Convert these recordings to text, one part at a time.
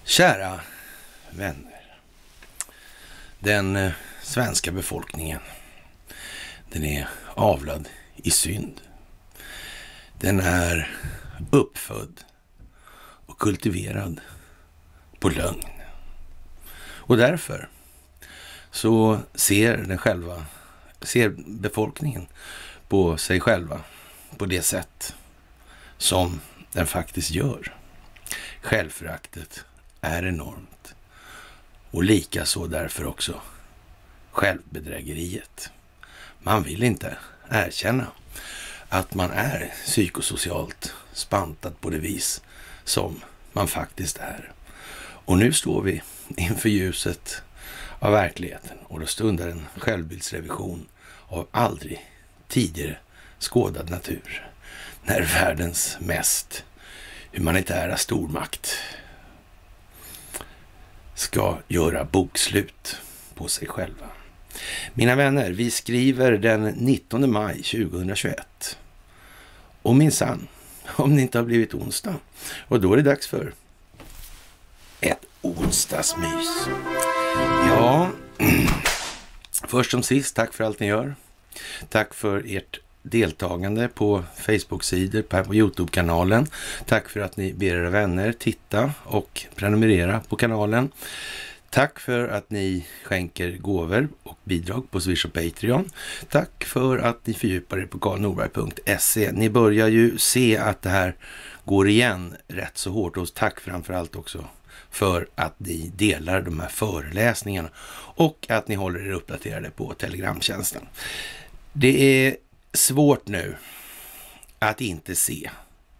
Kära vänner, den svenska befolkningen, den är avlad i synd. Den är uppfödd och kultiverad på lögn. Och därför så ser befolkningen på sig själva på det sätt som den faktiskt gör. Självföraktet är enormt. Och likaså därför också självbedrägeriet. Man vill inte erkänna att man är psykosocialt spantad på det vis som man faktiskt är. Och nu står vi inför ljuset av verkligheten och då stundar en självbildsrevision av aldrig tidigare skådad natur. När världens mest humanitära stormakt ska göra bokslut på sig själva. Mina vänner, vi skriver den 19 maj 2021. Och minsann, om det inte har blivit onsdag. Och då är det dags för ett onsdagsmys. Ja, först som sist, tack för allt ni gör. Tack för ert deltagande på Facebook-sidor, på YouTube-kanalen. Tack för att ni ber era vänner titta och prenumerera på kanalen. Tack för att ni skänker gåvor och bidrag på Swish och Patreon. Tack för att ni fördjupar er på karlnorberg.se. Ni börjar ju se att det här går igen rätt så hårt. Och tack framförallt också för att ni delar de här föreläsningarna och att ni håller er uppdaterade på Telegramtjänsten. Det är svårt nu att inte se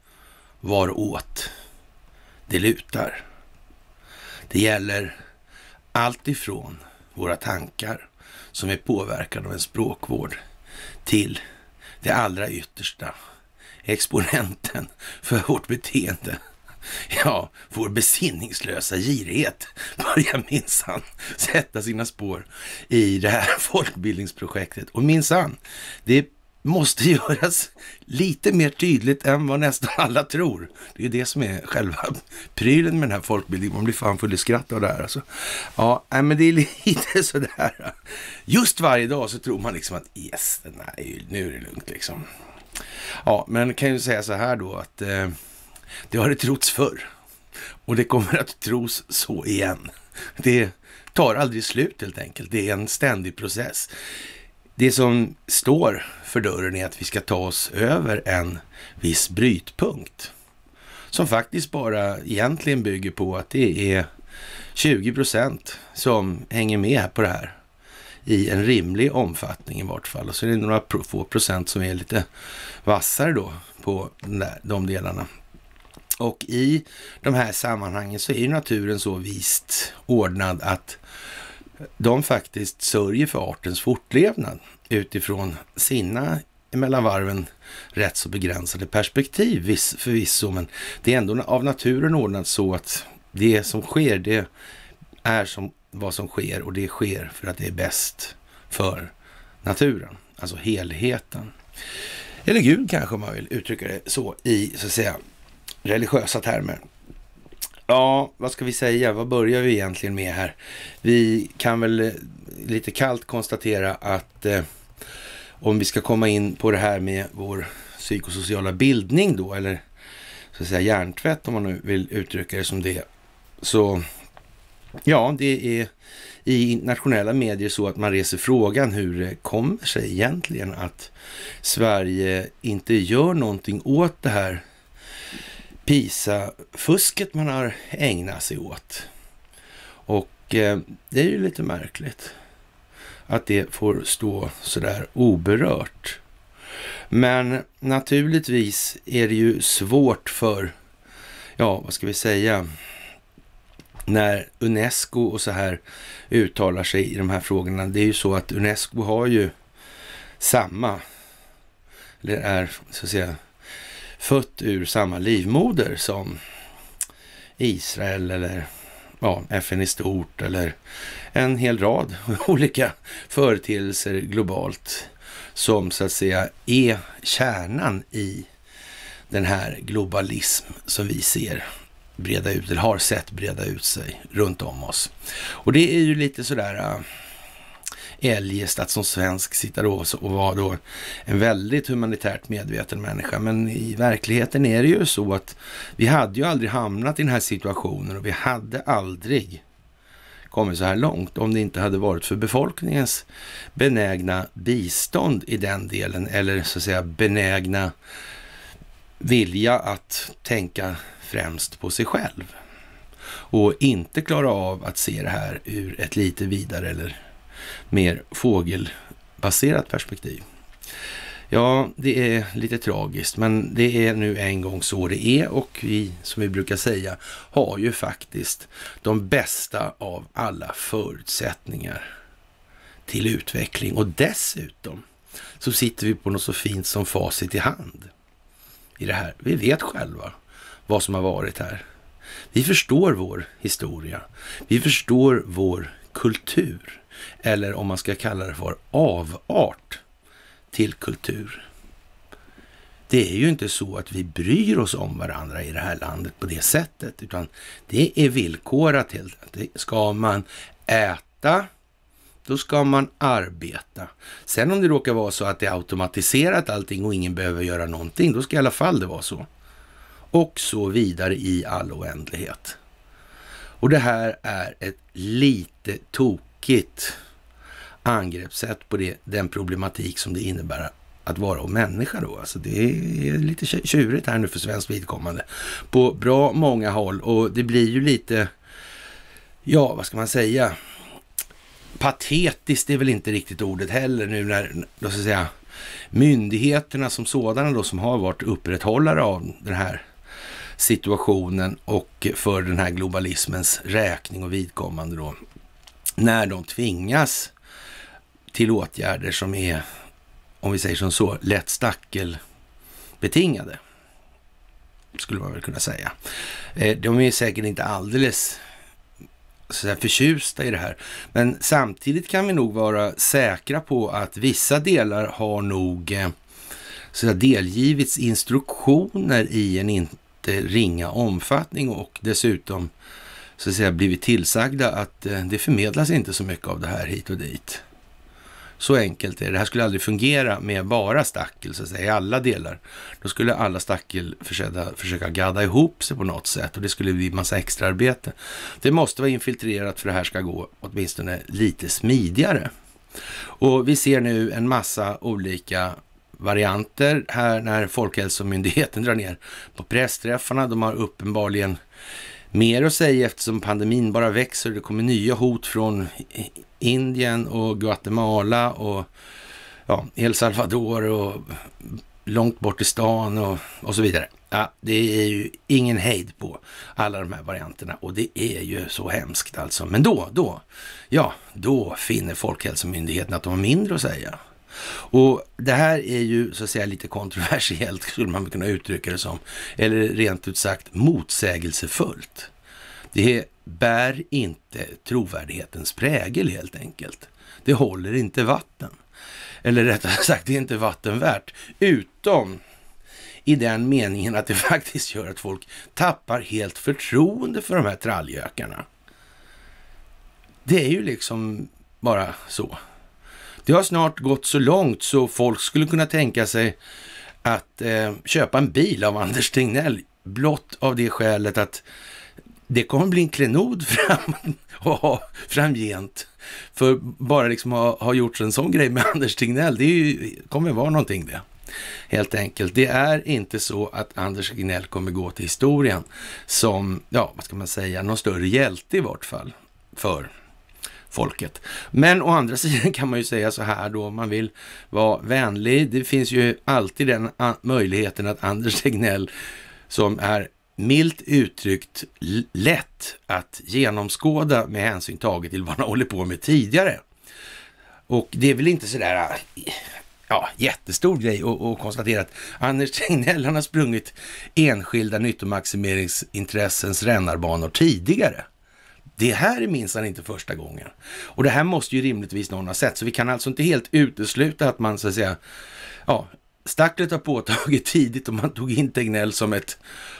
varåt det lutar. Det gäller allt ifrån våra tankar som är påverkade av en språkvård till det allra yttersta exponenten för vårt beteende. Ja, vår besinningslösa girighet börjar minsann sätta sina spår i det här folkbildningsprojektet. Och minsann, det måste göras lite mer tydligt än vad nästan alla tror. Det är det som är själva prylen med den här folkbildningen. Man blir fan full i skratt av det här. Alltså. Ja, men det är lite sådär. Just varje dag så tror man liksom att yes, nej, nu är det lugnt liksom. Ja, men kan ju säga så här då att det har det trots förr. Och det kommer att tros så igen. Det tar aldrig slut helt enkelt. Det är en ständig process. Det som står för dörren är att vi ska ta oss över en viss brytpunkt. Som faktiskt bara egentligen bygger på att det är 20% som hänger med på det här. I en rimlig omfattning i vart fall. Och så är det några få procent som är lite vassare då på de delarna. Och i de här sammanhangen så är ju naturen så vist ordnad att de faktiskt sörjer för artens fortlevnad utifrån sina mellan varven rätt så begränsade perspektiv förvisso, men det är ändå av naturen ordnat så att det som sker, det är som vad som sker och det sker för att det är bäst för naturen, alltså helheten. Eller Gud kanske man vill uttrycka det så i så att säga religiösa termer. Ja, vad ska vi säga? Vad börjar vi egentligen med här? Vi kan väl lite kallt konstatera att om vi ska komma in på det här med vår psykosociala bildning då, eller så att säga hjärntvätt om man nu vill uttrycka det som det, så ja, det är i nationella medier så att man reser frågan hur det kommer sig egentligen att Sverige inte gör någonting åt det här PISA-fusket man har ägnat sig åt. Och det är ju lite märkligt att det får stå sådär oberört. Men naturligtvis är det ju svårt för, ja vad ska vi säga, när UNESCO och så här uttalar sig i de här frågorna. Det är ju så att UNESCO har ju samma, eller är så att säga fött ur samma livmoder som Israel eller ja, FN i stort eller en hel rad olika företeelser globalt som så att säga är kärnan i den här globalism som vi ser breda ut, eller har sett breda ut sig runt om oss. Och det är ju lite sådär eljest att som svensk sitta då och vara då en väldigt humanitärt medveten människa. Men i verkligheten är det ju så att vi hade ju aldrig hamnat i den här situationen och vi hade aldrig kommit så här långt om det inte hade varit för befolkningens benägna bistånd i den delen, eller så att säga benägna vilja att tänka främst på sig själv och inte klara av att se det här ur ett lite vidare eller mer fågelbaserat perspektiv. Ja, det är lite tragiskt, men det är nu en gång så det är, och vi, som vi brukar säga, har ju faktiskt de bästa av alla förutsättningar till utveckling, och dessutom så sitter vi på något så fint som facit i hand i det här. Vi vet själva vad som har varit här. Vi förstår vår historia. Vi förstår vår kultur, eller om man ska kalla det för avart till kultur. Det är ju inte så att vi bryr oss om varandra i det här landet på det sättet, utan det är villkorat till att ska man äta, då ska man arbeta. Sen om det råkar vara så att det är automatiserat allting och ingen behöver göra någonting, då ska i alla fall det vara så. Och så vidare i all oändlighet. Och det här är ett lite tokigt angreppssätt på den problematik som det innebär att vara människa då. Alltså det är lite tjurigt här nu för svensk vidkommande på bra många håll, och det blir ju lite, ja vad ska man säga, patetiskt är väl inte riktigt ordet heller nu när, då ska jag säga, myndigheterna som sådana då, som har varit upprätthållare av den här situationen och för den här globalismens räkning och vidkommande då, när de tvingas till åtgärder som är, om vi säger som så, lätt stackelbetingade, skulle man väl kunna säga. De är säkert inte alldeles så här förtjusta i det här, men samtidigt kan vi nog vara säkra på att vissa delar har nog så här delgivits instruktioner i en inte ringa omfattning, och dessutom så att säga blivit tillsagda att det förmedlas inte så mycket av det här hit och dit. Så enkelt är det. Det här skulle aldrig fungera med bara stackel så att säga i alla delar. Då skulle alla stackel försöka gadda ihop sig på något sätt, och det skulle bli massa extra arbete. Det måste vara infiltrerat för det här ska gå åtminstone lite smidigare. Och vi ser nu en massa olika varianter här när Folkhälsomyndigheten drar ner på pressträffarna. De har uppenbarligen mer att säga eftersom pandemin bara växer. Det kommer nya hot från Indien och Guatemala och ja, El Salvador och långt bort i stan och så vidare. Ja, det är ju ingen hejd på alla de här varianterna, och det är ju så hemskt alltså. Men då finner Folkhälsomyndigheten att de har mindre att säga. Och det här är ju så att säga lite kontroversiellt, skulle man kunna uttrycka det som, eller rent ut sagt motsägelsefullt. Det bär inte trovärdighetens prägel helt enkelt. Det håller inte vatten. Eller rättare sagt, det är inte vatten värt, utom i den meningen att det faktiskt gör att folk tappar helt förtroende för de här tralljökarna. Det är ju liksom bara så. Det har snart gått så långt så folk skulle kunna tänka sig att köpa en bil av Anders Tegnell, blott av det skälet att det kommer bli en klenod framgent. För bara liksom ha gjort en sån grej med Anders Tegnell, det kommer vara någonting det. Helt enkelt. Det är inte så att Anders Tegnell kommer gå till historien som, ja vad ska man säga, någon större hjälte i vart fall för folket. Men å andra sidan kan man ju säga så här då, om man vill vara vänlig. Det finns ju alltid den möjligheten att Anders Tegnell, som är milt uttryckt lätt att genomskåda med hänsyn taget till vad han håller på med tidigare. Och det är väl inte sådär jättestor grej att konstatera att Anders Tegnell, han har sprungit enskilda nyttomaximeringsintressens rännarbanor tidigare. Det här är minsann inte första gången. Och det här måste ju rimligtvis någon ha sett. Så vi kan alltså inte helt utesluta att man så att säga, stacklet har påtagit tidigt och man tog in Tegnell som ett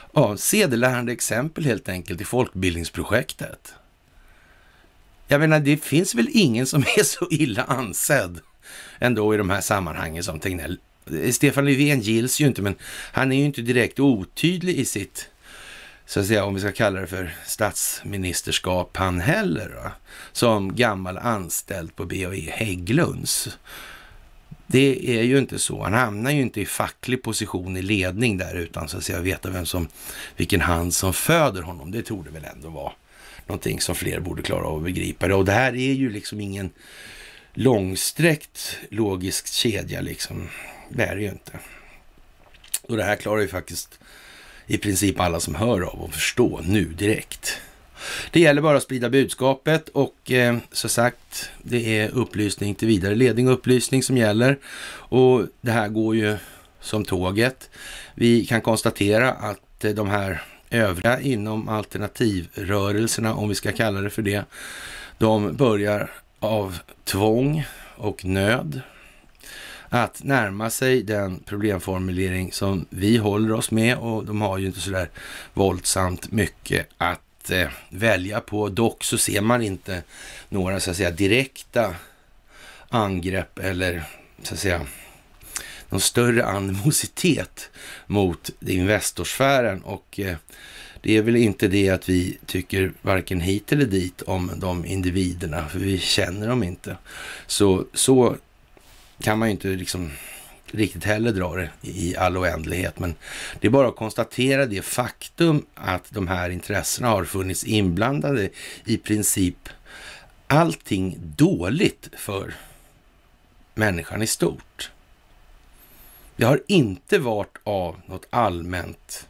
sedelärande exempel helt enkelt i folkbildningsprojektet. Jag menar, det finns väl ingen som är så illa ansedd ändå i de här sammanhangen som Tegnell. Stefan Löfven gills ju inte, men han är ju inte direkt otydlig i sitt, så att säga, om vi ska kalla det för statsministerskap han heller då, som gammal anställd på BAE Hägglunds. Det är ju inte så. Han hamnar ju inte i facklig position i ledning där, utan så att säga veta vilken hand som föder honom. Det torde väl ändå vara någonting som fler borde klara av att begripa. Och det här är ju liksom ingen långsträckt logisk kedja liksom. Det är det ju inte. Och det här klarar ju faktiskt i princip alla som hör av att förstå nu direkt. Det gäller bara att sprida budskapet och så sagt, det är upplysning till vidare ledning och upplysning som gäller. Och det här går ju som tåget. Vi kan konstatera att de här övriga inom alternativrörelserna, om vi ska kalla det för det, de börjar av tvång och nöd att närma sig den problemformulering som vi håller oss med, och de har ju inte så där våldsamt mycket att välja på. Dock så ser man inte några, så att säga, direkta angrepp eller, så att säga, någon större animositet mot Investorsfären, och det är väl inte det att vi tycker varken hit eller dit om de individerna, för vi känner dem inte. Så kan man ju inte liksom riktigt heller dra det i all oändlighet, men det är bara att konstatera det faktum att de här intressena har funnits inblandade i princip allting dåligt för människan i stort. Det har inte varit av något allmänt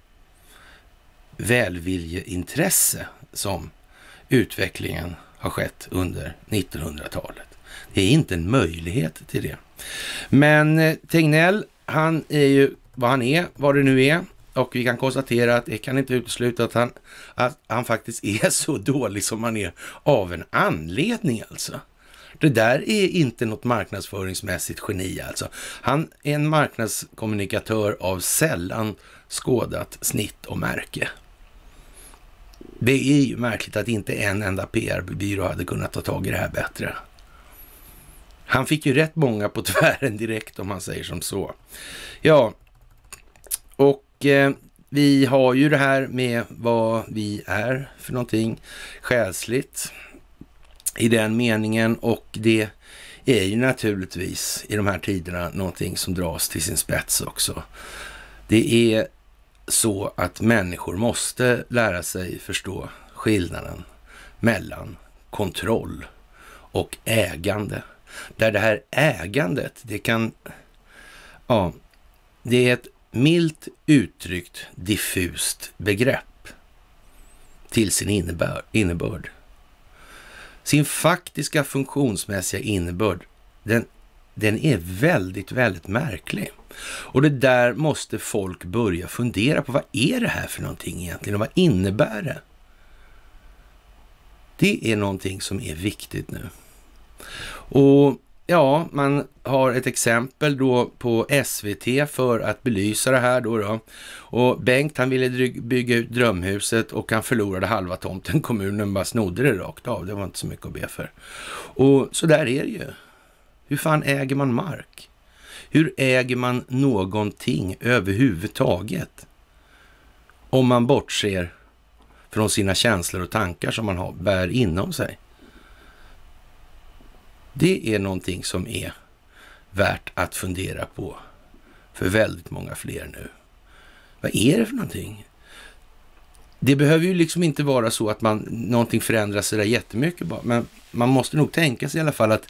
välviljeintresse som utvecklingen har skett under 1900-talet. Det är inte en möjlighet till det. Men Tegnell, han är ju vad han är, vad det nu är. Och vi kan konstatera att det kan inte utesluta att han faktiskt är så dålig som han är av en anledning alltså. Det där är inte något marknadsföringsmässigt geni alltså. Han är en marknadskommunikatör av sällan skådat snitt och märke. Det är ju märkligt att inte en enda PR-byrå hade kunnat ta tag i det här bättre. Han fick ju rätt många på tvären direkt, om man säger som så. Ja, och vi har ju det här med vad vi är för någonting själsligt i den meningen, och det är ju naturligtvis i de här tiderna någonting som dras till sin spets också. Det är så att människor måste lära sig förstå skillnaden mellan kontroll och ägande. Där det här ägandet, det är ett milt uttryckt diffust begrepp till sin innebörd. Sin faktiska funktionsmässiga innebörd, den är väldigt, väldigt märklig. Och det där måste folk börja fundera på. Vad är det här för någonting egentligen? Och vad innebär det? Det är någonting som är viktigt nu. Och ja, man har ett exempel då på SVT för att belysa det här då. Och Bengt, han ville bygga ut drömhuset och han förlorade halva tomten. Kommunen bara snodde det rakt av. Det var inte så mycket att be för. Och så där är det ju. Hur fan äger man mark? Hur äger man någonting överhuvudtaget? Om man bortser från sina känslor och tankar som man bär inom sig. Det är någonting som är värt att fundera på för väldigt många fler nu. Vad är det för någonting? Det behöver ju liksom inte vara så att någonting förändras så där jättemycket bara, men man måste nog tänka sig i alla fall att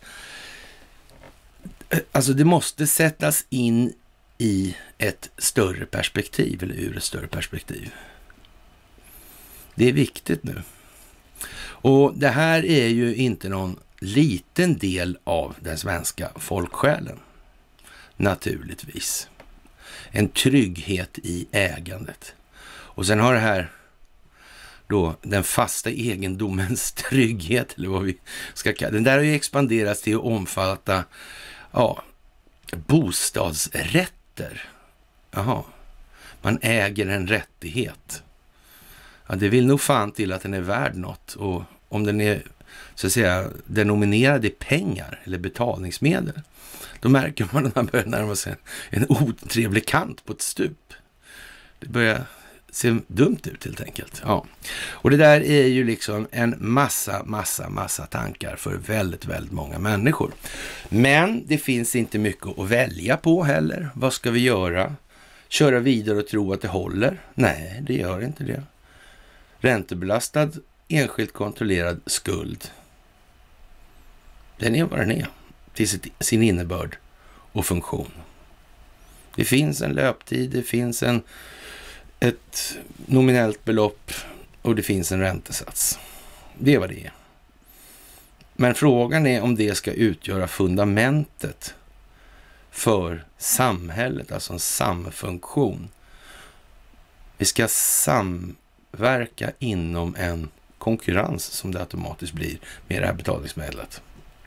alltså det måste sättas in i ett större perspektiv, eller ur ett större perspektiv. Det är viktigt nu. Och det här är ju inte någon liten del av den svenska folksjälen. Naturligtvis. En trygghet i ägandet. Och sen har det här då den fasta egendomens trygghet, eller vad vi ska kalla den. Där har ju expanderats till att omfatta bostadsrätter. Jaha. Man äger en rättighet. Ja, det vill nog fan till att den är värd något. Och om den är, så att säga, denominerad i pengar eller betalningsmedel, då märker man att man börjar närma sig en otrevlig kant på ett stup. Det börjar se dumt ut helt enkelt. Ja. Och det där är ju liksom en massa tankar för väldigt många människor. Men det finns inte mycket att välja på heller. Vad ska vi göra? Köra vidare och tro att det håller? Nej, det gör inte det. Räntebelastad, enskilt kontrollerad skuld. Den är vad den är till sin innebörd och funktion. Det finns en löptid, det finns ett nominellt belopp och det finns en räntesats. Det är vad det är. Men frågan är om det ska utgöra fundamentet för samhället, alltså en samfunktion. Vi ska samverka inom en konkurrens som det automatiskt blir med det här betalningsmedlet.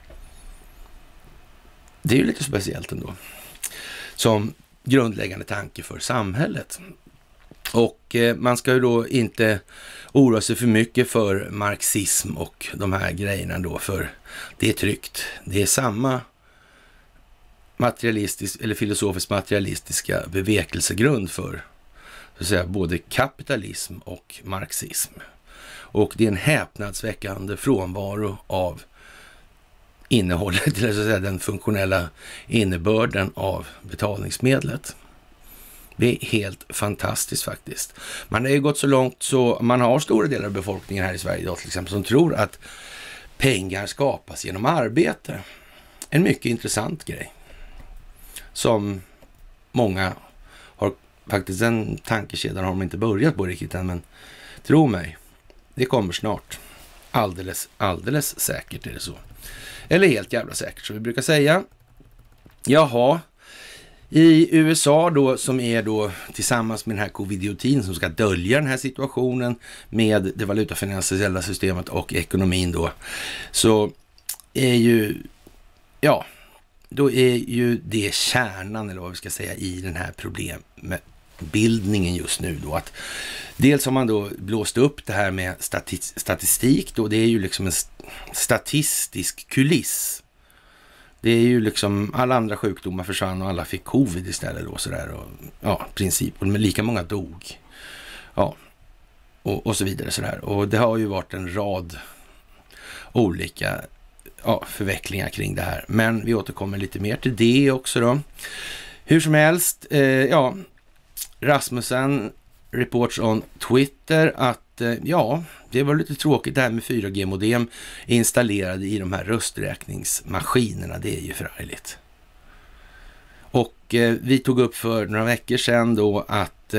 Det är ju lite speciellt ändå. Som grundläggande tanke för samhället. Och man ska ju då inte oroa sig för mycket för marxism och de här grejerna då, för det är tryggt. Det är samma materialistisk eller filosofiskt materialistiska bevekelsegrund för, så att säga, både kapitalism och marxism. Och det är en häpnadsväckande frånvaro av innehållet, eller så att säga den funktionella innebörden av betalningsmedlet. Det är helt fantastiskt faktiskt. Man har ju gått så långt så man har stora delar av befolkningen här i Sverige idag till exempel som tror att pengar skapas genom arbete. En mycket intressant grej. Som många har faktiskt, en tankekedjan har de inte börjat på riktigt än, men tro mig, det kommer snart. Alldeles säkert är det så. Eller helt jävla säkert, så vi brukar säga. Jaha, i USA då, som är då tillsammans med den här covid-19 som ska dölja den här situationen med det valutafinansiella systemet och ekonomin då, så är ju, ja, då är ju det kärnan, eller vad vi ska säga, i den här problembildningen just nu då, att dels har man då blåst upp det här med statistik då, det är ju liksom en statistisk kuliss. Det är ju liksom, alla andra sjukdomar försvann och alla fick covid istället då, sådär, och ja, principen, men lika många dog. Ja, och så vidare sådär. Och det har ju varit en rad olika förvecklingar kring det här. Men vi återkommer lite mer till det också då. Hur som helst, Rasmussen reports on Twitter att det var lite tråkigt det här med 4G-modem installerade i de här rösträkningsmaskinerna. Det är ju förargligt. Och vi tog upp för några veckor sedan då att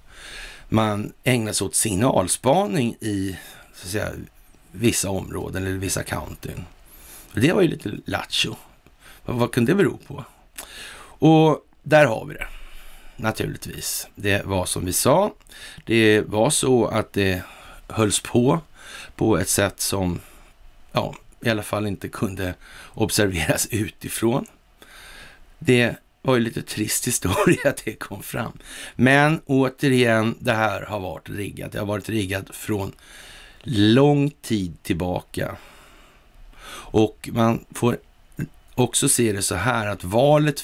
man ägnar sig åt signalspaning i, så att säga, vissa områden eller vissa countyn. Det var ju lite lattjo. Vad kunde det bero på? Och där har vi det. Naturligtvis. Det var som vi sa. Det var så att det hölls på ett sätt som i alla fall inte kunde observeras utifrån. Det var ju lite trist historia att det kom fram. Men återigen, det här har varit riggat. Det har varit riggat från lång tid tillbaka. Och man får också se det så här att valet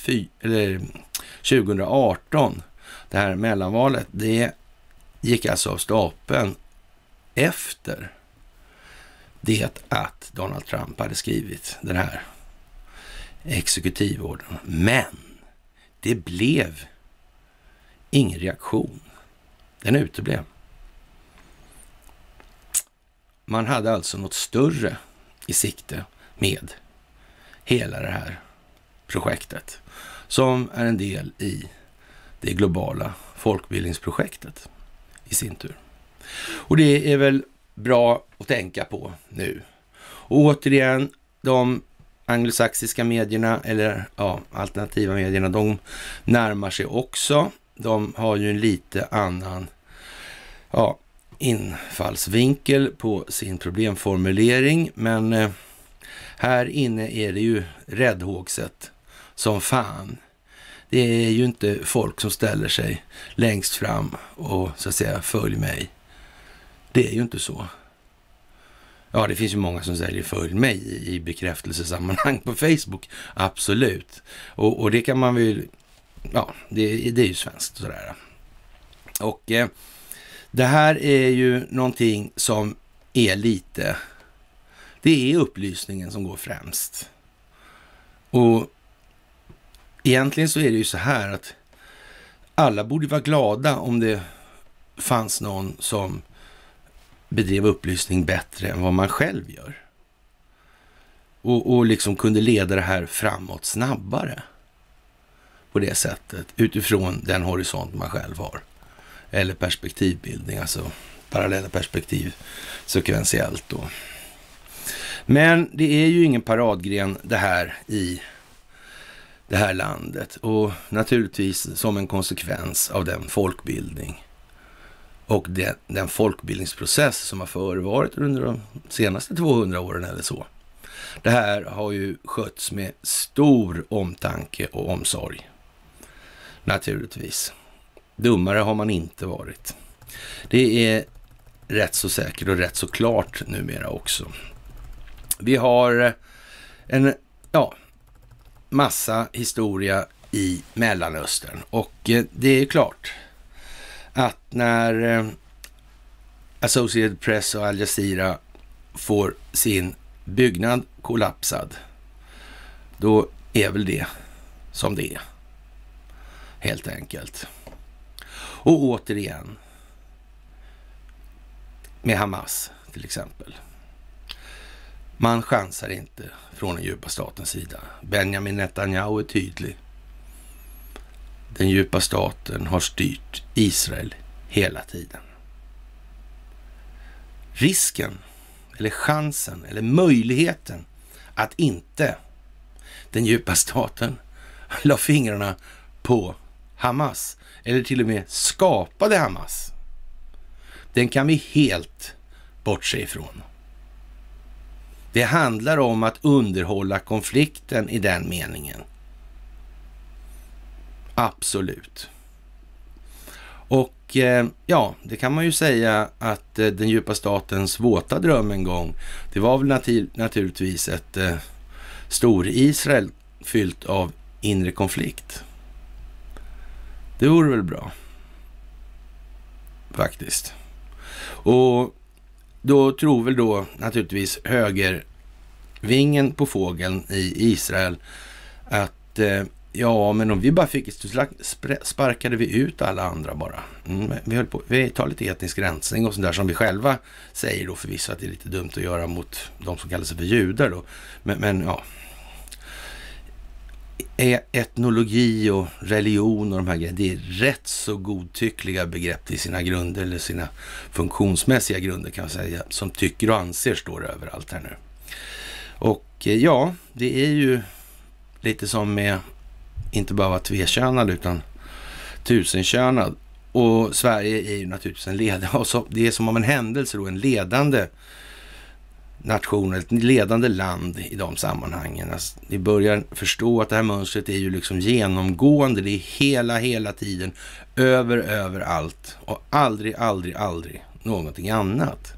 2018, det här mellanvalet, det gick alltså av stapeln efter det att Donald Trump hade skrivit den här exekutivordern. Men det blev ingen reaktion. Den uteblev. Man hade alltså något större i sikte med hela det här projektet som är en del i det globala folkbildningsprojektet i sin tur. Och det är väl bra att tänka på nu. Och återigen, de anglosaxiska medierna eller alternativa medierna, de närmar sig också. De har ju en lite annan infallsvinkel på sin problemformulering, men här inne är det ju räddhågset som fan. Det är ju inte folk som ställer sig längst fram och så att säga följ mig. Det är ju inte så. Ja, det finns ju många som säger följ mig i bekräftelsesammanhang på Facebook. Absolut. Och det kan man väl, ja, det är ju svenskt sådär. Och det här är ju någonting som är lite, det är upplysningen som går främst. Och egentligen så är det ju så här att alla borde vara glada om det fanns någon som bedrev upplysning bättre än vad man själv gör. Och liksom kunde leda det här framåt snabbare på det sättet utifrån den horisont man själv har. Eller perspektivbildning, alltså parallella perspektiv sekventiellt då. Men det är ju ingen paradgren det här i det här landet och naturligtvis som en konsekvens av den folkbildning och den folkbildningsprocess som har förevarit under de senaste 200 åren eller så. Det här har ju skötts med stor omtanke och omsorg. Naturligtvis. Dummare har man inte varit. Det är rätt så säkert och rätt så klart numera också. Vi har en massa historia i Mellanöstern och det är klart att när Associated Press och Al Jazeera får sin byggnad kollapsad, då är väl det som det är. Helt enkelt. Och återigen med Hamas till exempel. Man chansar inte från den djupa statens sida. Benjamin Netanyahu är tydlig. Den djupa staten har styrt Israel hela tiden. Risken, eller chansen, eller möjligheten att inte den djupa staten la fingrarna på Hamas, eller till och med skapade Hamas, den kan vi helt bortse ifrån. Det handlar om att underhålla konflikten i den meningen. Absolut. Och det kan man ju säga att den djupa statens våta dröm en gång, det var väl naturligtvis ett stor Israel fyllt av inre konflikt. Det vore väl bra. Faktiskt. Och då tror väl då naturligtvis högervingen på fågeln i Israel att men om vi bara fick sparkade vi ut alla andra bara. Vi tar lite etnisk rensning och sånt där som vi själva säger då förvisso att det är lite dumt att göra mot de som kallar sig för judar då. Men ja. Etnologi och religion och de här grejerna, det är rätt så godtyckliga begrepp i sina grunder eller sina funktionsmässiga grunder kan jag säga, som tycker och anser står överallt här nu. Och det är ju lite som med inte bara vara tvekönad utan tusenkönad. Och Sverige är ju naturligtvis en ledande, och det är som om en händelse då, en ledande nation, ett ledande land i de sammanhangen. Alltså, ni börjar förstå att det här mönstret är ju liksom genomgående. Det är hela tiden, överallt och aldrig någonting annat.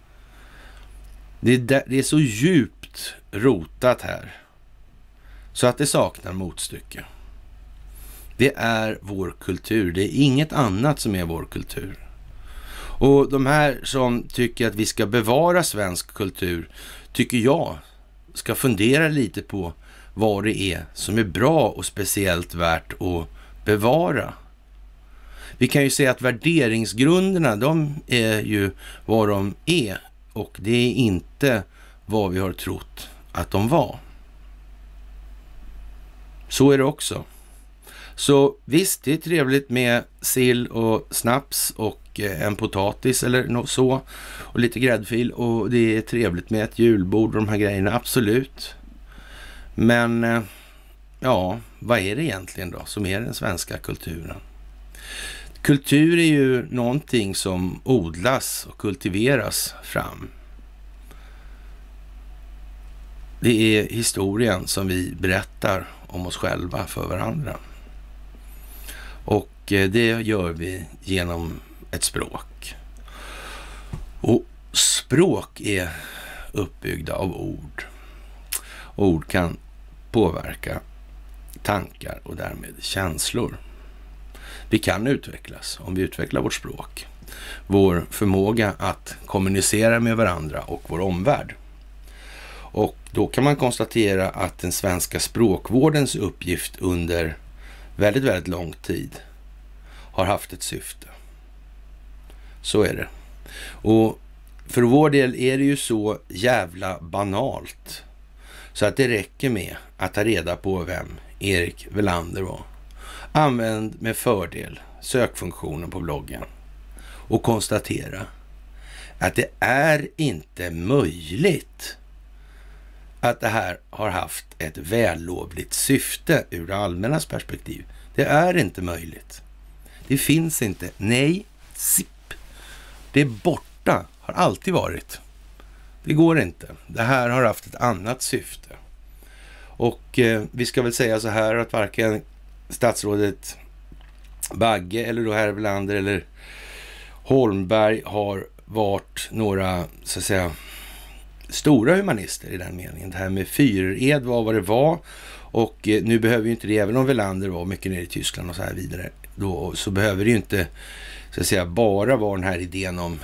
Det är så djupt rotat här så att det saknar motstycke. Det är vår kultur. Det är inget annat som är vår kultur. Och de här som tycker att vi ska bevara svensk kultur, tycker jag ska fundera lite på vad det är som är bra och speciellt värt att bevara. Vi kan ju säga att värderingsgrunderna, de är ju vad de är och det är inte vad vi har trott att de var. Så är det också. Så visst, det är trevligt med sill och snaps och en potatis eller något så och lite gräddfil och det är trevligt med ett julbord och de här grejerna, absolut. Men vad är det egentligen då som är den svenska kulturen? Kultur är ju någonting som odlas och kultiveras fram. Det är historien som vi berättar om oss själva för varandra. Och det gör vi genom ett språk. Och språk är uppbyggda av ord. Ord kan påverka tankar och därmed känslor. Vi kan utvecklas om vi utvecklar vårt språk. Vår förmåga att kommunicera med varandra och vår omvärld. Och då kan man konstatera att den svenska språkvårdens uppgift under väldigt, väldigt lång tid har haft ett syfte. Så är det. Och för vår del är det ju så jävla banalt så att det räcker med att ta reda på vem Erik Welander var. Använd med fördel sökfunktionen på bloggen och konstatera att det är inte möjligt att det här har haft ett vällovligt syfte ur det allmännas perspektiv. Det är inte möjligt. Det finns inte. Nej, sipp. Det är borta. Har alltid varit. Det går inte. Det här har haft ett annat syfte. Och vi ska väl säga så här att varken statsrådet Bagge eller då herr Welander eller Holmberg har varit några, så att säga, stora humanister i den meningen. Det här med Führered var vad det var, och nu behöver ju inte det, även om Welander var mycket nere i Tyskland och så här vidare, då, så behöver det ju inte, så att säga, bara vara den här idén om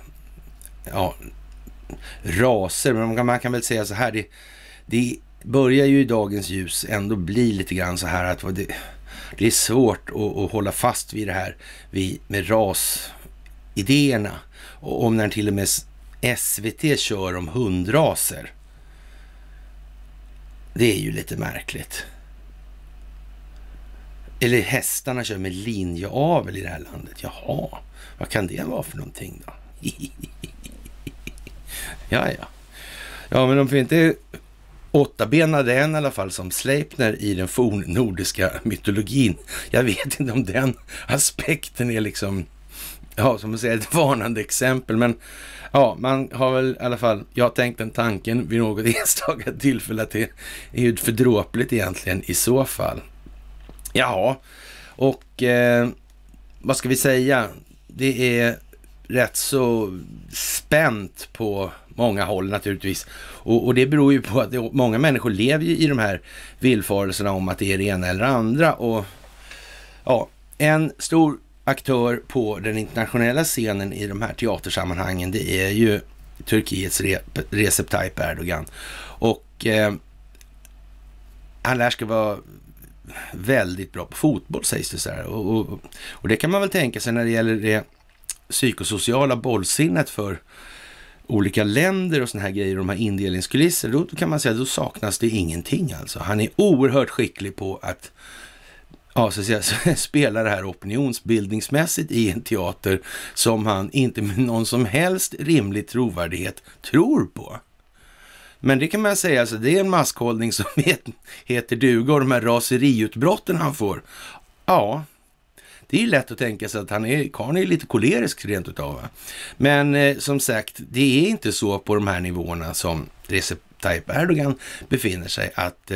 raser, men man kan väl säga så här, det börjar ju i dagens ljus ändå bli lite grann så här att det är svårt att hålla fast vid det här med rasidéerna, och om när till och med SVT kör om hundraser. Det är ju lite märkligt. Eller hästarna kör med linjeavel i det här landet. Jaha, vad kan det vara för någonting då? Ja, men de får inte åttabenade än i alla fall som Sleipner i den fornnordiska mytologin. Jag vet inte om den aspekten är liksom, som man säger, ett varnande exempel, men man har väl i alla fall, jag har tänkt den tanken vid något enstaka tillfälle att det är ju fördråpligt egentligen i så fall. Ja, och vad ska vi säga? Det är rätt så spänt på många håll naturligtvis. Och det beror ju på att många människor lever ju i de här villfarelserna om att det är det ena eller andra. Och en stor aktör på den internationella scenen i de här teatersammanhangen, det är ju Turkiets Recep Tayyip Erdogan. Och han lär ska vara väldigt bra på fotboll, sägs det så här. Och det kan man väl tänka sig när det gäller det psykosociala bollsinnet för olika länder och såna här grejer, de här indelningskulisser, då kan man säga att då saknas det ingenting alltså. Han är oerhört skicklig på att så att säga, spela det här opinionsbildningsmässigt i en teater som han inte med någon som helst rimlig trovärdighet tror på. Men det kan man säga, alltså, det är en maskhållning som heter duga, och de här raseriutbrotten han får. Ja, det är ju lätt att tänka sig att han är lite kolerisk rent utav. Men som sagt, det är inte så på de här nivåerna som Recep Tayyip Erdogan befinner sig,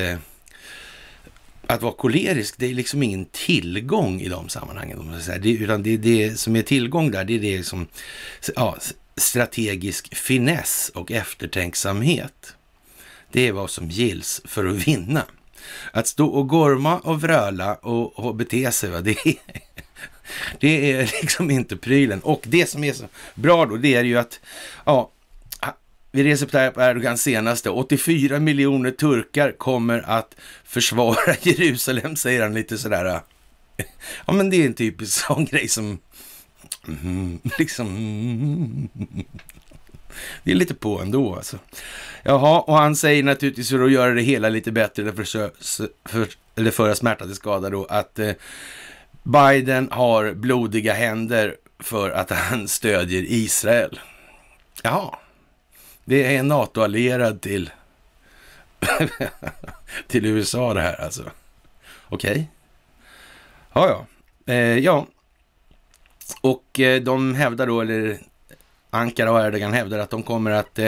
att vara kolerisk, det är liksom ingen tillgång i de sammanhangen. Utan det som är tillgång där, det är det som strategisk finess och eftertänksamhet. Det är vad som gills för att vinna. Att stå och gorma och vröla och bete sig, det är liksom inte prylen. Och det som är så bra då, det är ju att vi Recep Tayyip Erdogan senaste 84 miljoner turkar kommer att försvara Jerusalem, säger han lite sådär. Ja, men det är en typisk sån grej som det är lite på ändå alltså. Jaha, och han säger naturligtvis för att göra det hela lite bättre eller föra smärta till skada då, att Biden har blodiga händer för att han stödjer Israel. Jaha, det är en NATO-allierad till till USA det här alltså. Okej. Ja. Och de hävdar då, eller Ankara och Erdogan hävdar att de kommer att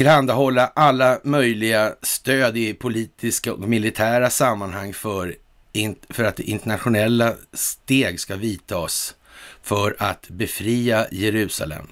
tillhandahålla alla möjliga stöd i politiska och militära sammanhang för för att internationella steg ska vidtas för att befria Jerusalem.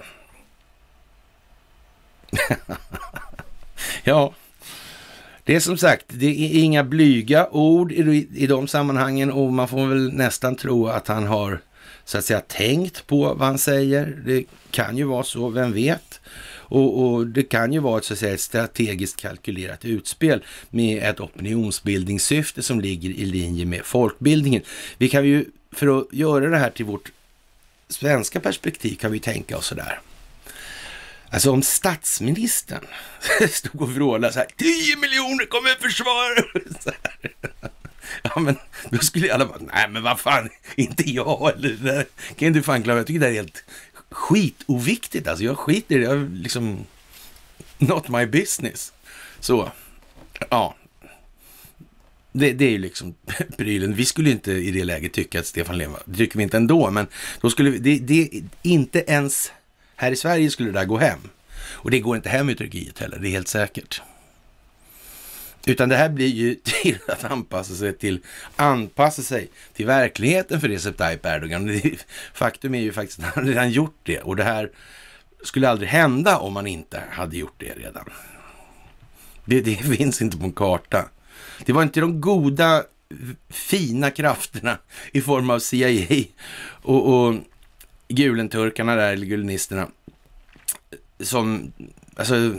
Ja, det är som sagt, det är inga blyga ord i de sammanhangen, och man får väl nästan tro att han har så att säga tänkt på vad han säger. Det kan ju vara så, vem vet? Och det kan ju vara ett, så att säga, ett strategiskt kalkylerat utspel med ett opinionsbildningssyfte som ligger i linje med folkbildningen. Vi kan ju, för att göra det här till vårt svenska perspektiv, kan vi tänka oss sådär. Alltså om statsministern stod och vrålade så här, 10 miljoner kommer försvara. Ja, men då skulle alla bara, nej men vad fan, inte jag, eller kan du fan klara, jag tycker det är helt skitoviktigt, alltså jag skiter i det, jag liksom, not my business. Så, ja, det är ju liksom prylen. Vi skulle inte i det läget tycka att Stefan Löfven, det tycker vi inte ändå, men då skulle vi, det inte ens här i Sverige skulle det där gå hem. Och det går inte hem i Turkiet heller, det är helt säkert. Utan det här blir ju till att anpassa sig till verkligheten för Recep Tayyip Erdogan. Faktum är ju faktiskt att han redan gjort det. Och det här skulle aldrig hända om man inte hade gjort det redan. Det finns inte på en karta. Det var inte de goda, fina krafterna i form av CIA och gulenturkarna där, eller gulenisterna, som, alltså,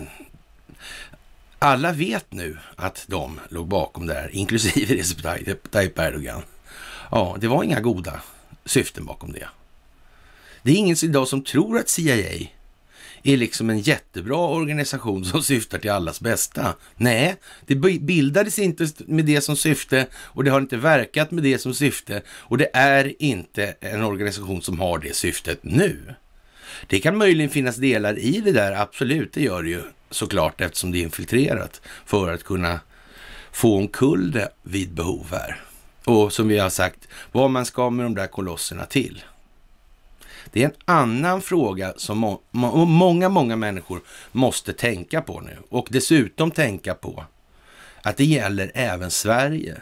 alla vet nu att de låg bakom det här, inklusive Recep Tayyip Erdogan. Ja, det var inga goda syften bakom det. Det är ingen idag som tror att CIA är liksom en jättebra organisation som syftar till allas bästa. Nej, det bildades inte med det som syfte, och det har inte verkat med det som syfte, och det är inte en organisation som har det syftet nu. Det kan möjligen finnas delar i det där, absolut, det gör det ju såklart, eftersom det är infiltrerat, för att kunna få en kulde vid behov här. Och som vi har sagt, vad man ska med de där kolosserna till. Det är en annan fråga som många människor måste tänka på nu. Och dessutom tänka på att det gäller även Sverige.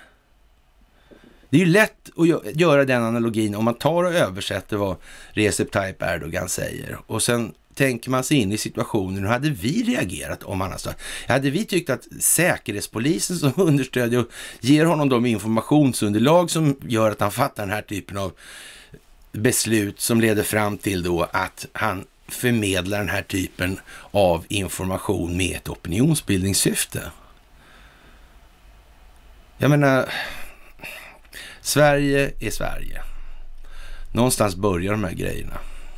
Det är ju lätt att göra den analogin om man tar och översätter vad Recep Tayyip Erdogan säger. Och sen tänker man sig in i situationen, hur hade vi reagerat om han alltså? Hade vi tyckt att säkerhetspolisen som understödjer och ger honom de informationsunderlag som gör att han fattar den här typen av beslut som leder fram till då att han förmedlar den här typen av information med ett opinionsbildningssyfte? Jag menar, Sverige är Sverige. Någonstans börjar de här grejerna.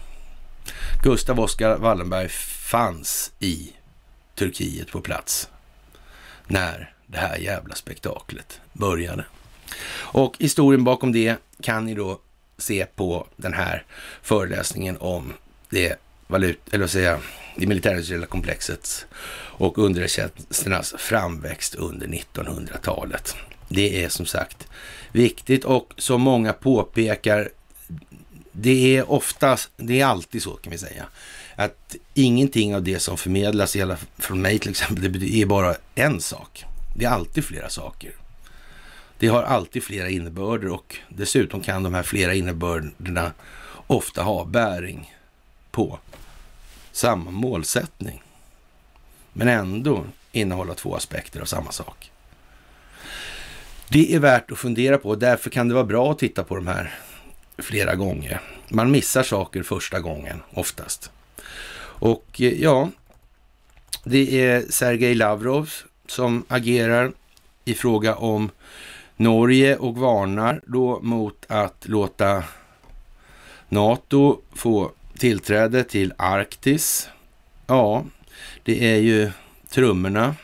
Gustav Oskar Wallenberg fanns i Turkiet på plats när det här jävla spektaklet började. Och historien bakom det kan ni då se på den här föreläsningen om det militärindustriella komplexet och underrättelsetjänsternas framväxt under 1900-talet. Det är som sagt viktigt, och som många påpekar, det är alltid så, kan vi säga, att ingenting av det som förmedlas, i alla från mig till exempel, det är bara en sak. Det är alltid flera saker. Det har alltid flera innebörder, och dessutom kan de här flera innebörderna ofta ha bäring på samma målsättning, men ändå innehålla två aspekter av samma sak. Det är värt att fundera på, och därför kan det vara bra att titta på de här flera gånger. Man missar saker första gången oftast. Och ja, det är Sergej Lavrov som agerar i fråga om Norge och varnar då mot att låta NATO få tillträde till Arktis. Ja, det är ju trummorna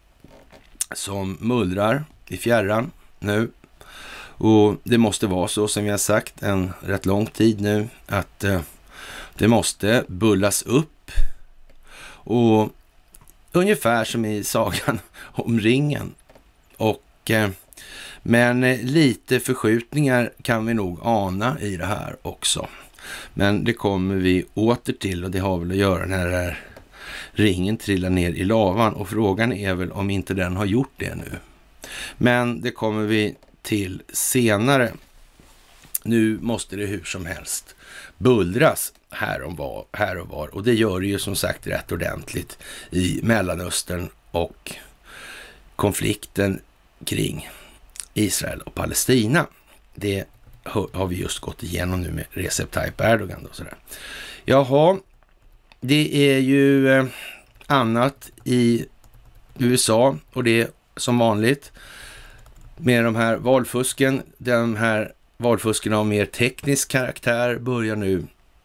som mullrar i fjärran nu. Och det måste vara så, som vi har sagt en rätt lång tid nu, att det måste bullas upp. Och ungefär som i sagan om ringen. Och men lite förskjutningar kan vi nog ana i det här också. Men det kommer vi åter till, och det har väl att göra när den här ringen trillar ner i lavan. Och frågan är väl om inte den har gjort det nu. Men det kommer vi till senare. Nu måste det hur som helst bullras här och var. Och det gör det ju som sagt rätt ordentligt i Mellanöstern och konflikten kring Israel och Palestina. Det har vi just gått igenom nu med Recep Tayyip Erdogan och sådär. Jaha, det är ju annat i USA och det är som vanligt med de här valfusken. De här valfusken av mer teknisk karaktär börjar nu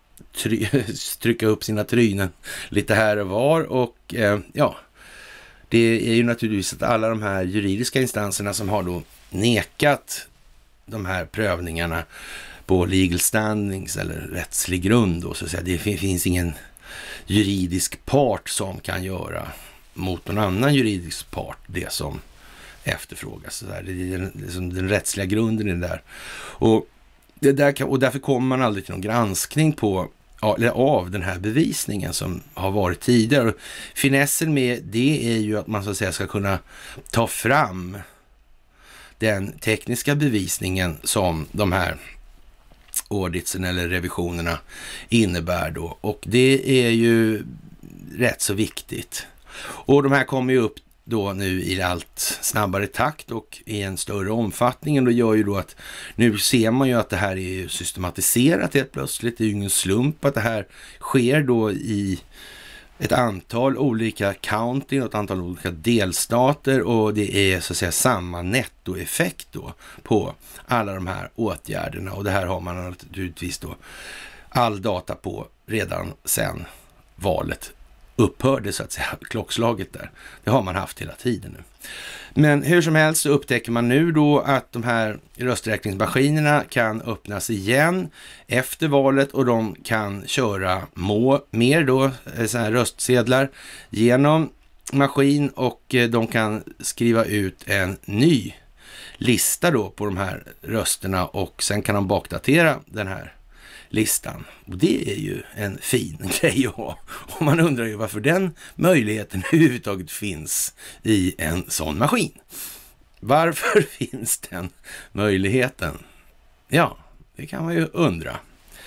trycka upp sina trynen lite här och var och ja, det är ju naturligtvis att alla de här juridiska instanserna som har då nekat de här prövningarna på legal standings eller rättslig grund då, så att säga. Det finns ingen juridisk part som kan göra mot någon annan juridisk part det som efterfrågas. Så där. Det är den rättsliga grunden i det där. Och därför kommer man aldrig till någon granskning på av den här bevisningen som har varit tidigare. Finessen med det är ju att man så att säga ska kunna ta fram den tekniska bevisningen som de här auditsen eller revisionerna innebär då. Och det är ju rätt så viktigt. Och de här kommer ju upp då nu i allt snabbare takt och i en större omfattning. Och det gör ju då att nu ser man ju att det här är systematiserat helt plötsligt. Det är ju ingen slump att det här sker då i ett antal olika county och ett antal olika delstater, och det är så att säga samma nettoeffekt då på alla de här åtgärderna, och det här har man naturligtvis då all data på redan sedan valet upphörde så att säga, klockslaget där. Det har man haft hela tiden nu. Men hur som helst så upptäcker man nu då att de här rösträkningsmaskinerna kan öppnas igen efter valet och de kan köra mer då så här röstsedlar genom maskin, och de kan skriva ut en ny lista då på de här rösterna, och sen kan de bakdatera den här listan. Och det är ju en fin grej att ha. Och man undrar ju varför den möjligheten överhuvudtaget finns i en sån maskin. Varför finns den möjligheten? Ja, det kan man ju undra.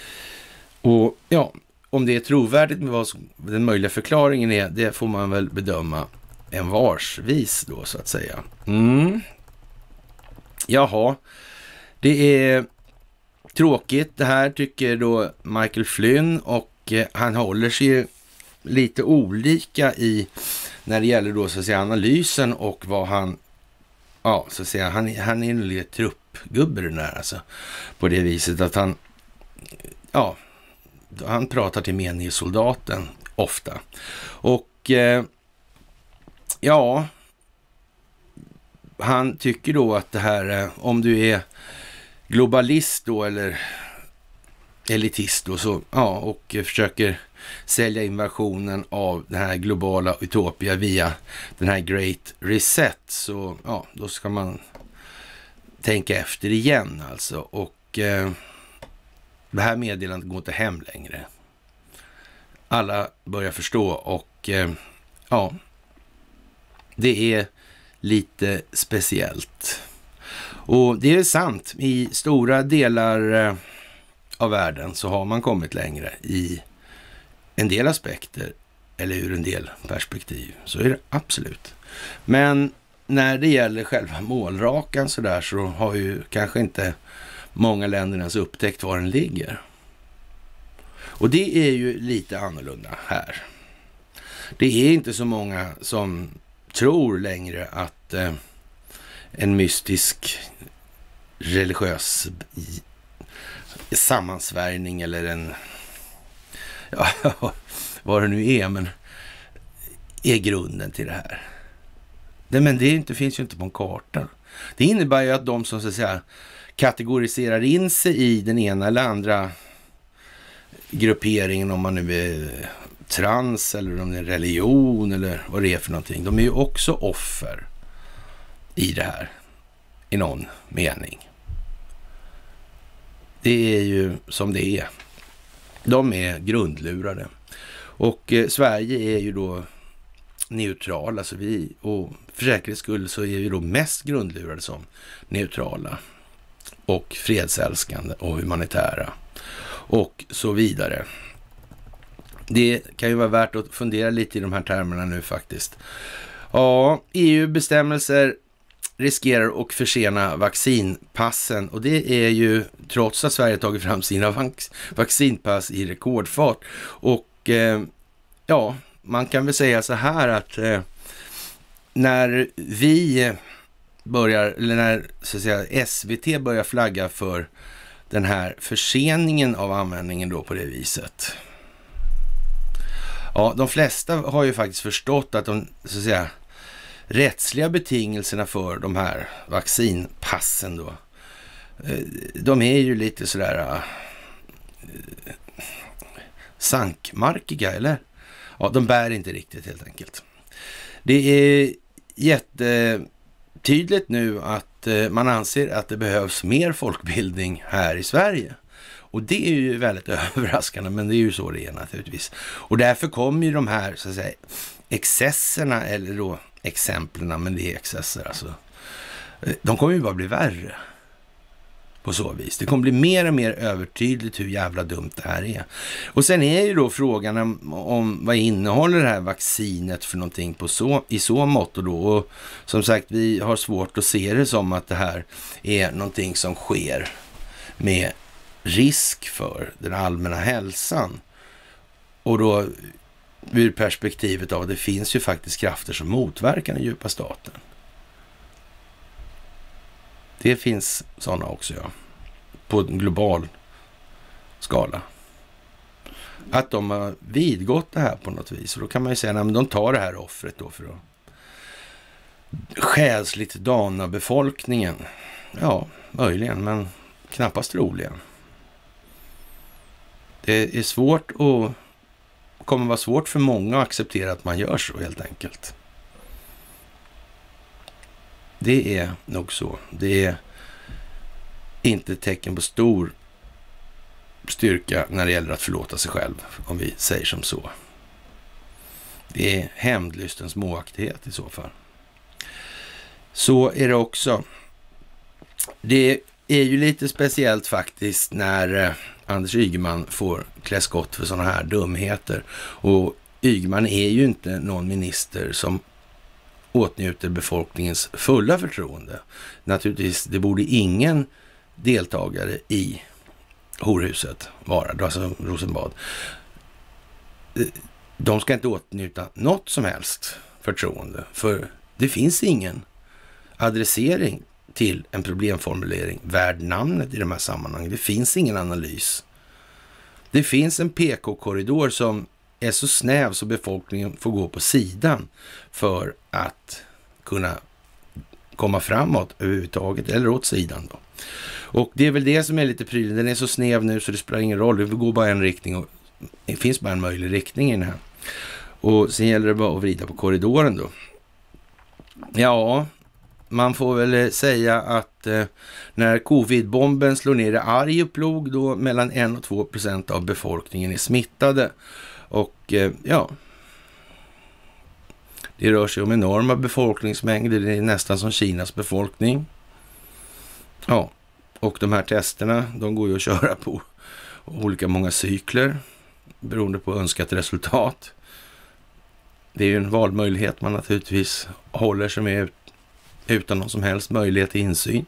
Och ja, om det är trovärdigt med vad den möjliga förklaringen är, det får man väl bedöma en varsvis då så att säga. Jaha, det är tråkigt det här tycker då Michael Flynn, och han håller sig lite olika i när det gäller då så att säga analysen och vad han, ja så att säga, han är en lite truppgubbe den där alltså, på det viset att han pratar till menige soldaten ofta, och han tycker då att det här, om du är globalist då eller elitist då, så och försöker sälja invasionen av den här globala utopia via den här Great Reset, så då ska man tänka efter igen alltså, och det här meddelandet går inte hem längre. Alla börjar förstå, och det är lite speciellt. Och det är sant, i stora delar av världen så har man kommit längre i en del aspekter eller ur en del perspektiv. Så är det absolut. Men när det gäller själva målrakan så där, så har ju kanske inte många länder ens upptäckt var den ligger. Och det är ju lite annorlunda här. Det är inte så många som tror längre att en mystisk religiös sammansvärjning eller en vad det nu är, men är grunden till det här. Men det finns ju inte på en karta. Det innebär ju att de som så att säga kategoriserar in sig i den ena eller andra grupperingen, om man nu är trans eller om det är religion eller vad det är för någonting, de är ju också offer i det här i någon mening. Det är ju som det är. De är grundlurade. Och Sverige är ju då neutrala. Alltså vi, och för säkerhets skull så är vi då mest grundlurade som neutrala och fredsälskande och humanitära och så vidare. Det kan ju vara värt att fundera lite i de här termerna nu faktiskt. Ja, EU-bestämmelser riskerar att försena vaccinpassen, och det är ju trots att Sverige tagit fram sina vaccinpass i rekordfart. Och ja, man kan väl säga så här att när vi börjar, eller när så att säga, SVT börjar flagga för den här förseningen av användningen då på det viset. Ja, de flesta har ju faktiskt förstått att de så att säga rättsliga betingelserna för de här vaccinpassen då, de är ju lite sådär sankmarkiga, eller? Ja, de bär inte riktigt helt enkelt. Det är jättetydligt nu att man anser att det behövs mer folkbildning här i Sverige. Och det är ju väldigt överraskande, men det är ju så det är naturligtvis. Och därför kommer ju de här så att säga excesserna, eller då exemplen, men det är excesser alltså. De kommer ju bara bli värre på så vis. Det kommer bli mer och mer övertydligt hur jävla dumt det här är. Och sen är ju då frågan om vad innehåller det här vaccinet för någonting i så mått då. Och som sagt, vi har svårt att se det som att det här är någonting som sker med risk för den allmänna hälsan. Och då ur perspektivet av att det finns ju faktiskt krafter som motverkar den djupa staten. Det finns sådana också, ja. På en global skala. Att de har vidgått det här på något vis. Och då kan man ju säga att de tar det här offret då för att själsligt dana befolkningen. Ja, möjligen, men knappast troligen. Det är svårt och kommer vara svårt för många att acceptera att man gör så helt enkelt. Det är nog så. Det är inte ett tecken på stor styrka när det gäller att förlåta sig själv, om vi säger som så. Det är hämndlystens småaktighet i så fall. Så är det också. Det är ju lite speciellt faktiskt när Anders Ygeman får klä skott för sådana här dumheter. Och Ygeman är ju inte någon minister som åtnjuter befolkningens fulla förtroende. Naturligtvis, det borde ingen deltagare i horhuset vara, alltså Rosenbad. De ska inte åtnjuta något som helst förtroende, för det finns ingen adressering till en problemformulering värd namnet i de här sammanhangen. Det finns ingen analys. Det finns en PK-korridor som är så snäv så befolkningen får gå på sidan för att kunna komma framåt överhuvudtaget, eller åt sidan då. Och det är väl det som är lite prylen. Den är så snäv nu så det spelar ingen roll. Det går bara en riktning och det finns bara en möjlig riktning i den här. Och sen gäller det bara att vrida på korridoren då. Ja, man får väl säga att när covid-bomben slår ner i Arjeplog då mellan 1 och 2% av befolkningen är smittade. Och ja, det rör sig om enorma befolkningsmängder. Det är nästan som Kinas befolkning. Ja, och de här testerna, de går ju att köra på olika många cykler beroende på önskat resultat. Det är ju en valmöjlighet man naturligtvis håller sig med utan någon som helst möjlighet till insyn.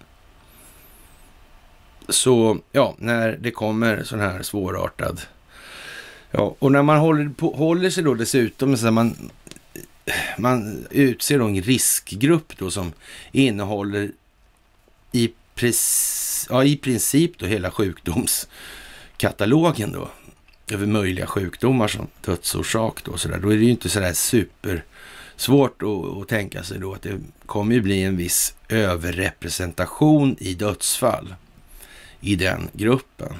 Så ja, när det kommer sån här svårartad, ja, och när man håller sig då dessutom så man utser då en riskgrupp då som innehåller i princip då hela sjukdomskatalogen då över möjliga sjukdomar som dödsorsak då, så där. Då är det ju inte så där super svårt att tänka sig då att det kommer ju bli en viss överrepresentation i dödsfall i den gruppen.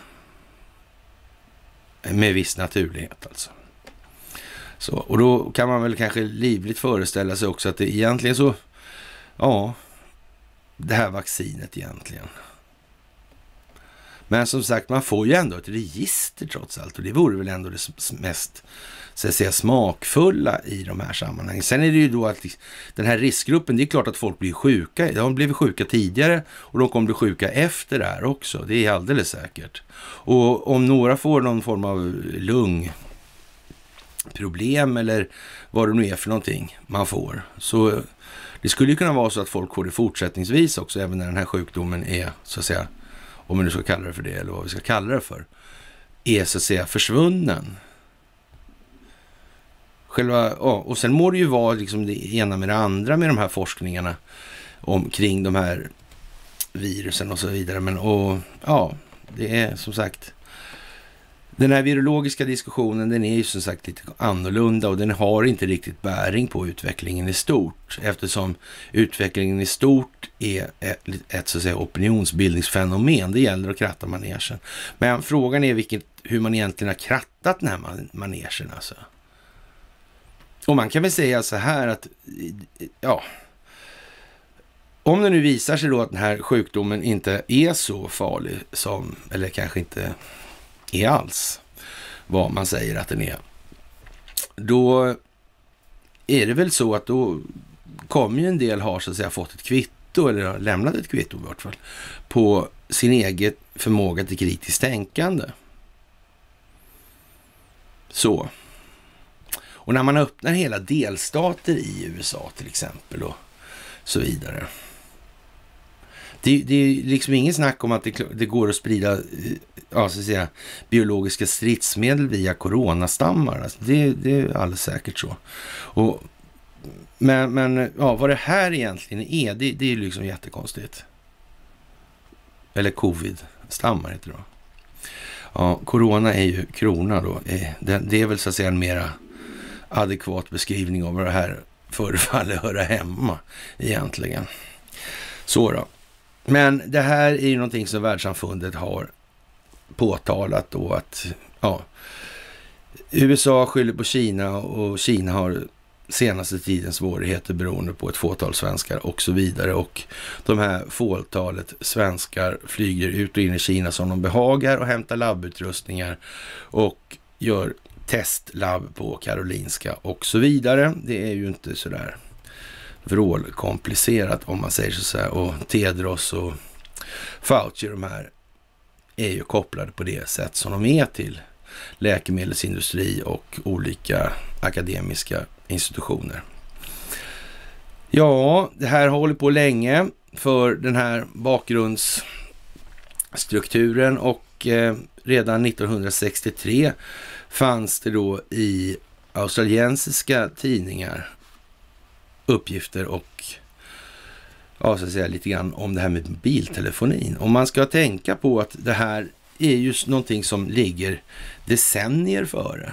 Med viss naturlighet alltså. Så, och då kan man väl kanske livligt föreställa sig också att det egentligen så, ja, det här vaccinet egentligen. Men som sagt, man får ju ändå ett register trots allt. Och det vore väl ändå det mest så att säga, smakfulla i de här sammanhangen. Sen är det ju då att den här riskgruppen, det är klart att folk blir sjuka. De har blivit sjuka tidigare och de kommer bli sjuka efter det här också. Det är alldeles säkert. Och om några får någon form av lungproblem eller vad det nu är för någonting man får, så det skulle ju kunna vara så att folk får det fortsättningsvis också, även när den här sjukdomen är, så att säga, om vi nu ska kalla det för det, eller vad vi ska kalla det för, är så att säga försvunnen. Och sen må det ju vara liksom det ena med det andra med de här forskningarna omkring de här virusen och så vidare. Men det är som sagt, den här virologiska diskussionen, den är ju som sagt lite annorlunda och den har inte riktigt bäring på utvecklingen i stort, eftersom utvecklingen i stort är ett så att säga opinionsbildningsfenomen. Det gäller att kratta manegen. Men frågan är hur man egentligen har krattat den här manegen alltså. Och man kan väl säga så här att om det nu visar sig då att den här sjukdomen inte är så farlig som, eller kanske inte är alls vad man säger att den är, då är det väl så att då kommer ju en del har så att säga fått ett kvitto, eller har lämnat ett kvitto i vart fall, på sin egen förmåga till kritiskt tänkande. Så. Och när man öppnar hela delstater i USA till exempel och så vidare. Det är liksom ingen snack om att det går att sprida så att säga, biologiska stridsmedel via coronastammar. Alltså det är alldeles säkert så. Men vad det här egentligen är, det är liksom jättekonstigt. Eller covid-stammar heter det då. Ja, corona är ju krona då. Det är väl så att säga en mera adekvat beskrivning av vad det här förefaller höra hemma egentligen. Så då. Men det här är ju någonting som världssamfundet har påtalat då, att USA skyller på Kina och Kina har senaste tidens svårigheter beroende på ett fåtal svenskar och så vidare, och de här fåtalet svenskar flyger ut och in i Kina som de behagar och hämtar labbutrustningar och gör testlabb på Karolinska och så vidare. Det är ju inte sådär vrålkomplicerat om man säger så här, och Tedros och Fauci, de här är ju kopplade på det sätt som de är till läkemedelsindustri och olika akademiska institutioner. Ja, det här har hållit på länge för den här bakgrundsstrukturen, och redan 1963 fanns det då i australiensiska tidningar uppgifter och så att säga lite grann om det här med mobiltelefonin. Och man ska tänka på att det här är just någonting som ligger decennier före.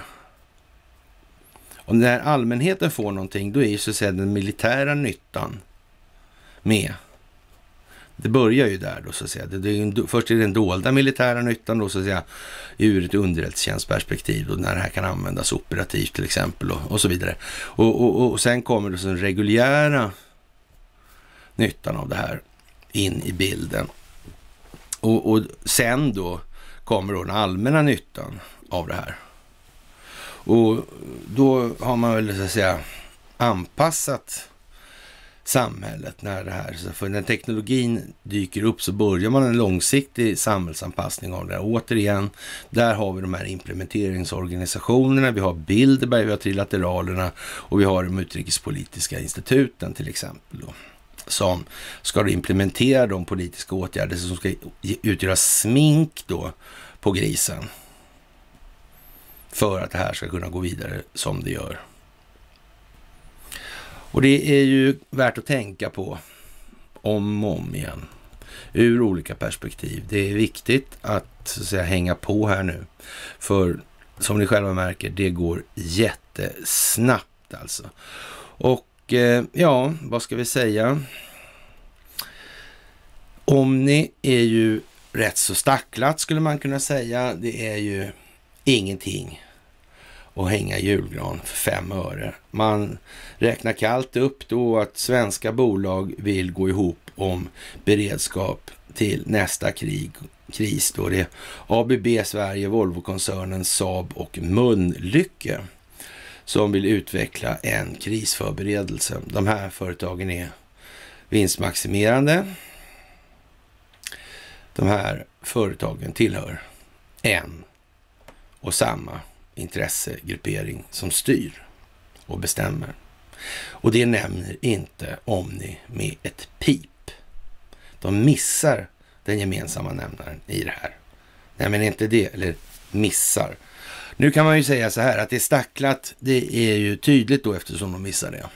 Om den här allmänheten får någonting, då är ju så att säga den militära nyttan med. Det börjar ju där då så att säga. Först är det den dolda militära nyttan då så att säga ur ett underrättelsetjänstperspektiv då, när det här kan användas operativt till exempel och så vidare. Och sen kommer det så den reguljära nyttan av det här in i bilden. Och sen då kommer då den allmänna nyttan av det här. Och då har man väl så att säga anpassat samhället när det här, för när teknologin dyker upp så börjar man en långsiktig samhällsanpassning av det här. Återigen, där har vi de här implementeringsorganisationerna, vi har Bilderberg, vi har trilateralerna och vi har de utrikespolitiska instituten till exempel då, som ska implementera de politiska åtgärder som ska utgöra smink då på grisen för att det här ska kunna gå vidare som det gör. Och det är ju värt att tänka på om och om igen ur olika perspektiv. Det är viktigt att så att säga hänga på här nu, för som ni själva märker, det går jättesnabbt alltså. Och vad ska vi säga? Omni är ju rätt så stacklat skulle man kunna säga. Det är ju ingenting och hänga julgran för 5 öre. Man räknar kallt upp då att svenska bolag vill gå ihop om beredskap till nästa krig kris då. Det är ABB Sverige, Volvo-koncernen, Saab och Mölnlycke som vill utveckla en krisförberedelse. De här företagen är vinstmaximerande. De här företagen tillhör en och samma intressegruppering som styr och bestämmer. Och det nämner inte Omni med ett pip. De missar den gemensamma nämnaren i det här. Nej, men inte det, eller missar. Nu kan man ju säga så här att det är stacklat, det är ju tydligt då eftersom de missar det.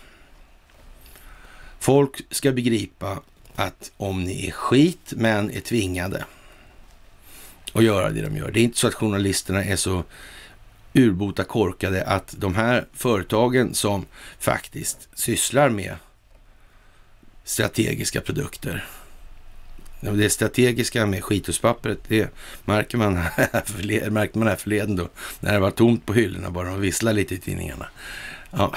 Folk ska begripa att Omni är skit men är tvingade att göra det de gör. Det är inte så att journalisterna är så urbota korkade att de här företagen som faktiskt sysslar med strategiska produkter. Det strategiska med skitospappret, det märker man här förleden då, när det var tomt på hyllorna, bara de visslar lite i tidningarna. Ja.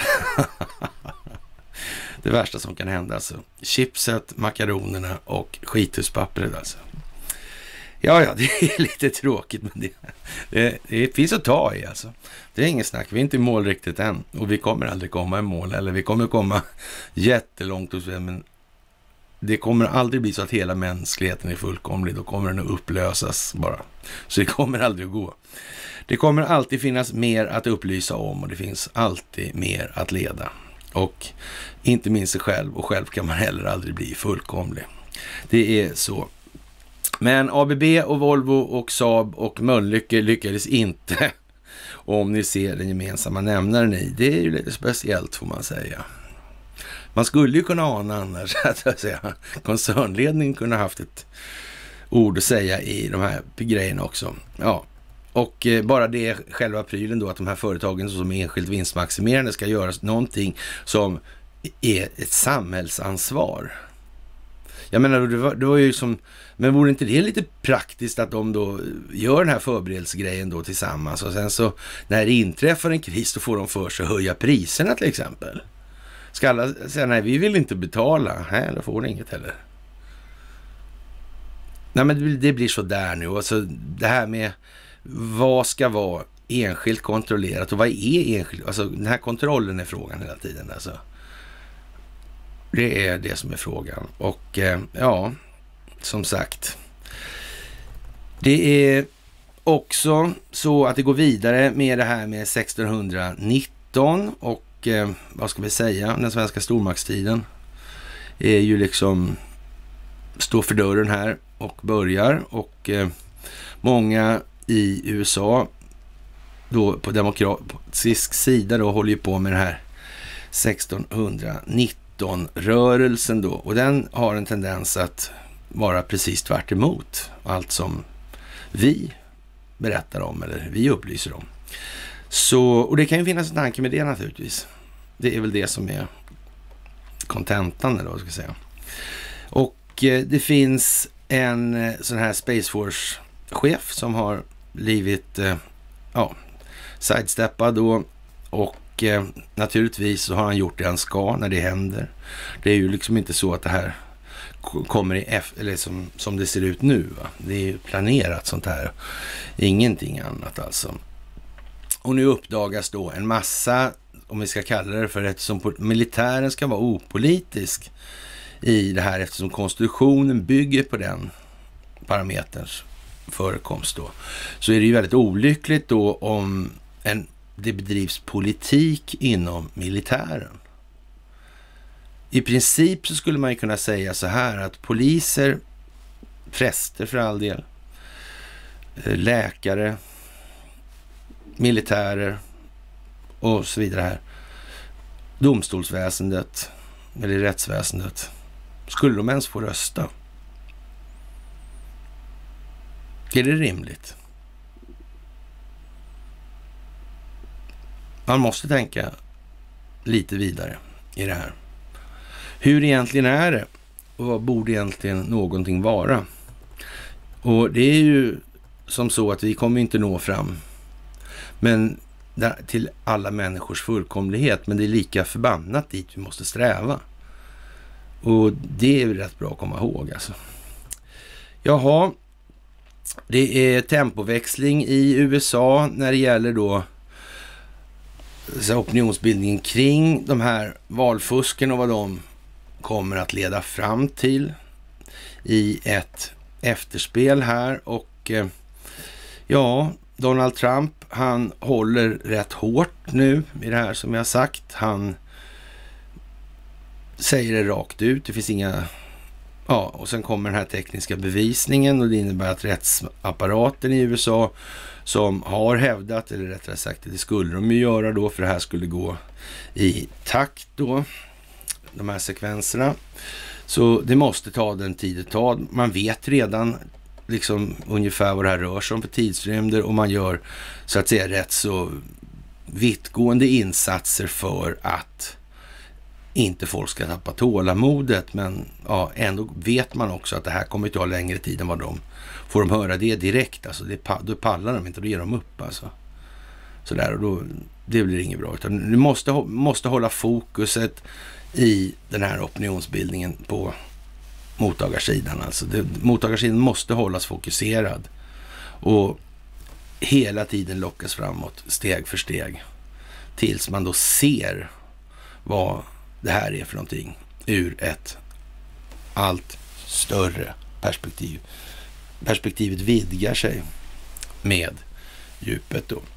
Det värsta som kan hända alltså. Chipset, makaronerna och skitospappret alltså. Ja, det är lite tråkigt, men det finns att ta i alltså. Det är ingen snack, vi är inte i mål riktigt än. Och vi kommer aldrig komma i mål, eller vi kommer komma jättelångt hos det, men det kommer aldrig bli så att hela mänskligheten är fullkomlig. Då kommer den att upplösas bara. Så det kommer aldrig att gå. Det kommer alltid finnas mer att upplysa om och det finns alltid mer att leda. Och inte minst sig själv, och själv kan man heller aldrig bli fullkomlig. Det är så. Men ABB och Volvo och Saab och Mölnlycke lyckades inte, om ni ser den gemensamma nämnaren i. Det är ju lite speciellt får man säga. Man skulle ju kunna ana annars att säga, koncernledningen kunde ha haft ett ord att säga i de här grejerna också. Ja, och bara det själva prylen då att de här företagen som är enskilt vinstmaximerande ska göra någonting som är ett samhällsansvar. Jag menar, det var ju som, men vore inte det lite praktiskt att de då gör den här förberedelsegrejen då tillsammans och sen så när det inträffar en kris då får de för sig att höja priserna till exempel. Ska alla säga nej, vi vill inte betala, nej, eller får det inget heller. Nej, men det blir så där nu. Alltså det här med vad ska vara enskilt kontrollerat och vad är enskilt, alltså den här kontrollen är frågan hela tiden alltså. Det är det som är frågan. Och ja, som sagt, det är också så att det går vidare med det här med 1619 och vad ska vi säga, den svenska stormaktstiden är ju liksom står för dörren här och börjar och många i USA då på demokratisk sida då håller ju på med det här 1619-rörelsen då, och den har en tendens att vara precis tvärt emot allt som vi berättar om eller vi upplyser om. Så, och det kan ju finnas en tanke med det naturligtvis. Det är väl det som är kontentan då, ska jag säga. Och det finns en sån här Space Force-chef som har blivit sidesteppad då, och naturligtvis så har han gjort det han ska när det händer. Det är ju liksom inte så att det här kommer eller som det ser ut nu, va? Det är ju planerat sånt här. Ingenting annat alltså. Och nu uppdagas då en massa, om vi ska kalla det för, eftersom militären ska vara opolitisk i det här, eftersom konstitutionen bygger på den parameterns förekomst då, så är det ju väldigt olyckligt då om det bedrivs politik inom militären. I princip så skulle man ju kunna säga så här att poliser, präster för all del, läkare, militärer och så vidare här, domstolsväsendet eller rättsväsendet, skulle de ens få rösta? Är det rimligt? Man måste tänka lite vidare i det här. Hur egentligen är det? Och vad borde egentligen någonting vara? Och det är ju som så att vi kommer inte nå fram till alla människors fullkomlighet, men det är lika förbannat dit vi måste sträva. Och det är rätt bra att komma ihåg alltså. Jaha, Det är tempoväxling i USA när det gäller då så opinionsbildningen kring de här valfusken och vad de kommer att leda fram till i ett efterspel här. Och ja, Donald Trump, han håller rätt hårt nu i det här som jag har sagt. Han säger det rakt ut, det finns inga... Ja, och sen kommer den här tekniska bevisningen och det innebär att rättsapparaten i USA som har hävdat, eller rättare sagt det skulle de ju göra då, för det här skulle gå i takt då, de här sekvenserna. Så det måste ta den tid det tar. Man vet redan liksom ungefär vad det här rör sig om för tidsrymder och man gör så att säga rätt så vittgående insatser för att inte folk ska tappa tålamodet, men ja, ändå vet man också att det här kommer att ta längre tid än vad de får de höra det direkt, alltså då pallar de inte, då ger de upp alltså. Sådär, och då, det blir inget bra, utan du måste hålla fokuset i den här opinionsbildningen på mottagarsidan, alltså mottagarsidan måste hållas fokuserad och hela tiden lockas framåt steg för steg tills man då ser vad det här är för någonting ur ett allt större perspektiv. Perspektivet vidgar sig med djupet då.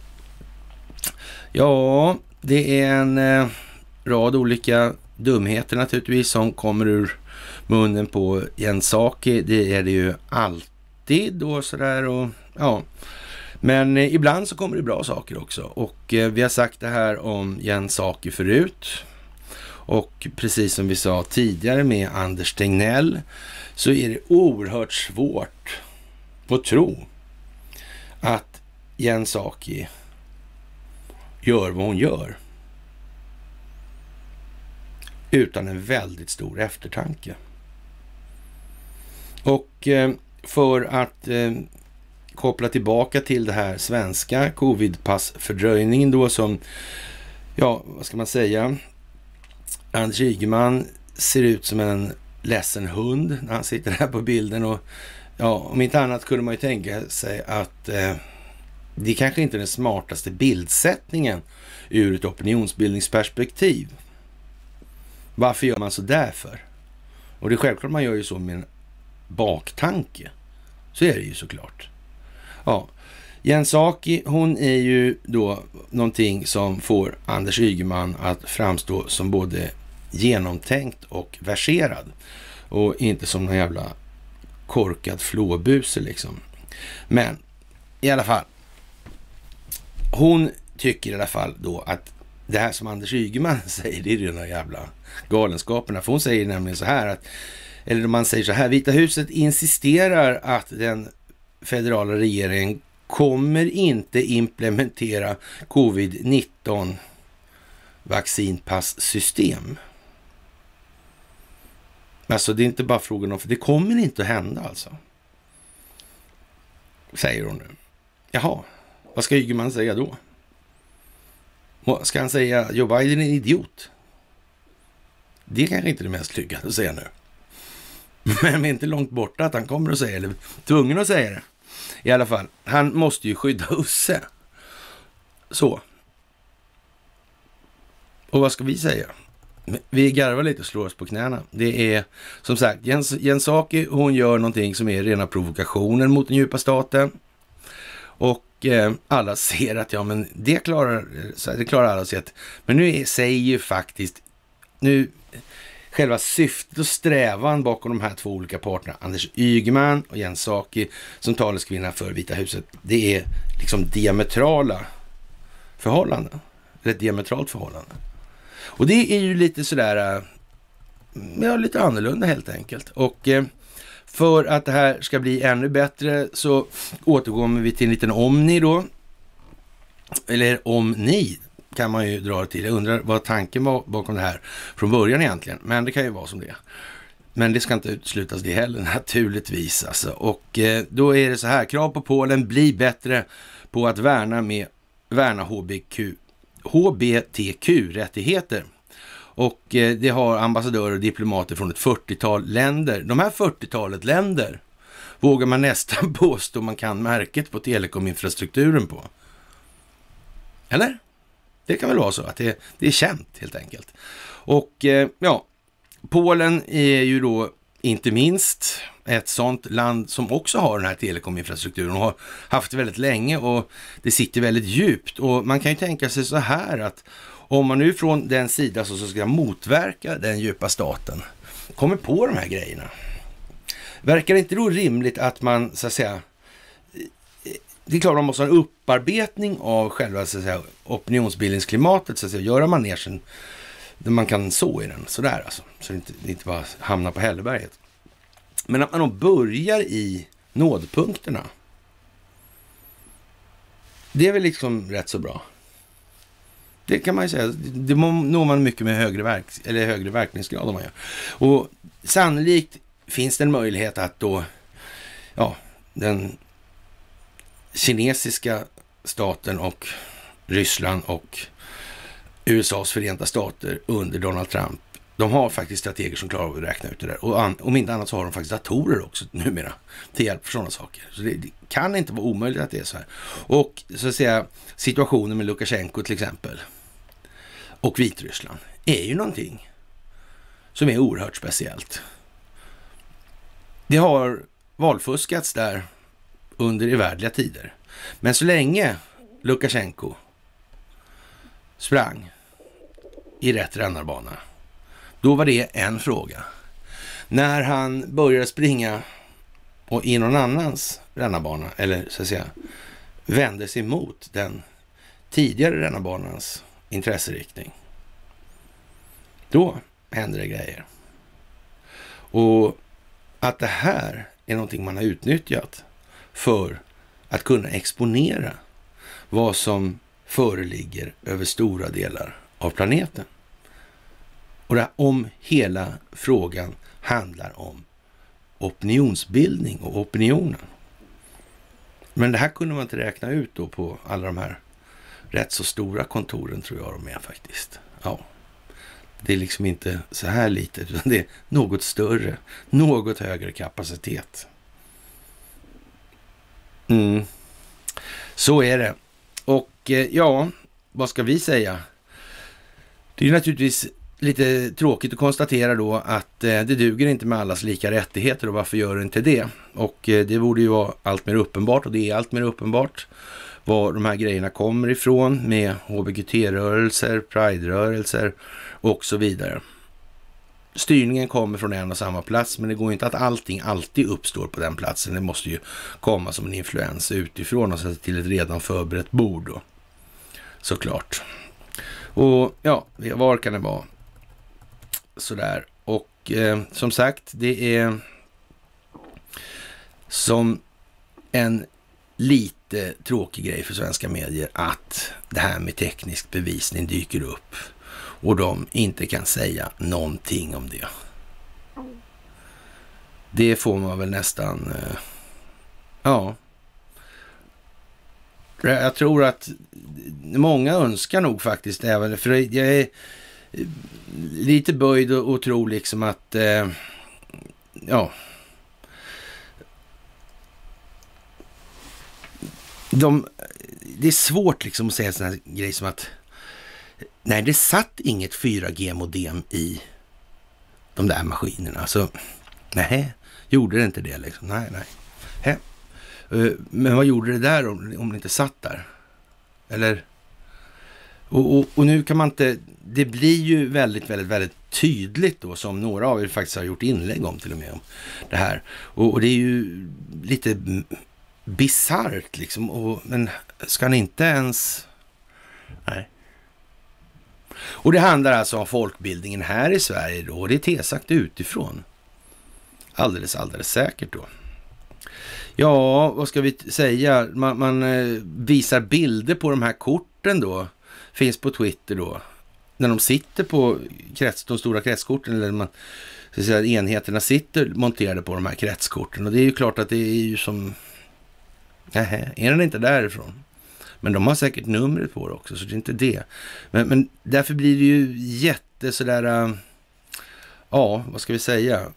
Ja, det är en rad olika dumheter naturligtvis som kommer ur munnen på Jen Psaki. Det är det ju alltid då sådär och ja. Men ibland så kommer det bra saker också och vi har sagt det här om Jen Psaki förut. Och precis som vi sa tidigare med Anders Tegnell så är det oerhört svårt att tro att Jen Psaki gör vad hon gör utan en väldigt stor eftertanke. Och för att koppla tillbaka till det här svenska covid-passfördröjningen då som, ja vad ska man säga, Anders Ygeman ser ut som en ledsen hund när han sitter här på bilden och ja, om inte annat kunde man ju tänka sig att det kanske inte är den smartaste bildsättningen ur ett opinionsbildningsperspektiv. Varför gör man så därför? Och det är självklart man gör ju så med en baktanke. Så är det ju såklart. Ja, Jen Psaki, hon är ju då någonting som får Anders Ygeman att framstå som både genomtänkt och verserad. Och inte som någon jävla korkad flåbuse liksom. Men i alla fall, hon tycker i alla fall då att det här som Anders Ygeman säger, det är ju de jävla galenskaperna. För hon säger nämligen så här att, eller man säger så här, Vita huset insisterar att den federala regeringen kommer inte implementera covid-19 vaccinpasssystem. Alltså det är inte bara frågan om, för det kommer inte att hända alltså. Säger hon nu. Jaha, vad ska Ygeman säga då? Ska han säga Joe Biden är en idiot? Det är kanske inte det mest lyckade att säga nu. Men det är inte långt borta att han kommer att säga, eller tvungen att säga det. I alla fall, han måste ju skydda Usse. Så. Och vad ska vi säga? Vi garvar lite och slår oss på knäna. Det är, som sagt, Jen Psaki, hon gör någonting som är rena provokationer mot den djupa staten. Och alla ser att, ja men det klarar alla att se att, men nu säger ju faktiskt, nu själva syftet och strävan bakom de här två olika parterna, Anders Ygeman och Jen Psaki som taleskvinna för Vita huset, det är liksom diametrala förhållanden. Ett diametralt förhållande. Och det är ju lite sådär, ja lite annorlunda helt enkelt. Och för att det här ska bli ännu bättre så återgår vi till en liten omni då. Eller omni kan man ju dra det till. Jag undrar vad tanken var bakom det här från början egentligen. Men det kan ju vara som det är. Men det ska inte uteslutas det heller naturligtvis. Alltså. Och då är det så här. Krav på Polen blir bättre på att värna HBTQ-rättigheter. Och det har ambassadörer och diplomater från ett 40-tal länder. De här 40-talet länder vågar man nästan påstå man kan märket på telekominfrastrukturen på. Eller? Det kan väl vara så att det är känt helt enkelt. Och ja, Polen är ju då inte minst ett sånt land som också har den här telekominfrastrukturen och har haft det väldigt länge och det sitter väldigt djupt. Och man kan ju tänka sig så här att om man nu från den sida som ska motverka den djupa staten kommer på de här grejerna, verkar det inte då rimligt att man så att säga, det är klart man måste ha en upparbetning av själva så att säga, opinionsbildningsklimatet, så att säga, göra manegen där man kan så i den, sådär alltså, så det inte bara hamnar på hälleberget. Men att man då börjar i nådpunkterna, det är väl liksom rätt så bra. Det kan man ju säga, det når man mycket med högre verkningsgrad om man gör. Och sannolikt finns det en möjlighet att då, ja, den kinesiska staten och Ryssland och USAs förenta stater under Donald Trump, de har faktiskt strateger som klarar av att räkna ut det där. Och om inte annat så har de faktiskt datorer också numera till hjälp för sådana saker. Så det kan inte vara omöjligt att det är så här. Och så att säga, situationen med Lukasjenko till exempel och Vitryssland är ju någonting som är oerhört speciellt. Det har valfuskats där under evärdliga tider. Men så länge Lukasjenko sprang i rätt rännarbana, då var det en fråga. När han började springa och i någon annans rännarbana, eller så att säga vände sig mot den tidigare rännarbanans intresseriktning, då händer det grejer. Och att det här är någonting man har utnyttjat för att kunna exponera vad som föreligger över stora delar av planeten. Och det, om hela frågan handlar om opinionsbildning och opinionen. Men det här kunde man inte räkna ut då på alla de här rätt så stora kontoren, tror jag de är faktiskt. Ja, det är liksom inte så här litet, utan det är något större, något högre kapacitet. Så är det. Och ja, vad ska vi säga? Det är ju naturligtvis lite tråkigt att konstatera då att det duger inte med allas lika rättigheter, och varför gör det inte det? Och det borde ju vara allt mer uppenbart, och det är allt mer uppenbart var de här grejerna kommer ifrån med HBQT-rörelser, Pride-rörelser och så vidare. Styrningen kommer från en och samma plats, men det går inte att allting alltid uppstår på den platsen. Det måste ju komma som en influens utifrån och sätta till ett redan förberett bord då. Såklart. Och ja, var kan det vara? Sådär. Och som sagt, det är som en lite tråkig grej för svenska medier att det här med teknisk bevisning dyker upp och de inte kan säga någonting om det. Det får man väl nästan, ja. Jag tror att många önskar nog faktiskt, även för jag är lite böjd och tror liksom att, ja, det är svårt liksom att säga sådana grejer som att nej, det satt inget 4G-modem i de där maskinerna. Alltså, nej, gjorde det inte det liksom? Nej. Men vad gjorde det där om det inte satt där? Eller? Och nu kan man inte, det blir ju väldigt, väldigt, väldigt tydligt då, som några av er faktiskt har gjort inlägg om till och med om det här. Och det är ju lite bisarrt liksom, men ska ni inte ens, nej. Och det handlar alltså om folkbildningen här i Sverige då, och det är tesagt utifrån. Alldeles säkert då. Ja, vad ska vi säga? Man visar bilder på de här korten då, finns på Twitter då, när de sitter på de stora kretskorten, eller man ska säga enheterna sitter monterade på de här kretskorten, och det är ju klart att det är ju som, är den inte därifrån? Men de har säkert numret på det också, så det är inte det. Men därför blir det ju jätte sådär, ja, vad ska vi säga?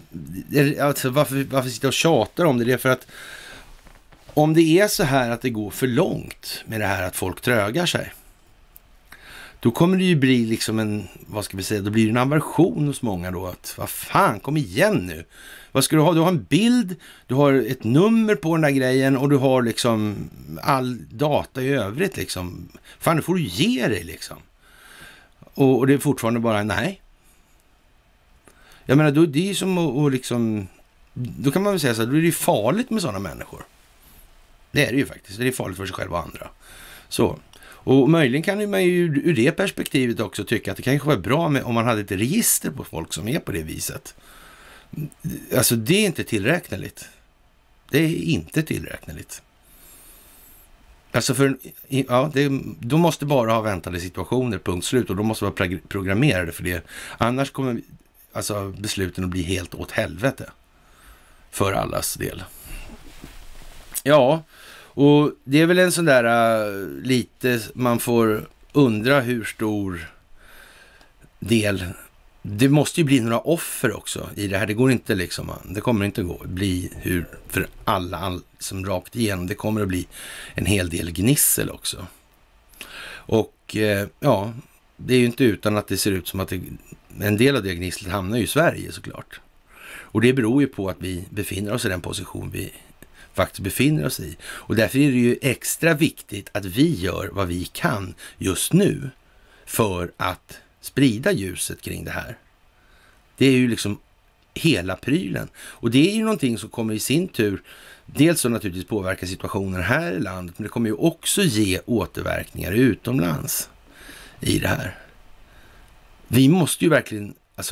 alltså varför sitta och tjata om det? Det är för att om det är så här att det går för långt med det här att folk trögar sig, då kommer det ju bli liksom en, vad ska vi säga, då blir det en aversion hos många då att, vad fan, kom igen nu. Vad ska du ha? Du har en bild, du har ett nummer på den där grejen och du har liksom all data i övrigt liksom. Fan, nu får du ge dig liksom. Och det är fortfarande bara, nej. Jag menar, då, det är ju som att liksom, då kan man väl säga så här, då är det ju farligt med sådana människor. Det är det ju faktiskt, det är farligt för sig själv och andra. Så. Och möjligen kan man ju ur det perspektivet också tycka att det kanske var bra med, om man hade ett register på folk som är på det viset. Alltså det är inte tillräkneligt. Det är inte tillräkneligt. Alltså för, ja, de måste bara ha väntade situationer, punkt slut. Och de måste vara programmerade för det. Annars kommer alltså besluten att bli helt åt helvete. För allas del. Ja, och det är väl en sån där lite, man får undra hur stor del. Det måste ju bli några offer också i det här. Det går inte liksom, det kommer inte gå bli hur för alla som rakt igenom. Det kommer att bli en hel del gnissel också. Och ja, det är ju inte utan att det ser ut som att en del av det gnisslet hamnar ju i Sverige såklart. Och det beror ju på att vi befinner oss i den position vi faktiskt befinner oss i. Och därför är det ju extra viktigt att vi gör vad vi kan just nu för att sprida ljuset kring det här. Det är ju liksom hela prylen. Och det är ju någonting som kommer i sin tur dels så naturligtvis påverka situationen här i landet, men det kommer ju också ge återverkningar utomlands i det här. Vi måste ju verkligen alltså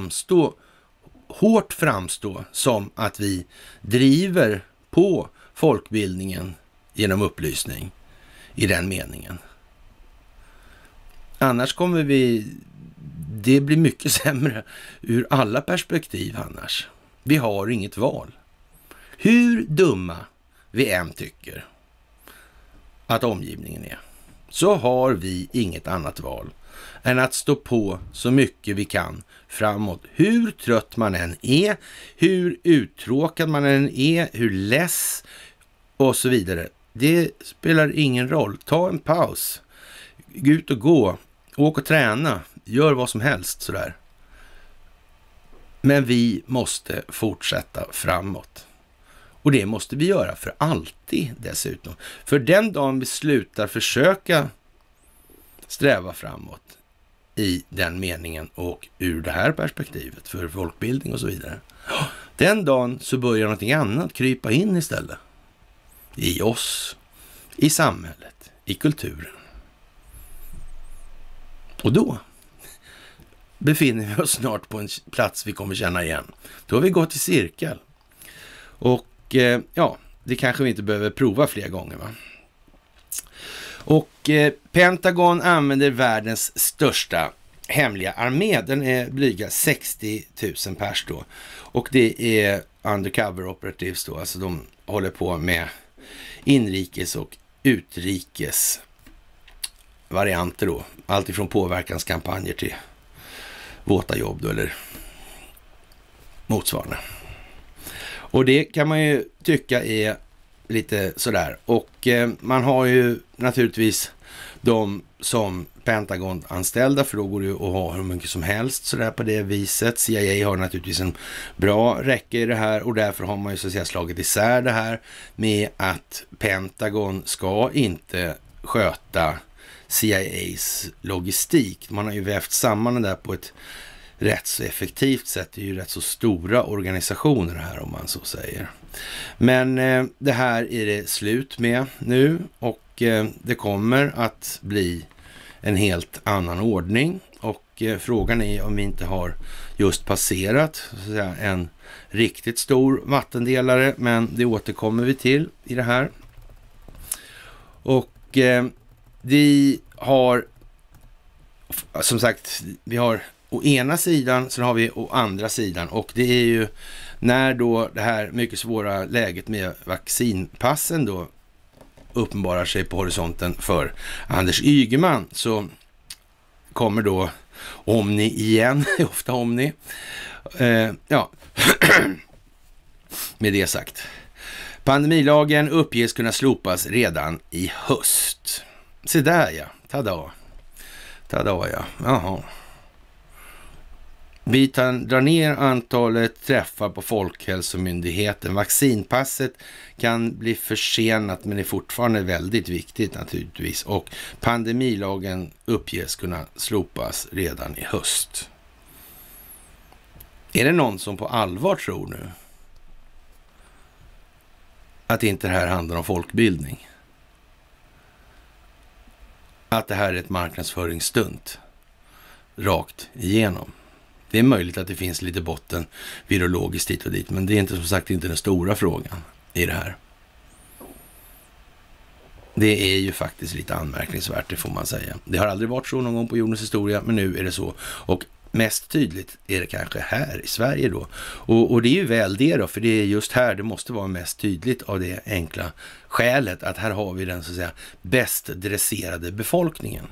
hårt framstå som att vi driver på folkbildningen genom upplysning i den meningen. Annars kommer det blir mycket sämre ur alla perspektiv annars. Vi har inget val. Hur dumma vi än tycker att omgivningen är, så har vi inget annat val än att stå på så mycket vi kan framåt. Hur trött man än är, hur uttråkad man än är, hur less och så vidare. Det spelar ingen roll. Ta en paus. Gå ut och gå. Åk och träna. Gör vad som helst sådär. Men vi måste fortsätta framåt. Och det måste vi göra för alltid dessutom. För den dagen vi slutar försöka sträva framåt i den meningen och ur det här perspektivet för folkbildning och så vidare. Den dagen så börjar någonting annat krypa in istället. I oss, i samhället, i kulturen. Och då befinner vi oss snart på en plats vi kommer känna igen. Då har vi gått i cirkel. Och ja, det kanske vi inte behöver prova fler gånger, va? Och Pentagon använder världens största hemliga armé. Den är blyga 60 000 pers då. Och det är undercover operatives då. Alltså de håller på med inrikes och utrikes varianter då. Allt ifrån påverkanskampanjer till våta jobb då, eller motsvarande. Och det kan man ju tycka är lite sådär. Och man har ju naturligtvis de som Pentagon-anställda, för då går det ju att ha hur mycket som helst sådär på det viset. CIA har naturligtvis en bra räcka i det här och därför har man ju så att säga slagit isär det här med att Pentagon ska inte sköta CIAs logistik. Man har ju vävt samman det där på ett rätt så effektivt sätt. Det är ju rätt så stora organisationer här om man så säger. Men det här är det slut med nu och det kommer att bli en helt annan ordning och frågan är om vi inte har just passerat så att säga, en riktigt stor vattendelare, men det återkommer vi till i det här. Och vi har som sagt, vi har å ena sidan, sen har vi å andra sidan och det är ju när då det här mycket svåra läget med vaccinpassen då uppenbarar sig på horisonten för Anders Ygeman, så kommer då Omni igen, ofta Omni, Ja, med det sagt. Pandemilagen uppges kunna slopas redan i höst. Se där ja, tada ja, jaha. Vi drar ner antalet träffar på Folkhälsomyndigheten. Vaccinpasset kan bli försenat men är fortfarande väldigt viktigt naturligtvis. Och pandemilagen uppges kunna slopas redan i höst. Är det någon som på allvar tror nu att inte det här handlar om folkbildning? Att det här är ett marknadsföringsstunt rakt igenom? Det är möjligt att det finns lite botten virologiskt hit och dit, men det är inte som sagt inte den stora frågan i det här. Det är ju faktiskt lite anmärkningsvärt, det får man säga. Det har aldrig varit så någon gång på jordens historia, men nu är det så. Och mest tydligt är det kanske här i Sverige då. Och det är ju väl det då, för det är just här det måste vara mest tydligt av det enkla skälet att här har vi den så att säga bäst dresserade befolkningen.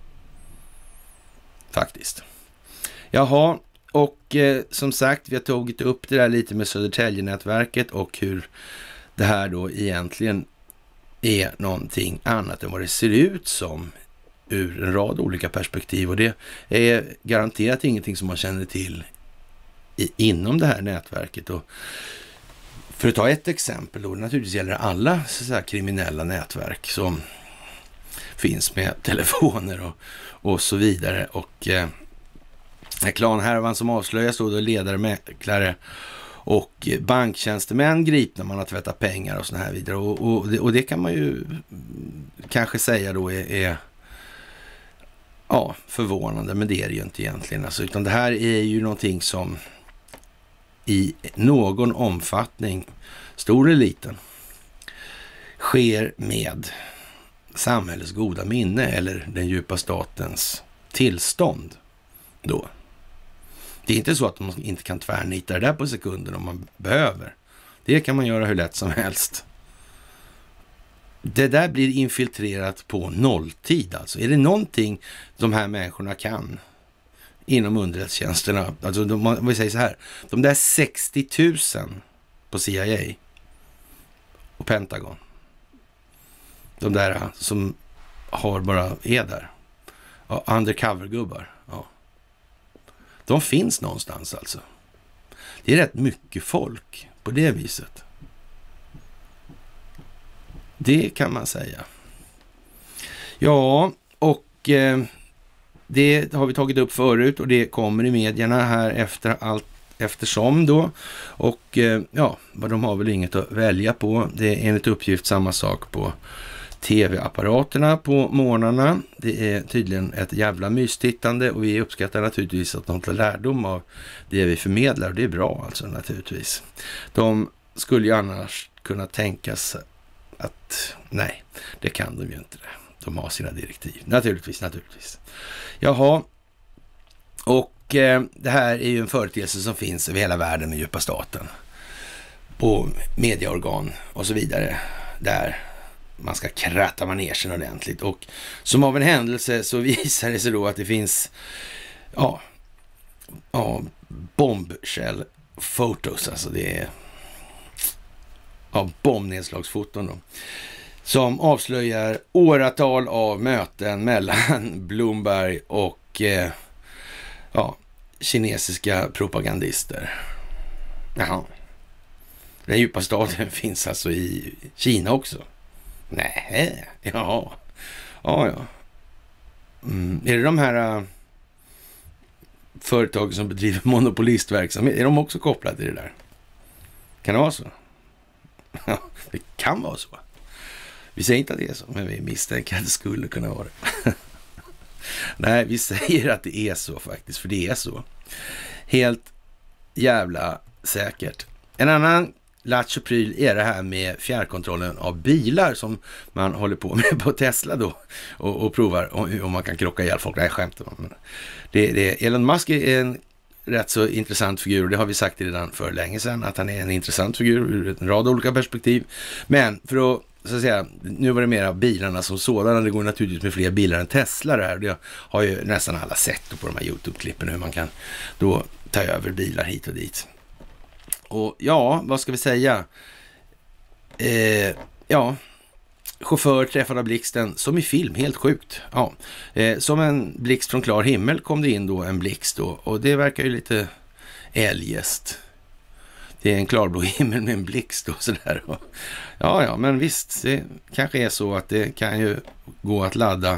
Faktiskt. Jaha, och som sagt, vi har tagit upp det där lite med Södertälje-nätverket och hur det här då egentligen är någonting annat än vad det ser ut som ur en rad olika perspektiv. Och det är garanterat ingenting som man känner till inom det här nätverket. Och för att ta ett exempel då, naturligtvis gäller det alla så att säga kriminella nätverk som finns med telefoner och så vidare. Och klanhärvan som avslöjas då ledare, mäklare och banktjänstemän gripna man har tvättat pengar och såna här vidare. Och det kan man ju kanske säga då är ja, förvånande, men det är det ju inte egentligen. Alltså, utan det här är ju någonting som i någon omfattning, stor eller liten, sker med samhällets goda minne eller den djupa statens tillstånd då. Det är inte så att man inte kan tvärnita det där på sekunden om man behöver. Det kan man göra hur lätt som helst. Det där blir infiltrerat på nolltid alltså. Är det någonting de här människorna kan inom underrättelsetjänsterna, alltså om vi säger så här, de där 60 000 på CIA och Pentagon, de där som har bara är där, ja, undercover-gubbar, ja. De finns någonstans alltså. Det är rätt mycket folk på det viset. Det kan man säga. Ja, och det har vi tagit upp förut och det kommer i medierna här eftersom då. Och ja, de har väl inget att välja på. Det är enligt uppgift samma sak på tv-apparaterna på morgnarna. Det är tydligen ett jävla mystittande och vi uppskattar naturligtvis att de tar lärdom av det vi förmedlar och det är bra alltså naturligtvis. De skulle ju annars kunna tänkas att nej, det kan de ju inte. De har sina direktiv. Naturligtvis. Jaha, och det här är ju en företeelse som finns över hela världen med djupa staten. På medieorgan och så vidare. Där man ska kratta manegen ordentligt. Och som av en händelse så visar det sig då att det finns bombshell photos. Alltså det är bombnedslagsfoton då. Som avslöjar åratal av möten mellan Bloomberg och kinesiska propagandister. Jaha. Den djupa staten finns alltså i Kina också. Nej, ja. Är det de här företag som bedriver monopolistverksamhet, är de också kopplade till det där? Kan det vara så? Ja, det kan vara så. Vi säger inte att det är så, men vi misstänker att det skulle kunna vara det. Nej, vi säger att det är så faktiskt, för det är så. Helt jävla säkert. En annan latch och pryl är det här med fjärrkontrollen av bilar som man håller på med på Tesla då och provar om man kan krocka ihjäl folk. Nej, skämtar man. Elon Musk är en rätt så intressant figur. Det har vi sagt redan för länge sedan att han är en intressant figur ur en rad olika perspektiv. Men för att så att säga, nu var det mera bilarna som sådana. Det går naturligtvis med fler bilar än Tesla där. Det har ju nästan alla sett på de här YouTube-klippen hur man kan då ta över bilar hit och dit. Och ja, vad ska vi säga? Ja, chaufför träffad av blixten, som i film, helt sjukt. Ja, som en blixt från klar himmel kom det in då en blixt då, och det verkar ju lite eljest. Det är en klarblå himmel med en blixt och sådär. Ja, men visst, det kanske är så att det kan ju gå att ladda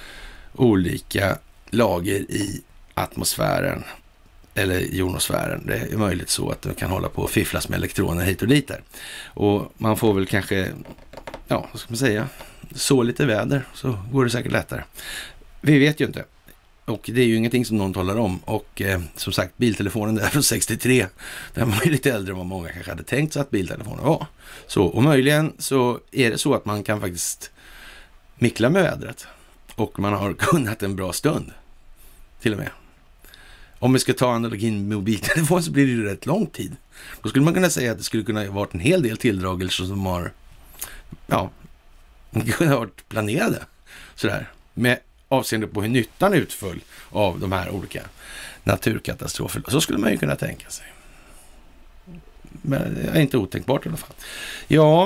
olika lager i atmosfären eller jonosfären. Det är möjligt så att de kan hålla på och fifflas med elektroner hit och dit där. Och man får väl kanske, ja, vad ska man säga, så lite väder så går det säkert lättare. Vi vet ju inte. Och det är ju ingenting som någon talar om. Och som sagt, biltelefonen där från 63, den var ju lite äldre än vad många kanske hade tänkt sig att biltelefonen var. Så, och möjligen så är det så att man kan faktiskt mickla med vädret. Och man har kunnat en bra stund. Till och med. Om vi ska ta analogin med mobiltelefon så blir det ju rätt lång tid. Då skulle man kunna säga att det skulle kunna ha varit en hel del tilldragelser som har, ja, kunde ha varit planerade. Sådär. Med avseende på hur nyttan utföll av de här olika naturkatastroferna. Så skulle man ju kunna tänka sig. Men det är inte otänkbart i alla fall. Ja,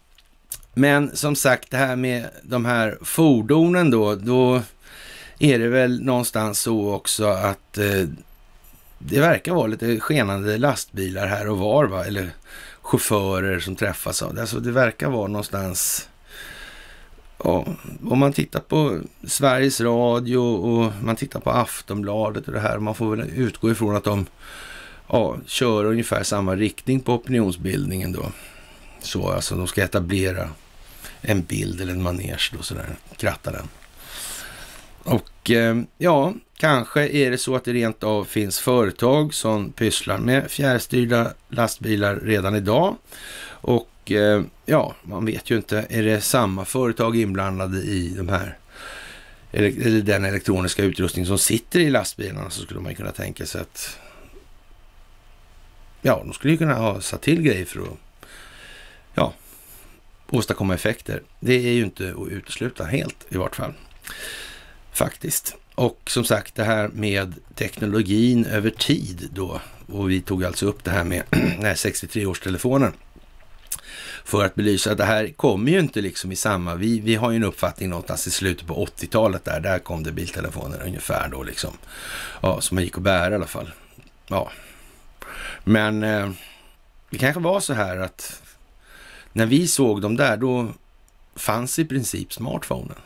men som sagt, det här med de här fordonen då är det väl någonstans så också att det verkar vara lite skenande lastbilar här och var, va? Eller chaufförer som träffas av det. Alltså det verkar vara någonstans, ja, om man tittar på Sveriges Radio och man tittar på Aftonbladet och det här, man får väl utgå ifrån att de kör ungefär samma riktning på opinionsbildningen då. Så alltså de ska etablera en bild eller en manege då, sådär, kratta den. Och ja, kanske är det så att det rent av finns företag som pysslar med fjärrstyrda lastbilar redan idag. Och ja, man vet ju inte, är det samma företag inblandade i de här eller den elektroniska utrustning som sitter i lastbilarna, så skulle man ju kunna tänka sig att ja, de skulle ju kunna ha satt till grejer för att åstadkomma effekter. Det är ju inte att utesluta helt i vart fall. Faktiskt. Och som sagt, det här med teknologin över tid då, och vi tog alltså upp det här med den här 63-årstelefonen för att belysa att det här kommer ju inte liksom i samma, vi har ju en uppfattning någonstans i slutet på 80-talet där kom det biltelefoner ungefär då liksom, ja, som man gick och bära i alla fall. Ja, men det kanske var så här att när vi såg dem där, då fanns i princip smartphonen.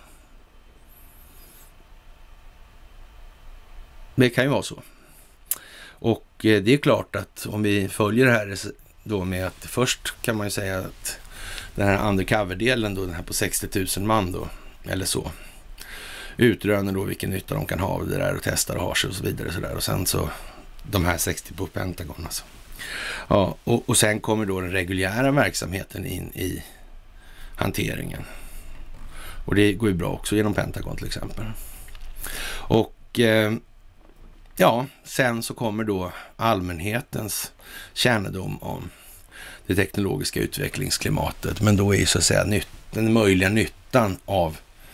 Det kan ju vara så. Och det är klart att om vi följer det här då med att först kan man ju säga att den här undercover-delen då, den här på 60 000 man då, eller så, utröner då vilken nytta de kan ha av det där och testar och har sig och så vidare så där. Och sen så de här 60 på Pentagon alltså. Ja, och sen kommer då den reguljära verksamheten in i hanteringen. Och det går ju bra också genom Pentagon till exempel. Och ja, sen så kommer då allmänhetens kännedom om det teknologiska utvecklingsklimatet. Men då är ju så att säga den möjliga nyttan av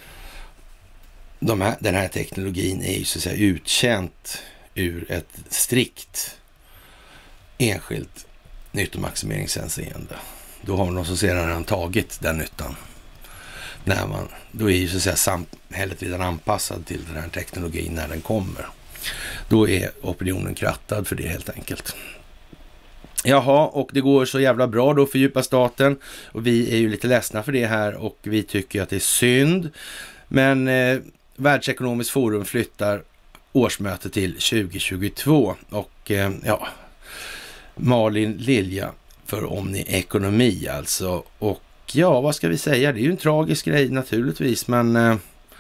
den här teknologin är ju så att säga utkänt ur ett strikt enskilt nyttomaximeringshänseende. Då har de som sedan tagit den nyttan. Då är ju så att säga samhället redan anpassad till den här teknologin när den kommer. Då är opinionen krattad för det helt enkelt. Jaha, och det går så jävla bra då för djupa staten. Och vi är ju lite ledsna för det här och vi tycker att det är synd. Men Världsekonomiskt forum flyttar årsmöte till 2022. Och ja, Malin Lilja för Omni Ekonomi alltså. Och ja, vad ska vi säga? Det är ju en tragisk grej naturligtvis, men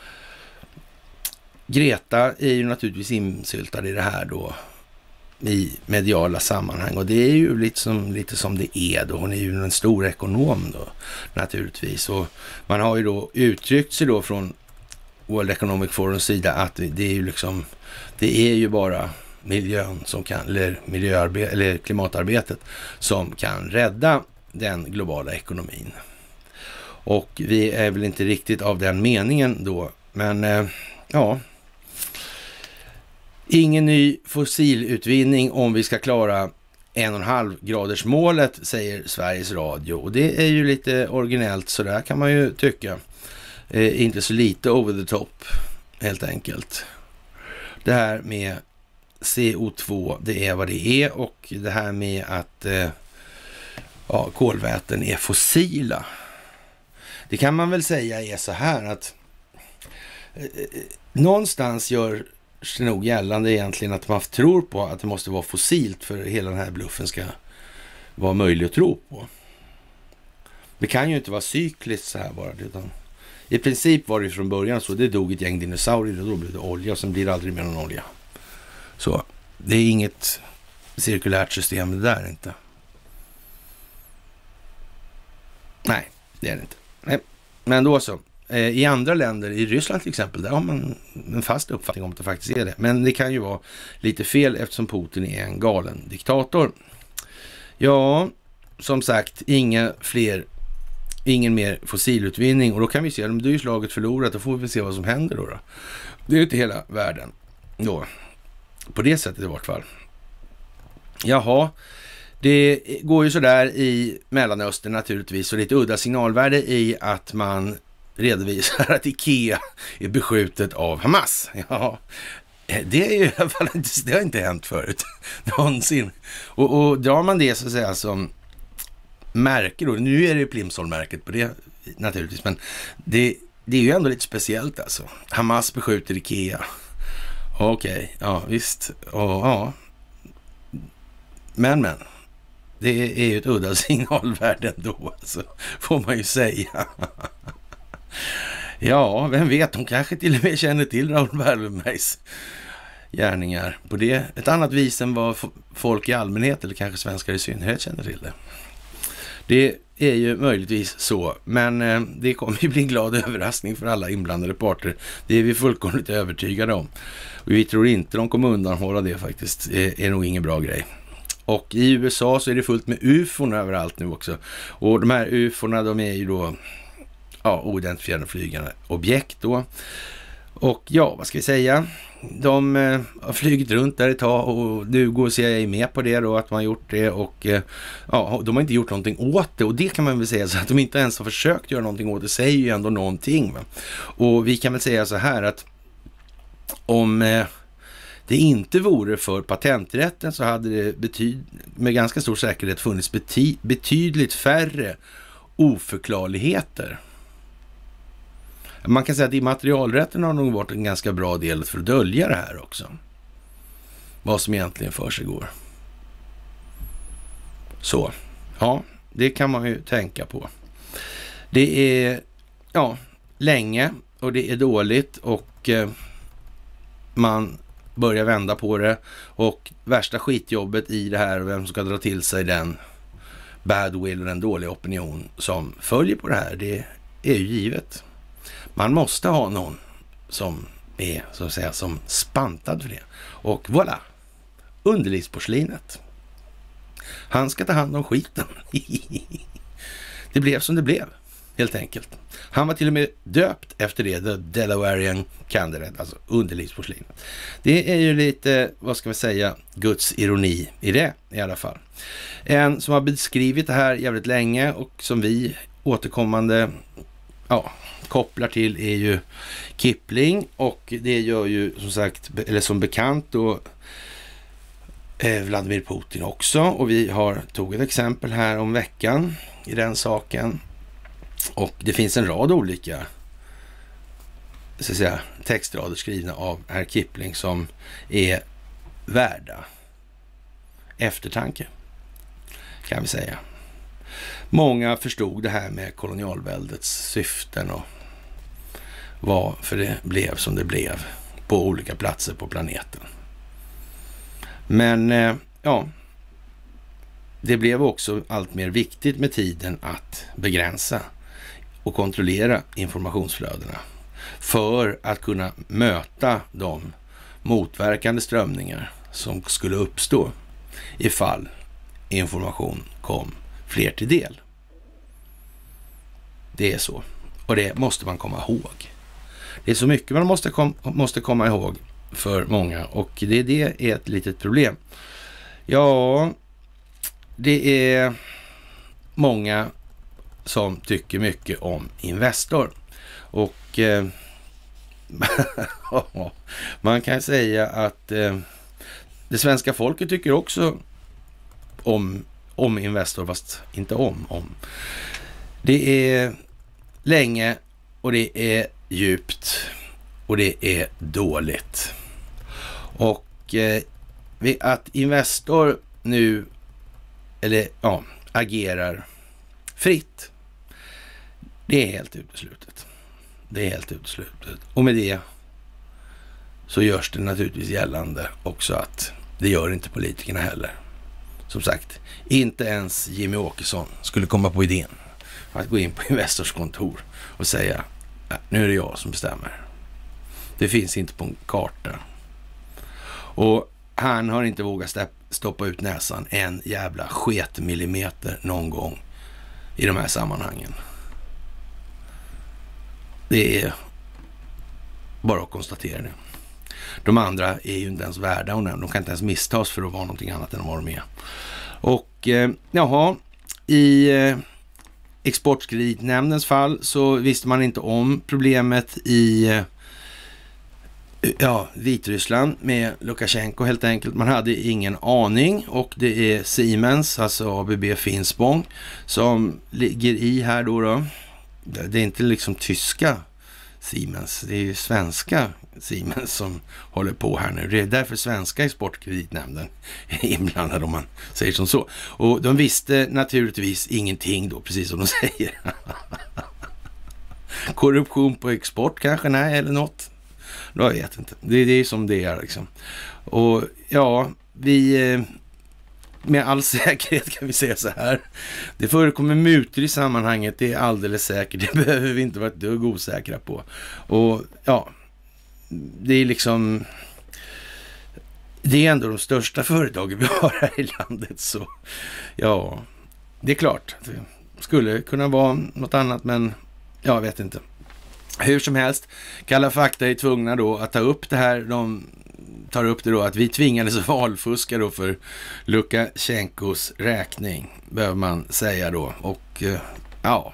Greta är ju naturligtvis insyltad i det här då i mediala sammanhang, och det är ju lite som det är då. Hon är ju en stor ekonom då naturligtvis, och man har ju då uttryckt sig då från World Economic Forums sida att det är ju liksom, det är ju bara miljön som kan, eller klimatarbetet som kan rädda den globala ekonomin. Och vi är väl inte riktigt av den meningen då, men ja, Ingen ny fossilutvinning om vi ska klara 1,5-gradersmålet, säger Sveriges Radio. Och det är ju lite originellt, så där kan man ju tycka. Inte så lite over the top, helt enkelt. Det här med CO2, det är vad det är, och det här med att kolväten är fossila. Det kan man väl säga är så här att någonstans gör sig nog gällande egentligen att man tror på att det måste vara fossilt för hela den här bluffen ska vara möjlig att tro på. Det kan ju inte vara cykliskt så här bara, utan i princip var det från början så. Det dog ett gäng dinosaurier och då blev det olja och sen blir det aldrig mer någon olja. Så det är inget cirkulärt system det där inte. Nej, det är det inte. Nej. Men då så. I andra länder, i Ryssland till exempel, där har man en fast uppfattning om att det faktiskt är det. Men det kan ju vara lite fel eftersom Putin är en galen diktator. Ja, som sagt, ingen mer fossilutvinning. Och då kan vi se, om det är ju slaget förlorat, då får vi se vad som händer då. Det är ju inte hela världen då. På det sättet i vart fall. Jaha, det går ju sådär i Mellanöstern naturligtvis, och lite udda signalvärde i att man redovisar att Ikea är beskjutet av Hamas. Ja, det är ju i alla fall inte, det har inte hänt förut någonsin. Och drar man det så att säga som märke då, nu är det Plimsoll-märket på det naturligtvis, men det är ju ändå lite speciellt alltså. Hamas beskjuter Ikea. Okej, ja visst. Ja. Men. Det är ju ett udda signalvärde ändå, alltså, får man ju säga. Ja, vem vet, de kanske till och med känner till Raoul Wallenbergs gärningar på det. Ett annat vis än vad folk i allmänhet, eller kanske svenskar i synnerhet, känner till det. Det är ju möjligtvis så, men det kommer ju bli en glad överraskning för alla inblandade parter. Det är vi fullkomligt övertygade om. Och vi tror inte de kommer undanhålla det faktiskt. Det är nog ingen bra grej. Och i USA så är det fullt med UFOn överallt nu också. Och de här UFOna, de är ju då oidentifierade flygande objekt då. Och ja, vad ska vi säga? De har flugit runt där ett tag och nu går CIA med på det då, att man har gjort det, och de har inte gjort någonting åt det, och det kan man väl säga, så att de inte ens har försökt göra någonting åt det säger ju ändå någonting, va? Och vi kan väl säga så här att om det inte vore för patenträtten så hade det med ganska stor säkerhet funnits betydligt färre oförklarligheter. Man kan säga att immaterialrätten har nog varit en ganska bra del för att dölja det här också. Vad som egentligen för sig går. Så, ja, det kan man ju tänka på. Det är, länge och det är dåligt, och man börjar vända på det, och värsta skitjobbet i det här, vem som ska dra till sig den badwill och den dåliga opinion som följer på det här, det är ju givet. Man måste ha någon som är, så att säga, som spantad för det. Och voilà, underlivsporslinet. Han ska ta hand om skiten. Det blev som det blev, helt enkelt. Han var till och med döpt efter det, The Delawarean Candidate, alltså underlivsporslinet. Det är ju lite, vad ska vi säga, Guds ironi i det i alla fall. En som har beskrivit det här jävligt länge och som vi återkommande kopplar till är ju Kipling, och det gör ju som sagt, eller som bekant då, Vladimir Putin också, och vi har tog ett exempel här om veckan i den saken, och det finns en rad olika, så att säga, textrader skrivna av herr Kipling som är värda eftertanke, kan vi säga. Många förstod det här med kolonialväldets syften och varför det blev som det blev på olika platser på planeten. Men det blev också allt mer viktigt med tiden att begränsa och kontrollera informationsflödena för att kunna möta de motverkande strömningar som skulle uppstå ifall information kom fler till del. Det är så. Och det måste man komma ihåg. Det är så mycket man måste komma ihåg för många och det är ett litet problem. Ja, det är många som tycker mycket om Investor och man kan säga att det svenska folket tycker också om Investor, fast inte om. Det är länge och det är djupt och det är dåligt. Och att Investor nu agerar fritt, det är helt uteslutet. Det är helt uteslutet. Och med det så görs det naturligtvis gällande också att det gör inte politikerna heller. Som sagt, inte ens Jimmy Åkesson skulle komma på idén att gå in på Investors kontor och säga nu är det jag som bestämmer. Det finns inte på en karta. Och han har inte vågat stoppa ut näsan en jävla sketmillimeter någon gång i de här sammanhangen. Det är bara att konstatera det. De andra är ju inte ens värda och de kan inte ens misstas för att vara någonting annat än vad de är. Och i Exportkreditnämndens fall så visste man inte om problemet i Vitryssland med Lukasjenko helt enkelt. Man hade ingen aning och det är Siemens, alltså ABB Finspång, som ligger i här då. Det är inte liksom tyska Siemens, det är ju svenska Siemens som håller på här nu. Det är därför svenska Exportkreditnämnden är inblandad, om man säger som så. Och de visste naturligtvis ingenting då, precis som de säger. Korruption på export kanske, nej, eller något. Jag vet inte. Det är som det är liksom. Och ja, vi med all säkerhet kan vi säga så här. Det förekommer mutor i sammanhanget, det är alldeles säkert. Det behöver vi inte vara ett dugg osäkra på. Och ja, det är liksom, det är ändå de största företagen vi har här i landet. Så ja, det är klart. Det skulle kunna vara något annat, men jag vet inte. Hur som helst, Kalla fakta är tvungna då att ta upp det här. De tar upp det då att vi tvingades valfuska då för Lukasjenkos räkning, behöver man säga då. Och ja,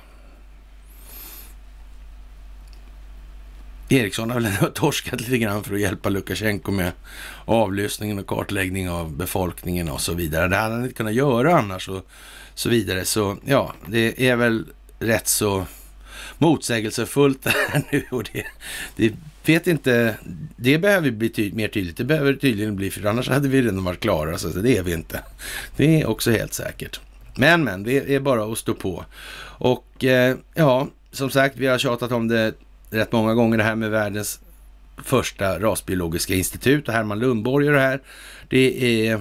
Ericsson har väl torskat lite grann för att hjälpa Lukasjenko med avlyssningen och kartläggning av befolkningen och så vidare. Det hade han inte kunnat göra annars och så vidare. Så ja, det är väl rätt så motsägelsefullt här nu, och det vet inte, det behöver bli mer tydligt. Det behöver tydligen bli, för annars hade vi redan varit klara, så det är vi inte. Det är också helt säkert. Men det är bara att stå på. Och ja, som sagt, vi har tjatat om det rätt många gånger, det här med världens första rasbiologiska institut och Herman Lundborg och det här. Det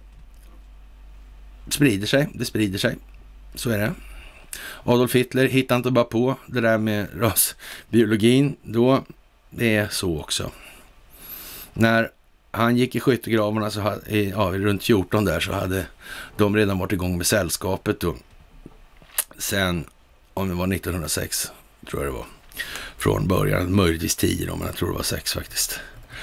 sprider sig. Så är det. Adolf Hitler hittade inte bara på det där med rasbiologin då. Det är så också. När han gick i skyttegravarna så runt 14 där, så hade de redan varit igång med sällskapet då. Sen, om det var 1906 tror jag det var, från början, möjligtvis 10 då, men jag tror det var 6 faktiskt.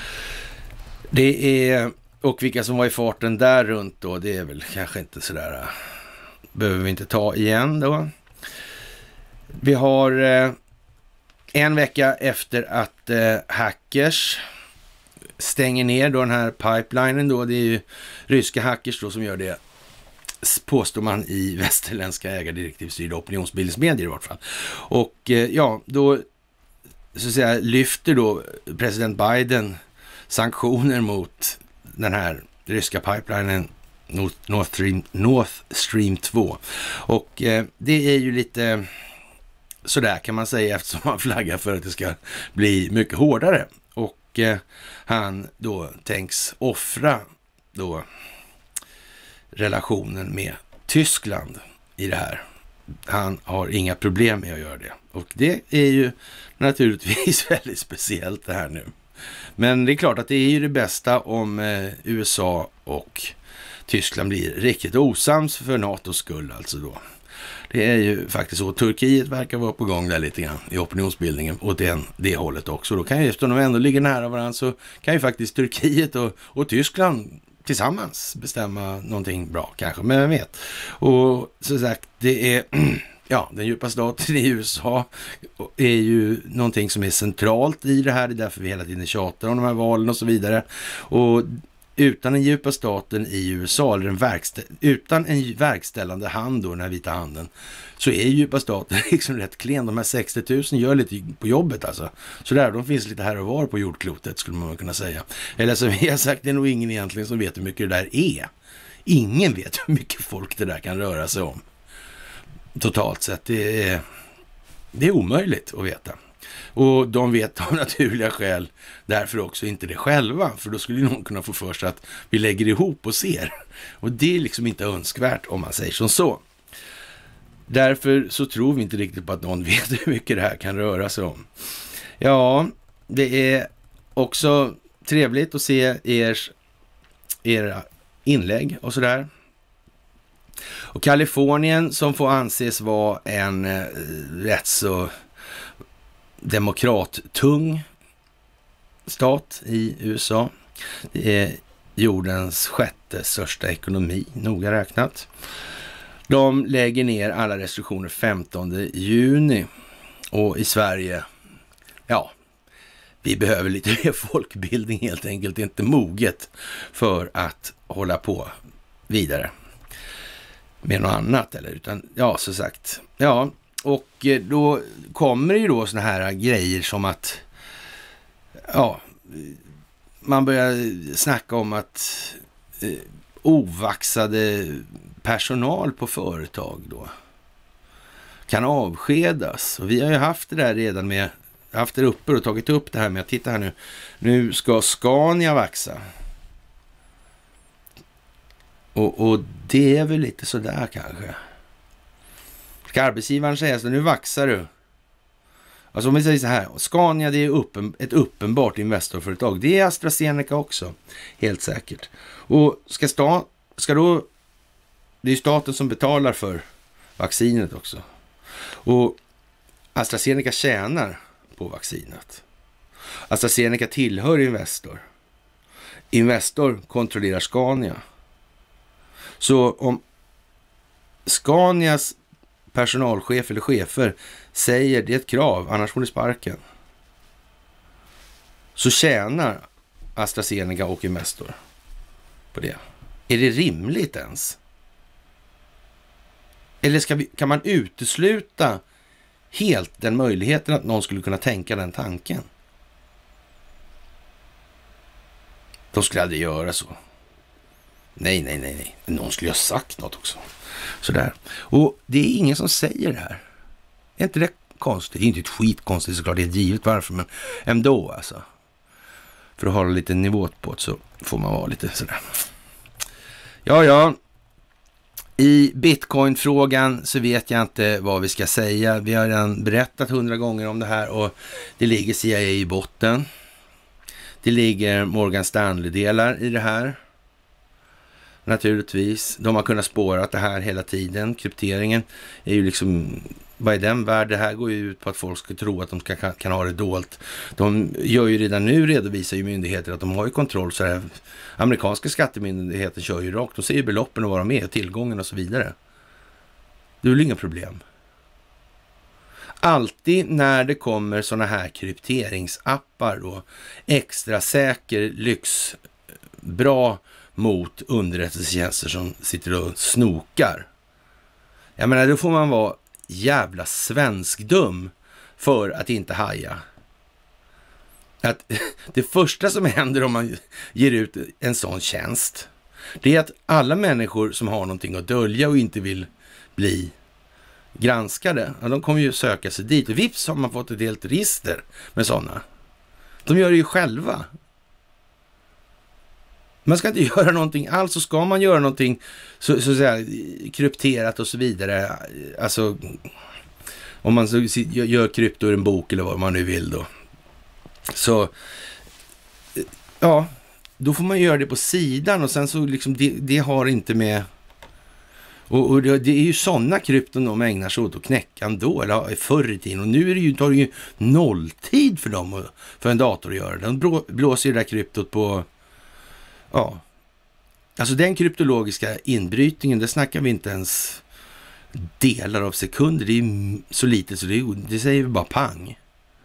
Det är, och vilka som var i farten där runt då, det är väl kanske inte sådär, behöver vi inte ta igen då. Vi har en vecka efter att hackers stänger ner då den här pipelinen då, det är ju ryska hackers då som gör det, påstår man i västerländska ägardirektivstyrda opinionsbildningsmedier i vart fall. Och ja, då så att säga lyfter då president Biden sanktioner mot den här ryska pipelinen Nord Stream 2. Och det är ju lite sådär kan man säga, eftersom man flaggar för att det ska bli mycket hårdare. Och han då tänks offra då relationen med Tyskland i det här. Han har inga problem med att göra det. Och det är ju naturligtvis väldigt speciellt det här nu. Men det är klart att det är ju det bästa om USA och Tyskland blir riktigt osams för NATOs skull alltså då. Det är ju faktiskt så. Turkiet verkar vara på gång där lite grann i opinionsbildningen åt det hållet också. Då kan ju, eftersom de ändå ligger nära varandra, så kan ju faktiskt Turkiet och Tyskland tillsammans bestämma någonting bra kanske, men vem vet. Och så sagt, det är ja, den djupa staten i USA är ju någonting som är centralt i det här. Det är därför vi hela tiden tjatar om de här valen och så vidare. Och utan den djupa staten i USA, eller utan en verkställande hand då, den här vita handen, så är djupa staten liksom rätt klen. De här 60 000 gör lite på jobbet alltså. Så där, de finns lite här och var på jordklotet, skulle man kunna säga. Eller som vi har sagt, det är nog ingen egentligen som vet hur mycket det där är. Ingen vet hur mycket folk det där kan röra sig om. Totalt sett, det är omöjligt att veta. Och de vet av naturliga skäl därför också inte det själva. För då skulle någon kunna få för sig att vi lägger ihop och ser. Och det är liksom inte önskvärt om man säger som så. Därför så tror vi inte riktigt på att någon vet hur mycket det här kan röra sig om. Ja, det är också trevligt att se era inlägg och sådär. Och Kalifornien, som får anses vara en rätt så demokrattung stat i USA. Det är jordens 6:e största ekonomi, noga räknat. De lägger ner alla restriktioner 15 juni. Och i Sverige, ja, vi behöver lite mer folkbildning helt enkelt. Det är inte moget för att hålla på vidare med något annat, eller utan, ja, så sagt. Ja, och då kommer det ju då såna här grejer som att, ja, man börjar snacka om att ovaxade personal på företag då kan avskedas. Och vi har ju haft det där redan med, haft det uppe och tagit upp det här med att titta här nu. Nu ska Scania vaxa. Och det är väl lite sådär kanske. Ska arbetsgivaren säga så, nu vaxar du. Alltså om vi säger så här, Scania, det är ett uppenbart investorföretag. Det är AstraZeneca också, helt säkert. Och ska då, det är ju staten som betalar för vaccinet också. Och AstraZeneca tjänar på vaccinet. AstraZeneca tillhör Investor. Investor kontrollerar Scania. Så om Scanias personalchef eller chefer säger det är ett krav, annars får ni sparken, så tjänar AstraZeneca och Investor på det. Är det rimligt ens? Eller kan man utesluta helt den möjligheten att någon skulle kunna tänka den tanken? De skulle aldrig göra så. Nej. Någon skulle ha sagt något också. Sådär. Och det är ingen som säger det här. Är inte det konstigt? Det är inte ett skitkonstigt såklart. Det är givet varför. Men ändå alltså. För att hålla lite nivå på det så får man vara lite sådär. Ja. I Bitcoin-frågan så vet jag inte vad vi ska säga. Vi har redan berättat 100 gånger om det här. Och det ligger CIA i botten. Det ligger Morgan Stanley-delar i det här. Naturligtvis. De har kunnat spåra att det här hela tiden. Krypteringen är ju liksom, vad är den värld? Det här går ju ut på att folk ska tro att de kan ha det dolt. De gör ju redan nu, redovisar ju myndigheter att de har ju kontroll. Så här, amerikanska skattemyndigheten kör ju rakt. De ser ju beloppen och vad de är, tillgången och så vidare. Det är väl inga problem. Alltid när det kommer såna här krypteringsappar då, extra säker lyx, bra mot underrättelsetjänster som sitter och snokar. Jag menar, då får man vara jävla svenskdum för att inte haja. Att det första som händer om man ger ut en sån tjänst, det är att alla människor som har någonting att dölja och inte vill bli granskade, ja, de kommer ju söka sig dit. Och vips har man fått ett helt register med sådana. De gör det ju själva. Man ska inte göra någonting alls, så ska man göra någonting så att säga krypterat och så vidare. Alltså om man så gör krypto ur en bok eller vad man nu vill då. Så ja, då får man göra det på sidan och sen så liksom det har inte med Och det är ju sådana krypton de ägnar sig åt att knäcka ändå, eller förr i tiden. Och nu tar det ju nolltid för dem, för en dator att göra det. De blåser ju det där kryptot på, ja, alltså den kryptologiska inbrytningen, det snackar vi inte ens delar av sekunder. Det är ju så lite så det säger vi bara pang.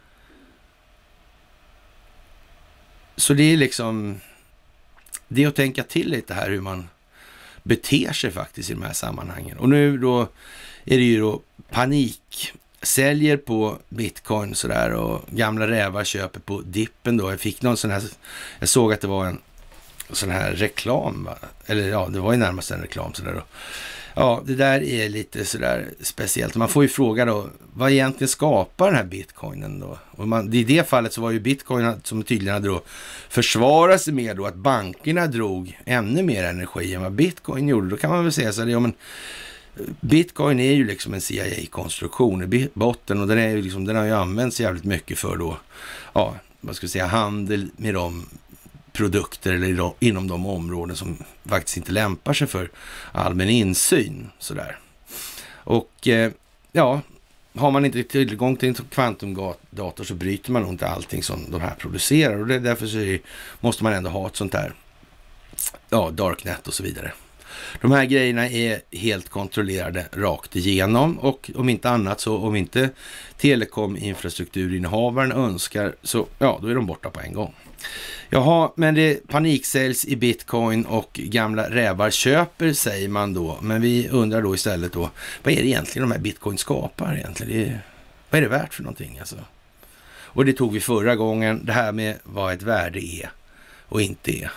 Så det är liksom, det är att tänka till lite här hur man beter sig faktiskt i de här sammanhangen. Och nu då är det ju då panik. Säljer på bitcoin sådär och gamla rävar köper på dippen då. Jag fick någon sån här, jag såg att det var en sån här reklam, va? Eller ja, det var ju närmast en reklam sådär då. Ja, det där är lite sådär speciellt. Man får ju fråga då, vad egentligen skapar den här bitcoinen då? Och i det fallet så var ju bitcoin som tydligen hade då försvarat sig med då att bankerna drog ännu mer energi än vad bitcoin gjorde. Då kan man väl säga så här, ja men bitcoin är ju liksom en CIA-konstruktion i botten och den är ju liksom, den har ju använts jävligt mycket för då, ja, vad ska jag säga, handel med de produkter eller inom de områden som faktiskt inte lämpar sig för allmän insyn sådär. Och ja, har man inte tillgång till en kvantumdator så bryter man nog inte allting som de här producerar och därför så måste man ändå ha ett sånt där, ja, darknet och så vidare. De här grejerna är helt kontrollerade rakt igenom och om inte annat så om inte telekom-infrastrukturinnehavaren önskar så ja, då är de borta på en gång. Jaha, men det paniksäljs i bitcoin och gamla rävar köper säger man då. Men vi undrar då istället då, vad är det egentligen de här bitcoin skapar egentligen? Vad är det värt för någonting alltså? Och det tog vi förra gången, det här med vad ett värde är och inte är.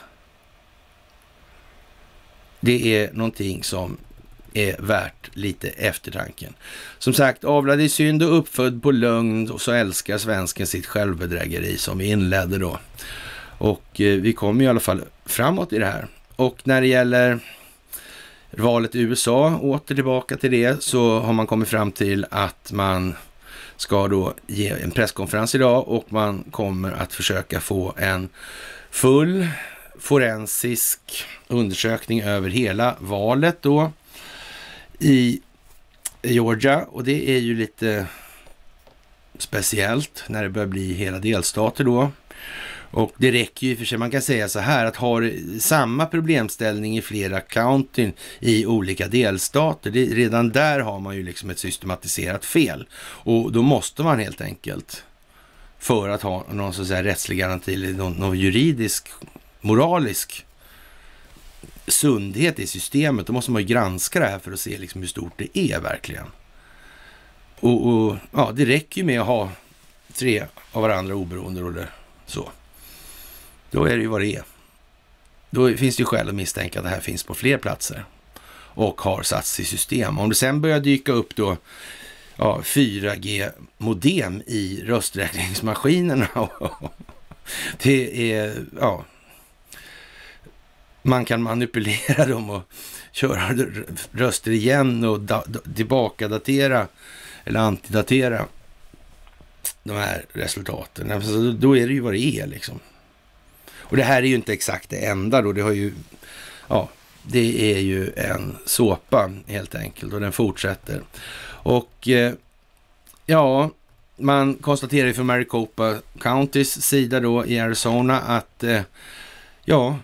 Det är någonting som är värt lite eftertanken. Som sagt, avlad i synd och uppfödd på lögn och så älskar svensken sitt självbedrägeri som vi inledde då. Och vi kommer i alla fall framåt i det här. Och när det gäller valet i USA, åter tillbaka till det, så har man kommit fram till att man ska då ge en presskonferens idag och man kommer att försöka få en full forensisk undersökning över hela valet då i Georgia, och det är ju lite speciellt när det börjar bli hela delstater då. Och det räcker ju för sig, man kan säga så här, att ha samma problemställning i flera countyn i olika delstater, redan där har man ju liksom ett systematiserat fel. Och då måste man helt enkelt, för att ha någon så att säga rättslig garanti eller någon juridisk, moralisk sundhet i systemet, då måste man ju granska det här för att se liksom hur stort det är verkligen. Och ja, det räcker ju med att ha 3 av varandra oberoende och det, så. Då är det ju vad det är. Då finns det ju skäl att misstänka att det här finns på fler platser och har satts i system. Om det sen börjar dyka upp då 4G-modem i rösträkningsmaskinerna det är, ja, man kan manipulera dem och köra röster igen och tillbaka-datera eller antidatera de här resultaten. Alltså, då är det ju vad det är liksom. Och det här är ju inte exakt det enda då, det har ju, ja, det är ju en såpa helt enkelt och den fortsätter. Och ja, man konstaterar ju från Maricopa Countys sida då i Arizona att ja,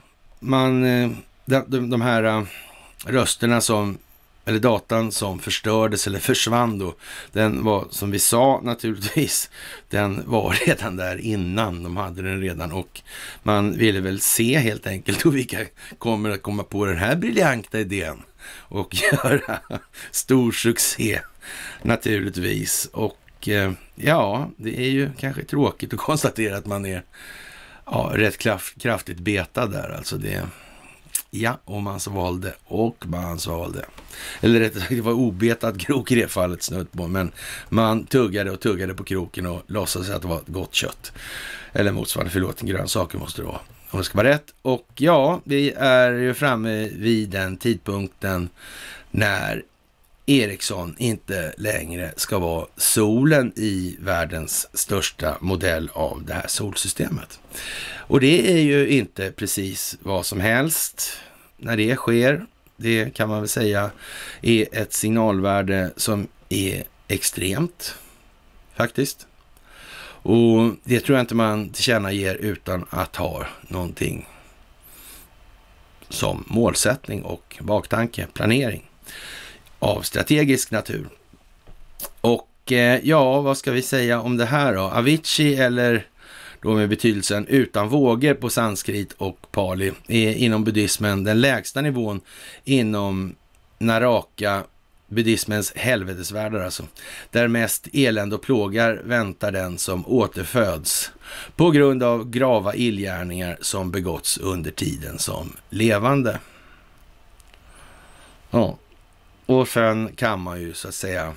de här rösterna som, eller datan som förstördes eller försvann då, den var, som vi sa naturligtvis, den var redan där innan, de hade den redan, och man ville väl se helt enkelt hur vilka kommer att komma på den här briljanta idén och göra stor succé naturligtvis. Och ja, det är ju kanske tråkigt att konstatera att man är rätt kraftigt betad där, alltså det. Ja, och man svalde. Eller rättare sagt, det var obetad krok i det fallet snudd på. Men man tuggade på kroken och låtsades att det var ett gott kött. Eller motsvarande, grönsaker måste det vara. Om det ska vara rätt. Och ja, vi är ju framme vid den tidpunkten när Ericsson inte längre ska vara solen i världens största modell av det här solsystemet. Och det är ju inte precis vad som helst när det sker. Det kan man väl säga är ett signalvärde som är extremt faktiskt. Och det tror jag inte man tillkännager utan att ha någonting som målsättning och baktanke, planering av strategisk natur. Och ja, vad ska vi säga om det här då? Avicii, eller då med betydelsen utan vågor på sanskrit och pali, är inom buddhismen den lägsta nivån inom Naraka, buddhismens helvetesvärldar alltså, där mest elände och plågar väntar den som återföds på grund av grava illgärningar som begåtts under tiden som levande. Ja, och sen kan man ju så att säga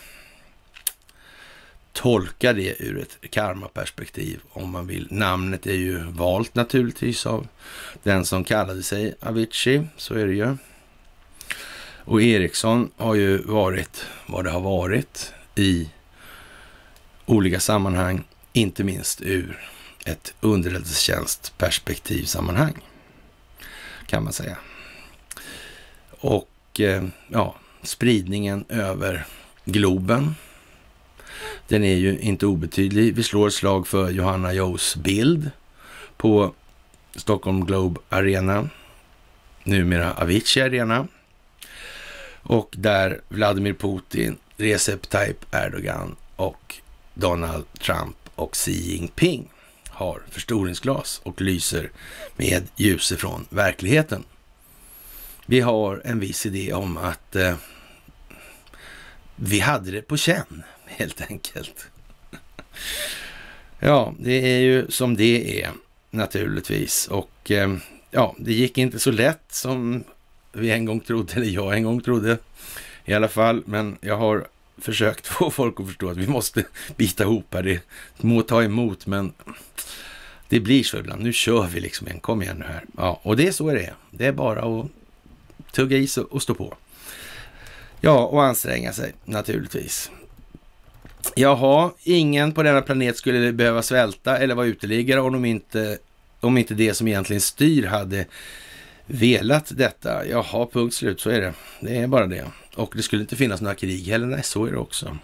tolka det ur ett karmaperspektiv om man vill. Namnet är ju valt naturligtvis av den som kallade sig Avicii, så är det ju. Och Ericsson har ju varit vad det har varit i olika sammanhang, inte minst ur ett underrättelsetjänstperspektivsammanhang kan man säga. Och ja, spridningen över globen, den är ju inte obetydlig. Vi slår ett slag för Johanna Joes bild på Stockholm Globe Arena, numera Avicii Arena. Och där Vladimir Putin, Recep Tayyip Erdogan och Donald Trump och Xi Jinping har förstoringsglas och lyser med ljus ifrån verkligheten. Vi har en viss idé om att vi hade det på känn, helt enkelt. Ja, det är ju som det är naturligtvis. Och ja, det gick inte så lätt som vi en gång trodde, eller jag en gång trodde i alla fall. Men jag har försökt få folk att förstå att vi måste bita ihop här. Det må ta emot, men det blir så ibland. Nu kör vi liksom en, kom igen nu här. Ja, och det är så det är. Det är bara att tugga i och stå på. Ja, och anstränga sig naturligtvis. Jaha, ingen på denna planet skulle behöva svälta eller vara uteliggare om inte det som egentligen styr hade velat detta. Jaha, punkt slut, så är det. Det är bara det. Och det skulle inte finnas några krig heller. Nej, så är det också.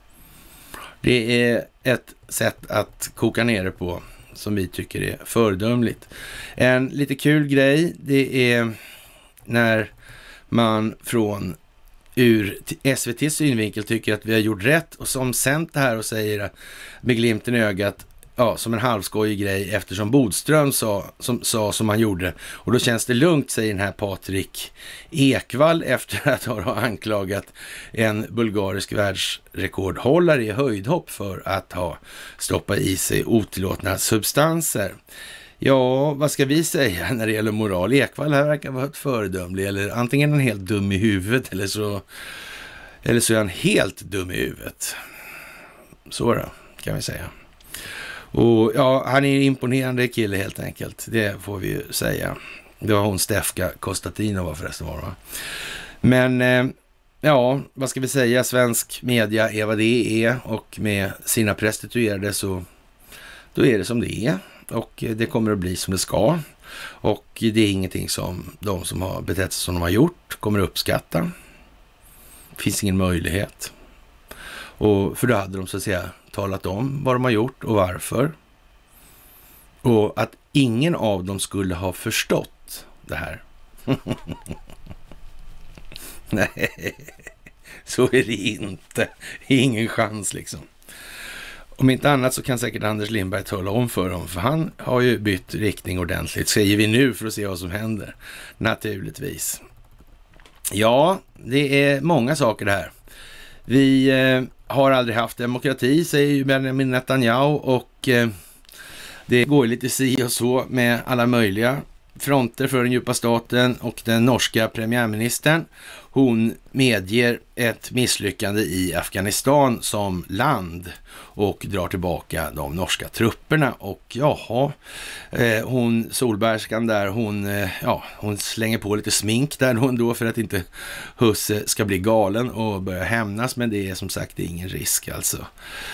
Det är ett sätt att koka ner det på som vi tycker är föredömligt. En lite kul grej, det är när man från ur SVT:s synvinkel tycker att vi har gjort rätt och som sänt det här och säger med glimten i ögat, ja, som en halvskojig grej eftersom Bodström sa som han gjorde. Och då känns det lugnt, säger den här Patrik Ekwall efter att ha anklagat en bulgarisk världsrekordhållare i höjdhopp för att ha stoppat i sig otillåtna substanser. Ja, vad ska vi säga när det gäller moral? Ekwall här verkar vara ett föredömlig, eller antingen en helt dum i huvudet eller så är han helt dum i huvudet. Så då, kan vi säga. Och ja, han är en imponerande kille helt enkelt. Det får vi ju säga. Det var hon Stefka Konstantinova förresten var, va? Men ja, vad ska vi säga? Svensk media är vad det är och med sina prostituerade så då är det som det är. Och det kommer att bli som det ska. Och det är ingenting som de som har betett sig som de har gjort kommer att uppskatta. Det finns ingen möjlighet. Och för då hade de så att säga talat om vad de har gjort och varför. Och att ingen av dem skulle ha förstått det här. Nej, så är det inte. Ingen chans liksom. Om inte annat så kan säkert Anders Lindberg tala om för dem, för han har ju bytt riktning ordentligt, säger vi nu för att se vad som händer. Naturligtvis. Ja, det är många saker det här. Vi har aldrig haft demokrati, säger ju Benjamin Netanyahu, och det går lite si och så med alla möjliga fronter för den djupa staten, och den norska premiärministern, hon medger ett misslyckande i Afghanistan som land och drar tillbaka de norska trupperna. Och jaha, hon Solbergskan där, hon slänger på lite smink där hon då för att inte husse ska bli galen och börja hämnas, men det är som sagt det är ingen risk alltså.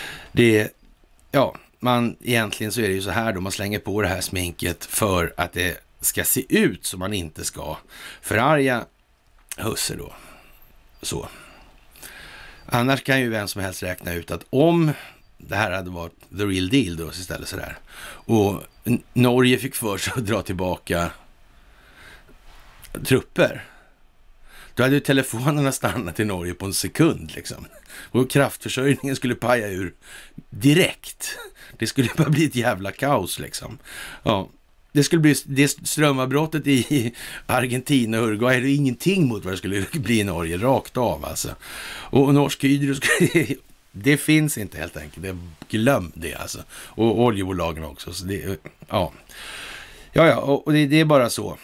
Egentligen så är det ju så här då, man slänger på det här sminket för att det ska se ut som man inte ska förarga husse då. Så. Annars kan ju vem som helst räkna ut att om det här hade varit the real deal då istället sådär. Och Norge fick för sig att dra tillbaka trupper. Då hade ju telefonerna stannat i Norge på en sekund liksom. Och kraftförsörjningen skulle paja ur direkt. Det skulle bara bli ett jävla kaos liksom. Ja. Det skulle bli det strömavbrottet i Argentina och Uruguay är det ingenting mot vad det skulle bli i Norge, rakt av alltså. Och Norsk Hydro det finns inte helt enkelt. Glöm det alltså. Och oljebolagen också. Så det, ja. Och det är bara så.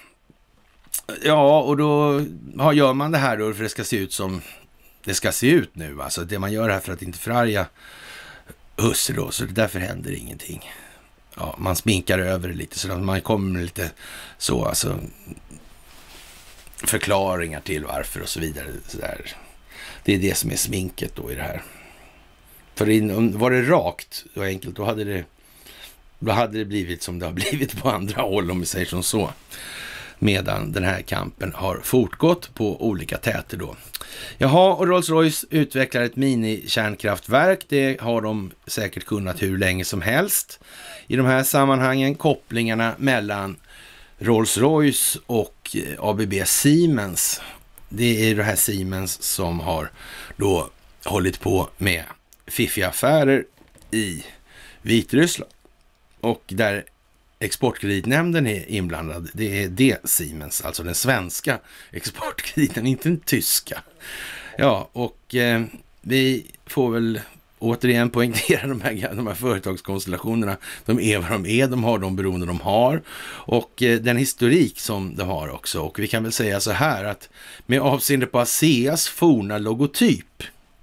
Ja, och då gör man det här då för det ska se ut som det ska se ut nu. Alltså det man gör här för att inte förarga husse då. Så därför händer ingenting. Ja, man sminkar över det lite så att man kommer med lite så alltså förklaringar till varför och så vidare. Så där. Det är det som är sminket då i det här. För var det rakt och enkelt då hade det blivit som det har blivit på andra håll om vi säger som så. Medan den här kampen har fortgått på olika täter då. Jaha, och Rolls-Royce utvecklar ett mini-kärnkraftverk. Det har de säkert kunnat hur länge som helst. I de här sammanhangen kopplingarna mellan Rolls-Royce och ABB Siemens. Det är det här Siemens som har då hållit på med fiffiga affärer i Vitryssland. Och där Exportkreditnämnden är inblandad. Det är det Siemens, alltså den svenska exportkrediten, inte den tyska. Ja, och vi får väl återigen poängtera de här företagskonstellationerna. De är vad de är, de har de beroende de har. Och den historik som de har också. Och vi kan väl säga så här att med avseende på ASEAs forna logotyp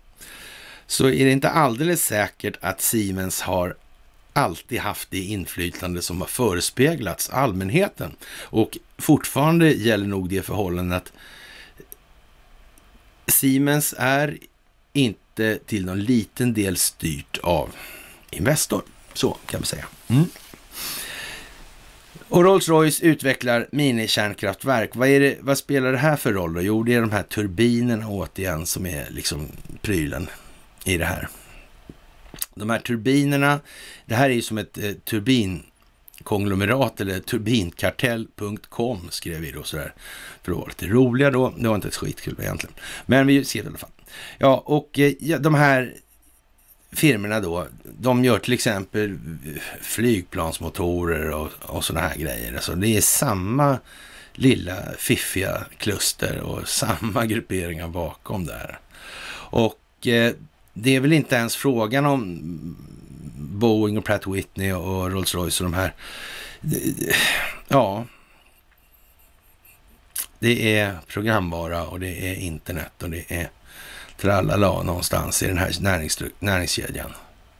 så är det inte alldeles säkert att Siemens har alltid haft det inflytande som har förespeglats allmänheten. Och fortfarande gäller nog det förhållandet att Siemens är inte till någon liten del styrt av Investor. Så kan man säga. Och Rolls-Royce utvecklar minikärnkraftverk. Vad spelar det här för roll då? Jo, det är de här turbinerna återigen som är liksom prylen i det här. De här turbinerna, det här är ju som ett turbinkonglomerat eller turbinkartell.com skrev vi då sådär för att vara lite roliga då. Det var inte ett skitkul egentligen. Men vi ser det i alla fall. Ja, och de här firmorna då, de gör till exempel flygplansmotorer och sådana här grejer. Alltså det är samma lilla fiffiga kluster och samma grupperingar bakom där. Och det är väl inte ens frågan om Boeing och Pratt Whitney och Rolls-Royce och de här. Ja, det är programvara och det är internet och det är tralala någonstans i den här näringskedjan.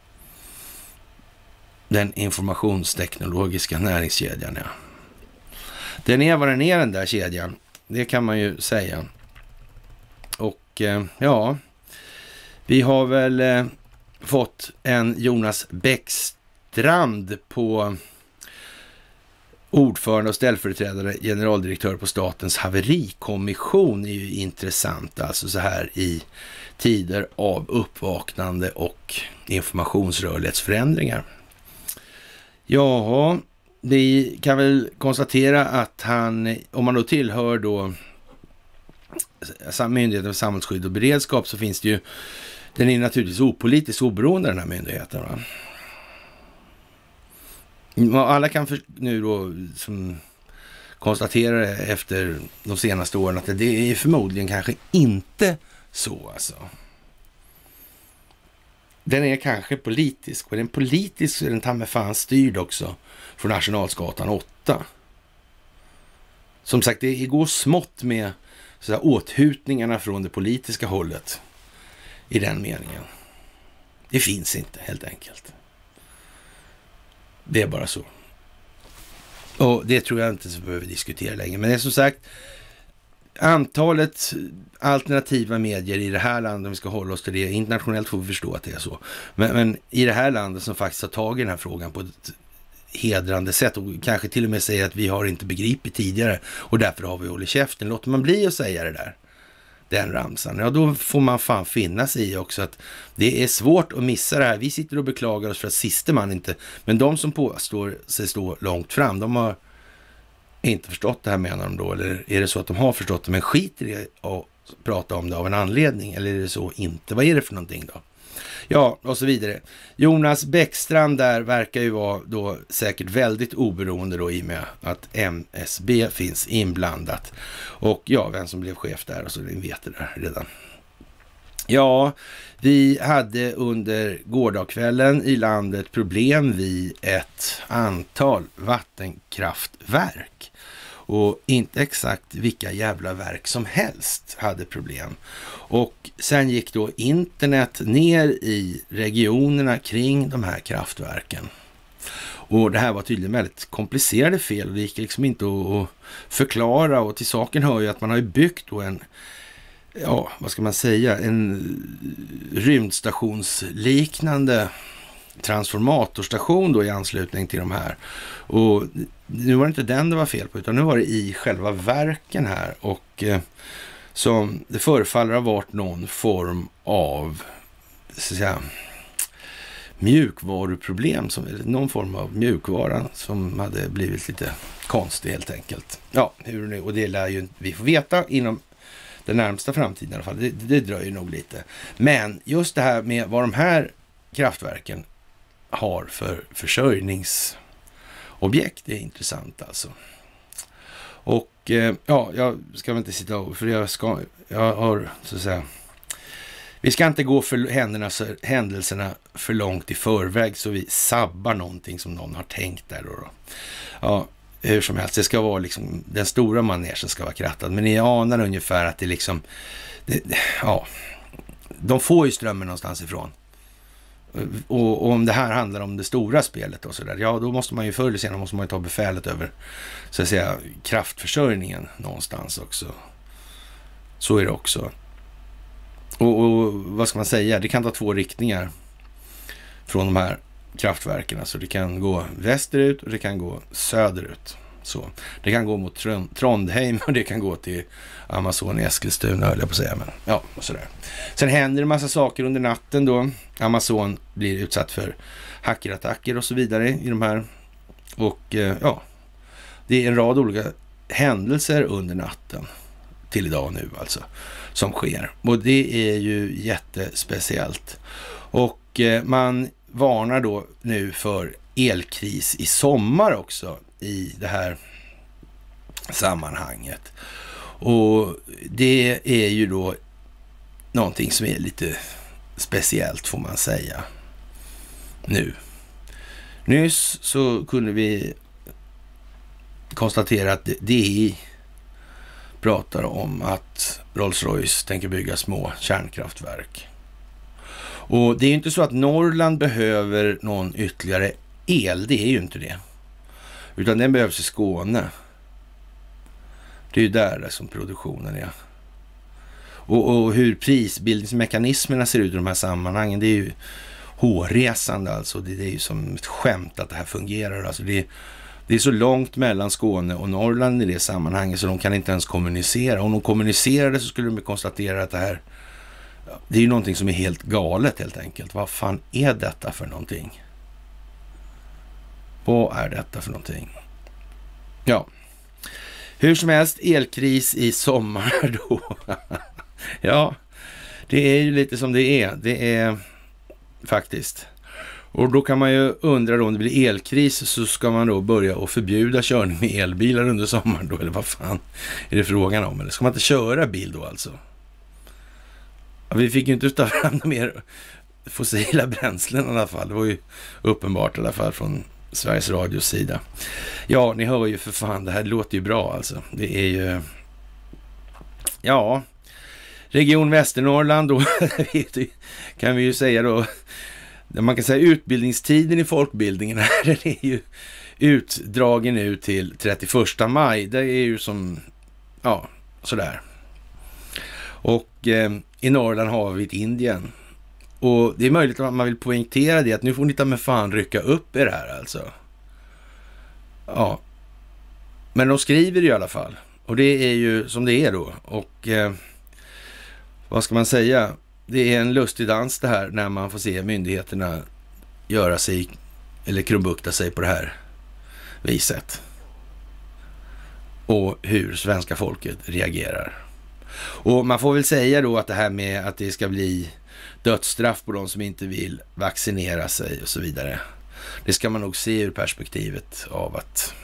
Den informationsteknologiska näringskedjan, ja. Den är vad den är, den där kedjan. Det kan man ju säga. Och ja, vi har väl fått en Jonas Bäckstrand på ordförande och ställföreträdare generaldirektör på Statens haverikommission. Det är ju intressant, alltså så här i tider av uppvaknande och informationsrörlighetsförändringar. Ja, vi kan väl konstatera att han, om man då tillhör då Myndigheten för samhällsskydd och beredskap, så finns det ju, den är naturligtvis opolitiskt oberoende den här myndigheten, va? Alla kan nu då som konstatera efter de senaste åren att det är förmodligen kanske inte så alltså. Den är kanske politisk, och den politisk så är den ta med fan styrd också från Nationalsgatan 8. Som sagt, det går smått med så här åthutningarna från det politiska hållet i den meningen. Det finns inte helt enkelt. Det är bara så. Och det tror jag inte så behöver diskutera längre. Men det är som sagt, antalet alternativa medier i det här landet, om vi ska hålla oss till det, internationellt får vi förstå att det är så. Men i det här landet som faktiskt har tagit den här frågan på ett hedrande sätt och kanske till och med säger att vi har inte begripit tidigare och därför har vi hållit käften. Låter man bli att säga det där? den ramsan. Ja, då får man fan finna sig i också att det är svårt att missa det här. Vi sitter och beklagar oss för att siste man inte, men de som påstår sig stå långt fram, de har inte förstått det här, menar de då, eller är det så att de har förstått det men skiter i att prata om det av en anledning, eller är det så inte? Vad är det för någonting då? Ja, och så vidare. Jonas Bäckstrand där verkar ju vara då säkert väldigt oberoende då, i och med att MSB finns inblandat. Och ja, vem som blev chef där, och så ni vet det där redan. Ja, vi hade under gårdagskvällen i landet problem vid ett antal vattenkraftverk. Och inte exakt vilka jävla verk som helst hade problem. Och sen gick då internet ner i regionerna kring de här kraftverken. Och det här var tydligen väldigt komplicerade fel och det gick liksom inte att förklara. Och till saken hör ju att man har ju byggt då en, ja vad ska man säga, en rymdstationsliknande transformatorstation då i anslutning till de här. Och nu var det inte den det var fel på, utan nu var det i själva verken här, och som det förefaller ha varit någon form av så att säga mjukvaruproblem, någon form av mjukvara som hade blivit lite konstig helt enkelt. Ja, hur nu, och det lär ju vi få veta inom den närmsta framtiden i alla fall. Det dröjer nog lite. Men just det här med vad de här kraftverken har för försörjningsobjekt är intressant alltså. Och ja, jag ska väl inte sitta och, för jag har så att säga, vi ska inte gå för händelserna för långt i förväg så vi sabbar någonting som någon har tänkt där då. Ja, hur som helst, det ska vara liksom, den stora manegen ska vara krattad, men ni anar ungefär att det liksom, ja, de får ju strömmen någonstans ifrån. Och om det här handlar om det stora spelet och sådär, ja då måste man ju förr eller senare måste man ju ta befälet över så att säga kraftförsörjningen någonstans också. Så är det också. Och vad ska man säga, det kan ta två riktningar från de här kraftverken. Alltså det kan gå västerut och det kan gå söderut. Så. Det kan gå mot Trondheim och det kan gå till Amazon i Eskilstuna, höll jag på att säga. Men, ja, och sådär. Sen händer det massa saker under natten då. Amazon blir utsatt för hackerattacker och så vidare i de här. Och ja, det är en rad olika händelser under natten till idag nu alltså som sker. Och det är ju jättespeciellt. Och man varnar då nu för elkris i sommar också i det här sammanhanget. Och det är ju då någonting som är lite speciellt får man säga nu. Nyss så kunde vi konstatera att DI pratar om att Rolls-Royce tänker bygga små kärnkraftverk. Och det är ju inte så att Norrland behöver någon ytterligare el, det är ju inte det. Utan den behövs i Skåne. Det är ju där som produktionen är. Och hur prisbildningsmekanismerna ser ut i de här sammanhangen, det är ju hårresande alltså. Det är ju som ett skämt att det här fungerar. Alltså det är så långt mellan Skåne och Norrland i det sammanhanget så de kan inte ens kommunicera. Om de kommunicerade så skulle de konstatera att det är ju någonting som är helt galet helt enkelt. Vad fan är detta för någonting? Vad är detta för någonting? Ja. Hur som helst, elkris i sommar då. Ja, det är ju lite som det är. Det är faktiskt. Och då kan man ju undra då, om det blir elkris så ska man då börja och förbjuda körning med elbilar under sommaren då, eller vad fan är det frågan om? Eller ska man inte köra bil då alltså? Ja, vi fick ju inte ta fram mer fossila bränslen i alla fall. Det var ju uppenbart i alla fall från Sveriges Radios sida. Ja, ni hör ju för fan, det här låter ju bra alltså. Det är ju, ja, Region Västernorrland då kan vi ju säga då, man kan säga utbildningstiden i folkbildningen här, den är ju utdragen ut till 31 maj. Det är ju som, ja, sådär. Och i Norrland har vi ett Indien. Och det är möjligt att man vill poängtera det, att nu får ni ta med fan rycka upp er här alltså. Ja. Men de skriver i alla fall. Och det är ju som det är då. Och vad ska man säga? Det är en lustig dans det här när man får se myndigheterna göra sig eller krumbukta sig på det här viset. Och hur svenska folket reagerar. Och man får väl säga då att det här med att det ska bli dödsstraff på de som inte vill vaccinera sig och så vidare. Det ska man nog se ur perspektivet av att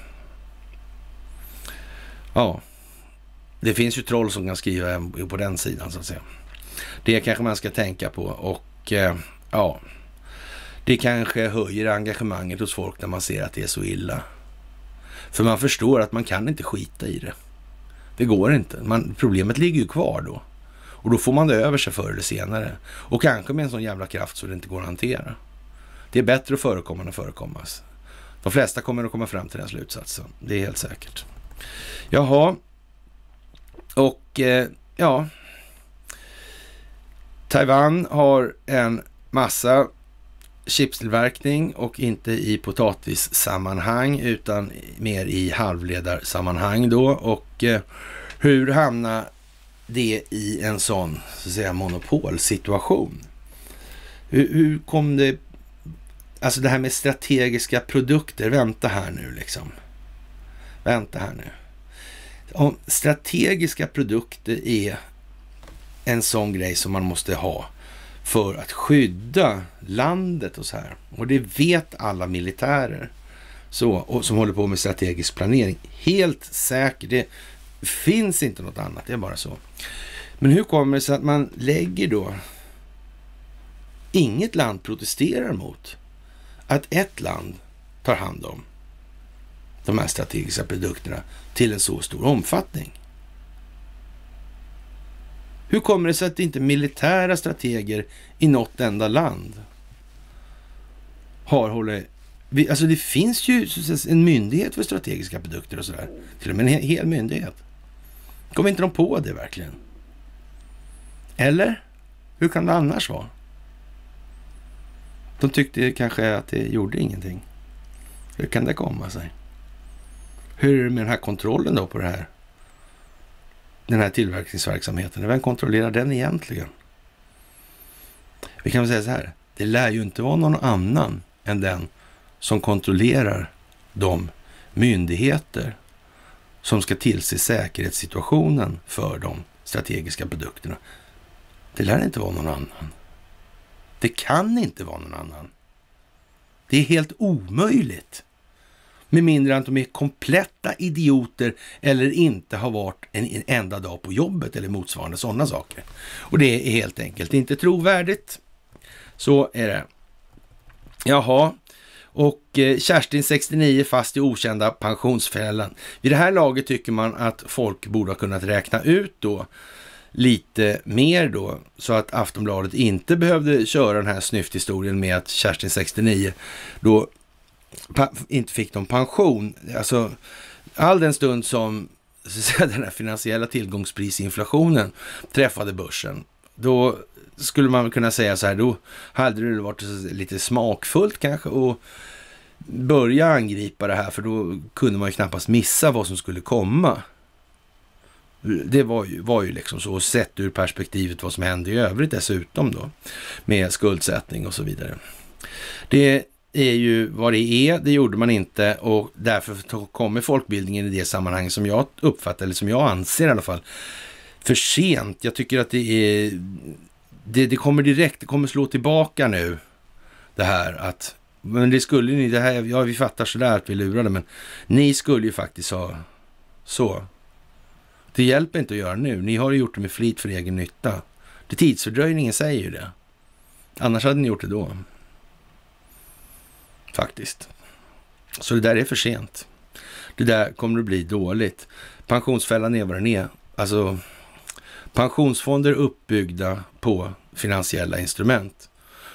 ja, det finns ju troll som kan skriva på den sidan så att säga. Det kanske man ska tänka på och ja, det kanske höjer engagemanget hos folk när man ser att det är så illa. För man förstår att man kan inte skita i det. Det går inte. Problemet ligger ju kvar då. Och då får man det över sig förr eller senare. Och kanske med en sån jävla kraft så det inte går att hantera. Det är bättre att förekomma än att förekommas. De flesta kommer att komma fram till den slutsatsen. Det är helt säkert. Jaha. Och ja. Taiwan har en massa chipstillverkning och inte i potatissammanhang utan mer i halvledarsammanhang då. Och hur hamnar det i en sån så att säga monopolsituation? Hur kom det, alltså det här med strategiska produkter, vänta här nu liksom. Vänta här nu. Om strategiska produkter är en sån grej som man måste ha för att skydda landet och så här. Och det vet alla militärer så, och som håller på med strategisk planering. Helt säkert, det finns inte något annat, det är bara så. Men hur kommer det sig att man lägger då, inget land protesterar mot att ett land tar hand om de här strategiska produkterna till en så stor omfattning? Hur kommer det sig att inte militära strateger i något enda land har hållit... Alltså det finns ju en myndighet för strategiska produkter och sådär. Till och med en hel myndighet. Kommer inte de på det verkligen? Eller? Hur kan det annars vara? De tyckte kanske att det gjorde ingenting. Hur kan det komma sig? Hur är det med den här kontrollen då på det här? Den här tillverkningsverksamheten. Vem kontrollerar den egentligen? Vi kan väl säga så här. Det lär ju inte vara någon annan än den som kontrollerar de myndigheter som ska tillse säkerhetssituationen för de strategiska produkterna. Det lär inte vara någon annan. Det kan inte vara någon annan. Det är helt omöjligt. Med mindre än att de är kompletta idioter eller inte har varit en enda dag på jobbet eller motsvarande sådana saker. Och det är helt enkelt inte trovärdigt. Så är det. Jaha. Och Kerstin 69 fast i okända pensionsfällan. Vid det här laget tycker man att folk borde ha kunnat räkna ut då lite mer då, så att Aftonbladet inte behövde köra den här snyfthistorien med att Kerstin 69 då inte fick någon pension. Alltså all den stund som den här finansiella tillgångsprisinflationen träffade börsen, då skulle man kunna säga så här, då hade det varit lite smakfullt kanske och börja angripa det här, för då kunde man ju knappast missa vad som skulle komma. Det var ju liksom så, sett ur perspektivet vad som hände i övrigt dessutom då, med skuldsättning och så vidare. Det är ju vad det är, det gjorde man inte, och därför kommer folkbildningen i det sammanhang som jag uppfattar, eller som jag anser i alla fall, för sent. Jag tycker att det kommer direkt, det kommer slå tillbaka nu det här att, men det skulle ni, det här, ja vi fattar sådär att vi lurade, men ni skulle ju faktiskt ha så. Det hjälper inte att göra nu. Ni har ju gjort det med flit för egen nytta. Det tidsfördröjningen säger ju det. Annars hade ni gjort det då. Faktiskt. Så det där är för sent. Det där kommer att bli dåligt. Pensionsfällan är vad den är. Alltså, pensionsfonder uppbyggda på finansiella instrument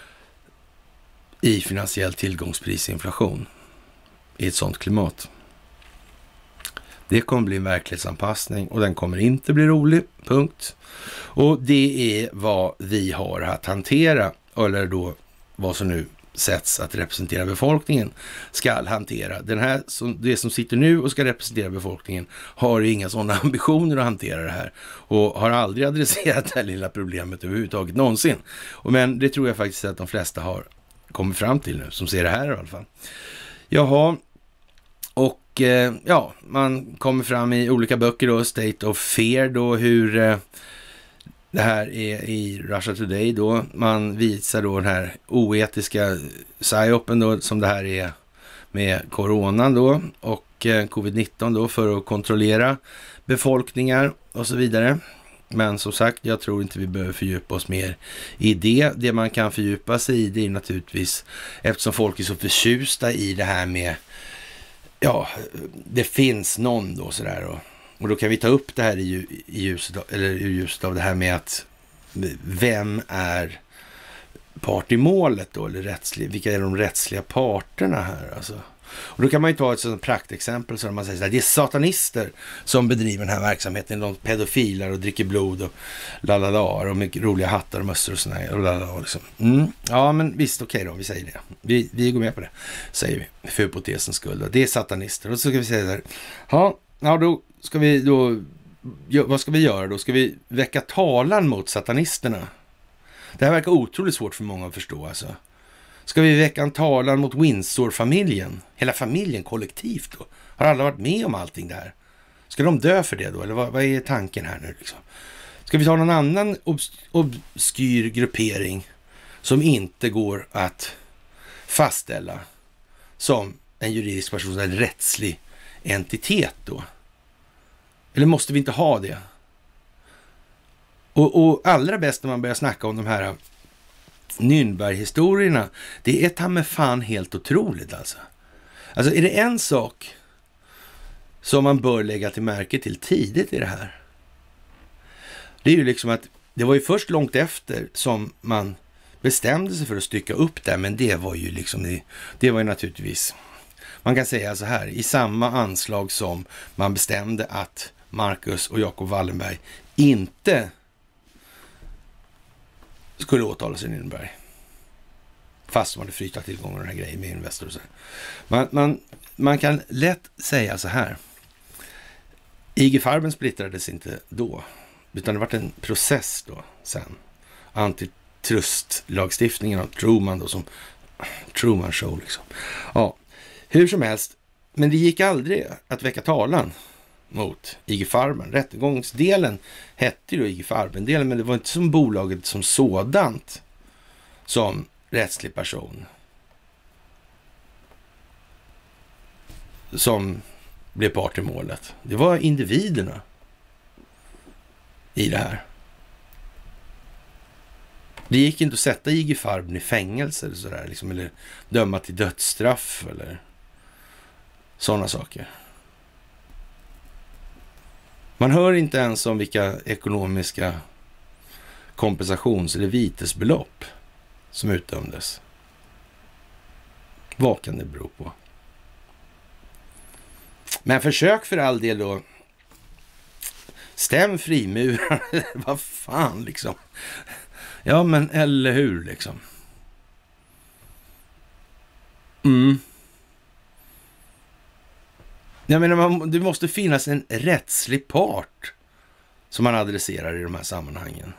i finansiell tillgångsprisinflation i ett sånt klimat. Det kommer bli en verklighetsanpassning och den kommer inte bli rolig, punkt. Och det är vad vi har att hantera, eller då vad som nu sätts att representera befolkningen ska hantera. Det som sitter nu och ska representera befolkningen har inga sådana ambitioner att hantera det här och har aldrig adresserat det här lilla problemet överhuvudtaget någonsin. Men det tror jag faktiskt att de flesta har kommit fram till nu, som ser det här i alla fall. Jaha, och man kommer fram i olika böcker då, State of Fear då, hur det här är i Russia Today då. Man visar då den här oetiska psyopen då, som det här är med coronan då och covid-19 då, för att kontrollera befolkningar och så vidare. Men som sagt, jag tror inte vi behöver fördjupa oss mer i det. Det man kan fördjupa sig i, det är naturligtvis, eftersom folk är så förtjusta i det här med, det finns någon då sådär, och då kan vi ta upp det här i ljuset av det här med att vem är part i målet då, eller vilka är de rättsliga parterna här alltså. Och då kan man ju ta ett sådant praktexempel som man säger så här, det är satanister som bedriver den här verksamheten, de pedofiler och dricker blod och lalala, och mycket roliga hattar och mössor och sådana här, och lalala liksom. Ja, men visst, okej då, vi säger det. Vi går med på det, säger vi, för hypotesens skull då. Det är satanister. Och så ska vi säga så här, då ska vi då, vad ska vi göra då? Ska vi väcka talan mot satanisterna? Det här verkar otroligt svårt för många att förstå alltså. Ska vi väcka en talan mot Windsor-familjen? Hela familjen kollektivt då? Har alla varit med om allting där? Ska de dö för det då? Eller vad är tanken här nu liksom? Ska vi ta någon annan obskyr gruppering som inte går att fastställa som en juridisk person, en rättslig entitet då? Eller måste vi inte ha det? Och allra bäst när man börjar snacka om de här Nürnberg-historierna, det är ta med fan helt otroligt alltså. Alltså är det en sak som man bör lägga till märke till tidigt i det här, det är ju liksom att det var ju först långt efter som man bestämde sig för att stycka upp det, men det var ju liksom, det var ju naturligtvis, man kan säga så här, i samma anslag som man bestämde att Marcus och Jacob Wallenberg inte skulle åtalas i Nürnberg. Fast de hade frysta tillgångar och den här grejen med Investor och så här. Man kan lätt säga så här. IG Farben splittrades inte då, utan det var en process då sen. Antitrustlagstiftningen av Truman då, som Truman Show liksom. Ja, hur som helst, men det gick aldrig att väcka talan mot IG Farben. Rättegångsdelen hette ju då IG Farben-delen, men det var inte som bolaget som sådant som rättslig person som blev part i målet. Det var individerna i det här. Det gick inte att sätta IG Farben i fängelse eller sådär, liksom, eller döma till dödsstraff eller sådana saker. Man hör inte ens om vilka ekonomiska kompensations- eller vitesbelopp som utdömdes. Vad kan det bero på? Men försök för all del då. Stäm frimurarna. Vad fan liksom. Ja, men eller hur liksom. Jag menar, det måste finnas en rättslig part som man adresserar i de här sammanhangen.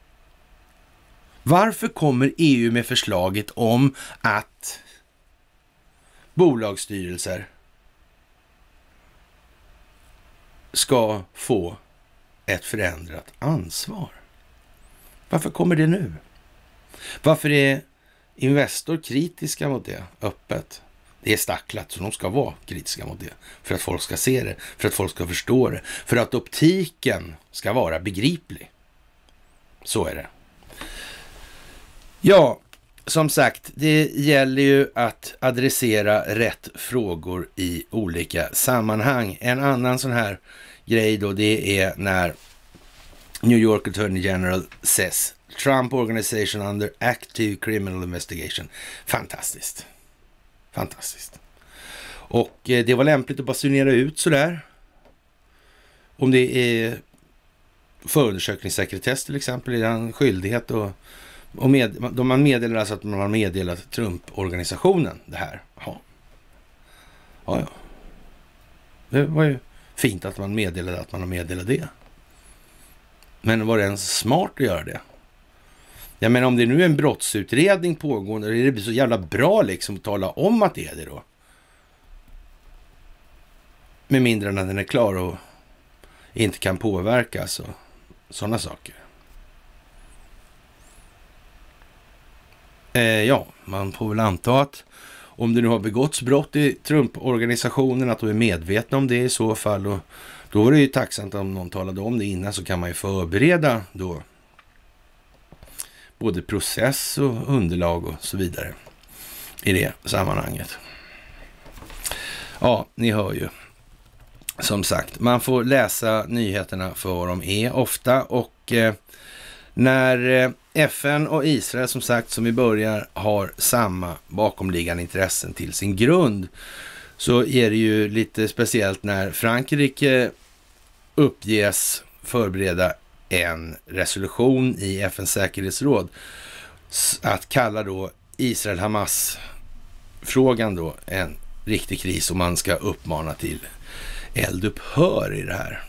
Varför kommer EU med förslaget om att bolagsstyrelser ska få ett förändrat ansvar? Varför kommer det nu? Varför är Investor kritiska mot det öppet? Det är stacklat, så de ska vara kritiska mot det. För att folk ska se det, för att folk ska förstå det. För att optiken ska vara begriplig. Så är det. Ja, som sagt, det gäller ju att adressera rätt frågor i olika sammanhang. En annan sån här grej då, det är när New York Attorney General says Trump Organization under active criminal investigation. Fantastiskt. Fantastiskt. Och det var lämpligt att basunera ut sådär. Om det är förundersökningssekretess till exempel, är det en skyldighet att Och man meddelar alltså att man har meddelat Trump-organisationen det här. Ja. Det var ju fint att man meddelade att man har meddelat det. Men var det ens smart att göra det? Jag menar, om det nu är en brottsutredning pågående, är det så jävla bra liksom att tala om att det är det då? Med mindre än att den är klar och inte kan påverkas och sådana saker. Ja, man får väl anta att om det nu har begåtts brott i Trump-organisationen, att de är medvetna om det i så fall. Och då var det ju tacksamt om någon talade om det innan, så kan man ju förbereda då både process och underlag och så vidare i det sammanhanget. Ja, ni hör ju. Som sagt, man får läsa nyheterna för vad de är ofta, och när FN och Israel, som sagt, som vi börjar, har samma bakomliggande intressen till sin grund, så är det ju lite speciellt när Frankrike uppges förbereda en resolution i FNs säkerhetsråd att kalla då Israel-Hamas-frågan då en riktig kris, och man ska uppmana till eldupphör i det här.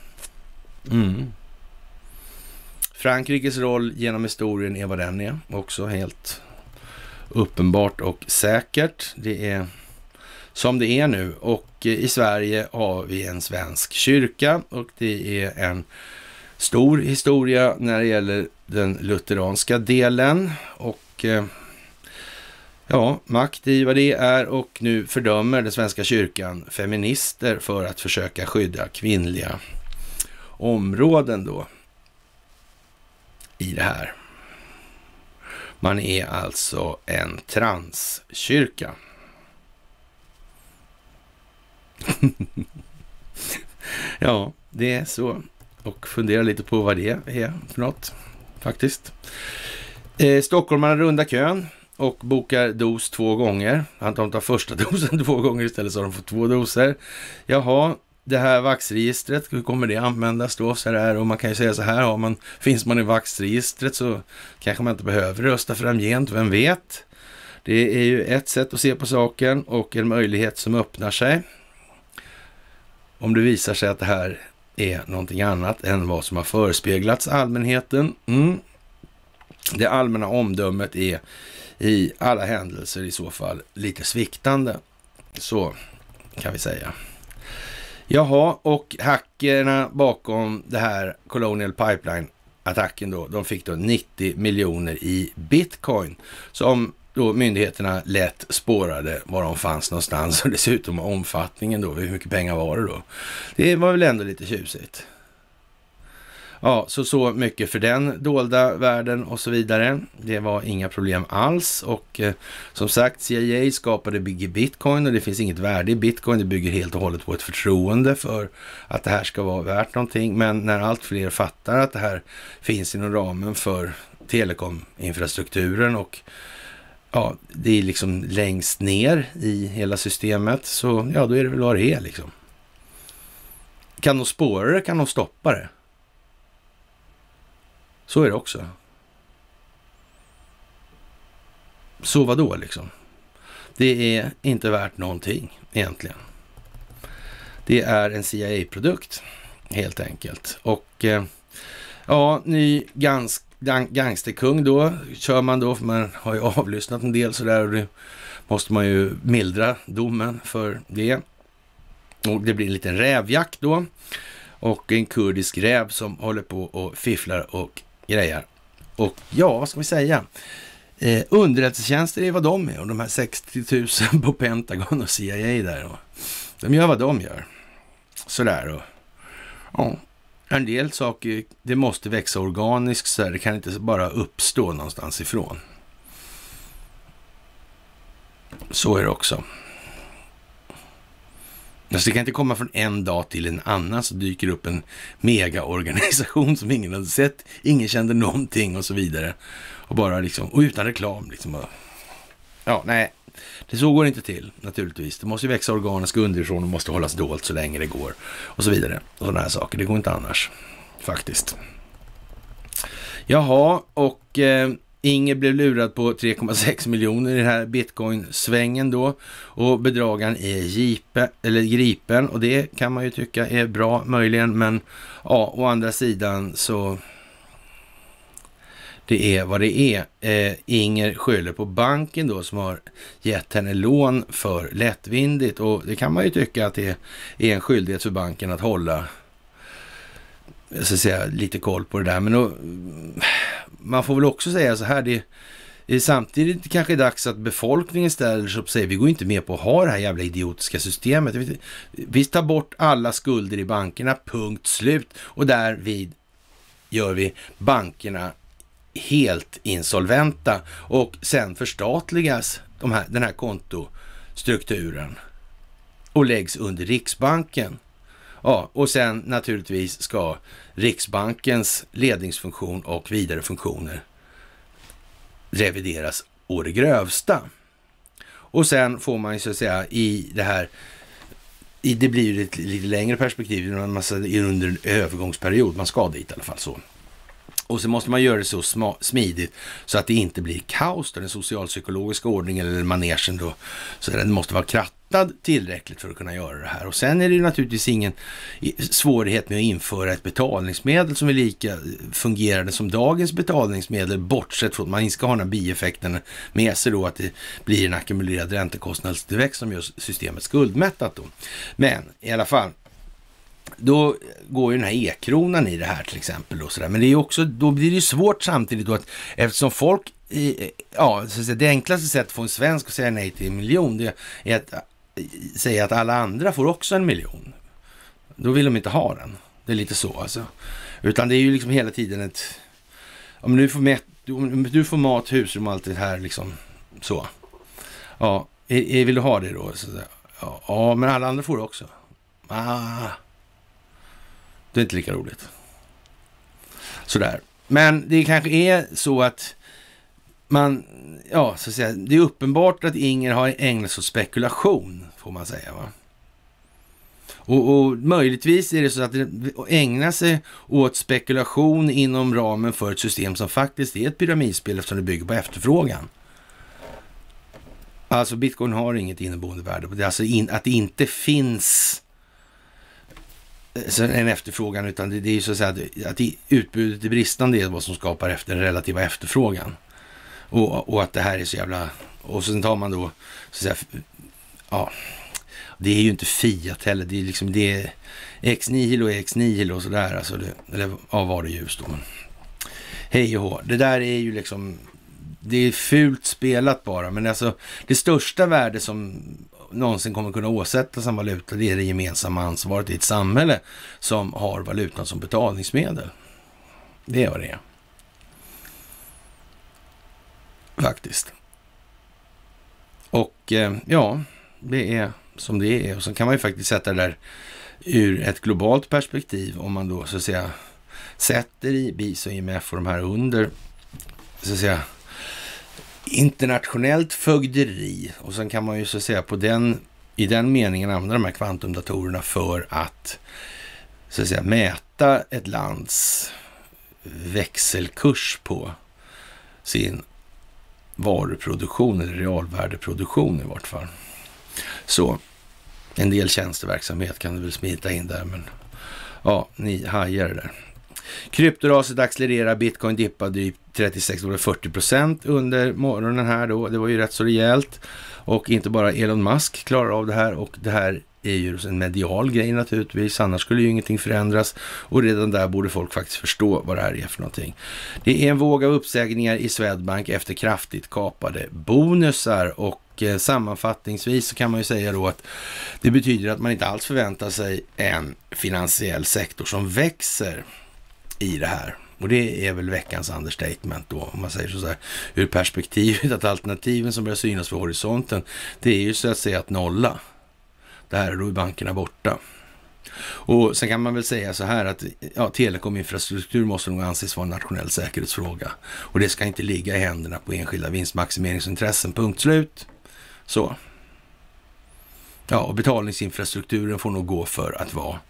Frankrikes roll genom historien är vad den är, också helt uppenbart och säkert. Det är som det är nu, och i Sverige har vi en svensk kyrka, och det är en stor historia när det gäller den lutheranska delen, och ja, makt i vad det är, och nu fördömer den svenska kyrkan feminister för att försöka skydda kvinnliga områden då i det här. Man är alltså en transkyrka. Ja, det är så. Och fundera lite på vad det är för något, faktiskt. Stockholmarna rundar kön och bokar dos 2 gånger. De tar första dosen 2 gånger istället, så de får 2 doser. Jaha, det här vaxregistret, hur kommer det användas då? Så där, och man kan ju säga så här, finns man i vaxregistret så kanske man inte behöver rösta framgent, vem vet? Det är ju ett sätt att se på saken, och en möjlighet som öppnar sig om det visar sig att det här är någonting annat än vad som har förespeglats allmänheten. Det allmänna omdömet är i alla händelser i så fall lite sviktande. Så kan vi säga. Jaha, och hackerna bakom det här Colonial Pipeline-attacken då, de fick då 90 miljoner i bitcoin, som då myndigheterna lätt spårade var de fanns någonstans, och dessutom omfattningen då, hur mycket pengar var det då? Det var väl ändå lite tjusigt. Ja, så mycket för den dolda världen och så vidare. Det var inga problem alls, och som sagt, CIA skapade bitcoin, och det finns inget värde i bitcoin. Det bygger helt och hållet på ett förtroende för att det här ska vara värt någonting. Men när allt fler fattar att det här finns inom ramen för telekominfrastrukturen, och ja, det är liksom längst ner i hela systemet, så ja, då är det väl vad det är liksom. Kan de spåra det? Kan de stoppa det? Så är det också. Så vad då liksom? Det är inte värt någonting egentligen. Det är en CIA-produkt helt enkelt. Och ja, ny gangsterkung då kör man då, för man har ju avlyssnat en del sådär, och det måste man ju mildra domen för det. Och det blir en liten rävjakt då, och en kurdisk räv som håller på och fifflar och grejer. Och ja, vad ska vi säga? Underrättelsetjänster är vad de är, och de här 60 000 på Pentagon och CIA där, och de gör vad de gör. Sådär, och ja, en del saker, det måste växa organiskt, så här, det kan inte bara uppstå någonstans ifrån. Så är det också. Alltså det kan inte komma från en dag till en annan, så dyker upp en megaorganisation som ingen hade sett, ingen kände någonting och så vidare. Och bara liksom, och utan reklam liksom. Ja, nej, det så går det inte till naturligtvis. Det måste ju växa organiskt underifrån och måste hållas dolt så länge det går och så vidare. Och sådana här saker, det går inte annars faktiskt. Jaha, och Inger blev lurad på 3,6 miljoner i den här bitcoin-svängen då, och bedragaren är gripen, och det kan man ju tycka är bra möjligen, men ja, å andra sidan så det är vad det är. Inger skyller på banken då som har gett henne lån för lättvindigt, och det kan man ju tycka att det är en skyldighet för banken att hålla, så att säga, lite koll på det där. Men då, man får väl också säga så här, det är samtidigt kanske dags att befolkningen ställer sig upp och säger vi går inte med på att ha det här jävla idiotiska systemet. Vi tar bort alla skulder i bankerna, punkt slut, och därvid gör vi bankerna helt insolventa, och sen förstatligas den här kontostrukturen och läggs under Riksbanken. Ja, och sen naturligtvis ska Riksbankens ledningsfunktion och vidare funktioner revideras å det grövsta. Och sen får man ju så att säga i det här, det blir ju ett lite längre perspektiv under en övergångsperiod, man ska dit i alla fall så. Och så måste man göra det så smidigt så att det inte blir kaos där den socialpsykologiska ordningen eller manegen då, så den måste vara krattad tillräckligt för att kunna göra det här. Och sen är det ju naturligtvis ingen svårighet med att införa ett betalningsmedel som är lika fungerande som dagens betalningsmedel, bortsett från att man inte ska ha den bieffekten med sig då att det blir en ackumulerad räntekostnadstillväxt som gör systemet skuldmättat då. Men i alla fall, då går ju den här e-kronan i det här till exempel och sådär. Men det är ju också, då blir det ju svårt samtidigt då att eftersom folk, ja, så att säga, det enklaste sättet att få en svensk att säga nej till 1 miljon, det är att säga att alla andra får också 1 miljon. Då vill de inte ha den. Det är lite så alltså. Utan det är ju liksom hela tiden ett, om du får mat, husrum och allt det här liksom så. Ja, vill du ha det då? Så, ja, men alla andra får det också. Det är inte lika roligt. Sådär. Men det kanske är så att man, ja, så att säga, det är uppenbart att Inger har ägnat sig åt spekulation, får man säga, va? Och möjligtvis är det så att ägna sig åt spekulation inom ramen för ett system som faktiskt är ett pyramidspel eftersom det bygger på efterfrågan. Alltså bitcoin har inget inneboende värde. Det är alltså att det inte finns en efterfrågan, utan det är ju så att säga att utbudet är bristande är vad som skapar efter den relativa efterfrågan. Och att det här är så jävla, och sen tar man då så att säga, ja, det är ju inte fiat heller, det är liksom, det är ex nihilo och sådär, alltså det, eller ja, var det ljus då, men hej och hå. Det där är ju liksom, det är fult spelat bara, men alltså det största värde som någonsin kommer kunna åsättas som valuta, det är det gemensamma ansvaret i ett samhälle som har valutan som betalningsmedel. Det är vad det är. Faktiskt. Och ja, det är som det är. Och så kan man ju faktiskt sätta det där ur ett globalt perspektiv, om man då så att säga sätter i BIS och IMF och de här under så att säga internationellt fögderi, och sen kan man ju så att säga i den meningen använda de här kvantumdatorerna för att så att säga mäta ett lands växelkurs på sin varuproduktion eller realvärdeproduktion i vart fall. Så en del tjänsteverksamhet kan du väl smita in där, men ja, ni hajar det där. Kryptoraset accelererar, bitcoin dippade drygt 36-40% under morgonen här då. Det var ju rätt så rejält. Och inte bara Elon Musk klarar av det här, och det här är ju en medial grej naturligtvis, annars skulle ju ingenting förändras, och redan där borde folk faktiskt förstå vad det här är för någonting. Det är en våg av uppsägningar i Swedbank efter kraftigt kapade bonusar, och sammanfattningsvis så kan man ju säga då att det betyder att man inte alls förväntar sig en finansiell sektor som växer i det här. Och det är väl veckans understatement då, om man säger så här, ur perspektivet att alternativen som börjar synas för horisonten, det är ju så att säga att nolla. Det här är då i bankerna borta. Och sen kan man väl säga så här att ja, telekominfrastruktur måste nog anses vara en nationell säkerhetsfråga. Och det ska inte ligga i händerna på enskilda vinstmaximeringsintressen, punkt slut. Så. Ja, och betalningsinfrastrukturen får nog gå för att vara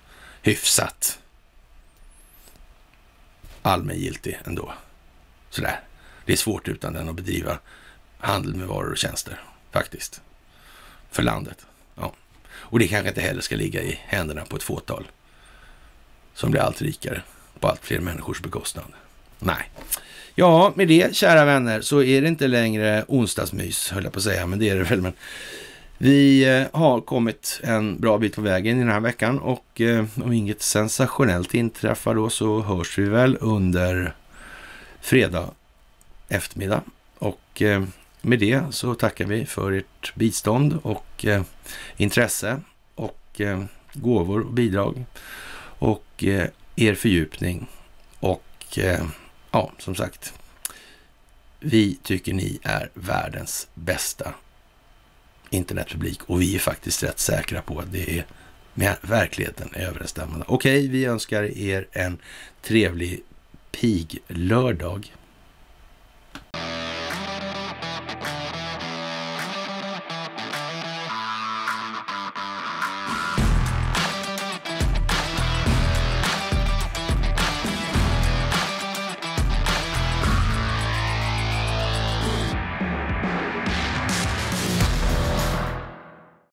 hyfsat allmängiltig ändå. Sådär. Det är svårt utan den att bedriva handel med varor och tjänster, faktiskt. För landet. Ja. Och det kanske inte heller ska ligga i händerna på ett fåtal som blir allt rikare på allt fler människors bekostnad. Nej. Ja, med det, kära vänner, så är det inte längre onsdagsmys, höll jag på att säga, men det är det väl. Men vi har kommit en bra bit på vägen i den här veckan och om inget sensationellt inträffar då så hörs vi väl under fredag eftermiddag. Och med det så tackar vi för ert bistånd och intresse och gåvor och bidrag och er fördjupning och ja, som sagt, vi tycker ni är världens bästa internetpublik och vi är faktiskt rätt säkra på att det är med verkligheten överensstämmande. Okej, vi önskar er en trevlig pig lördag.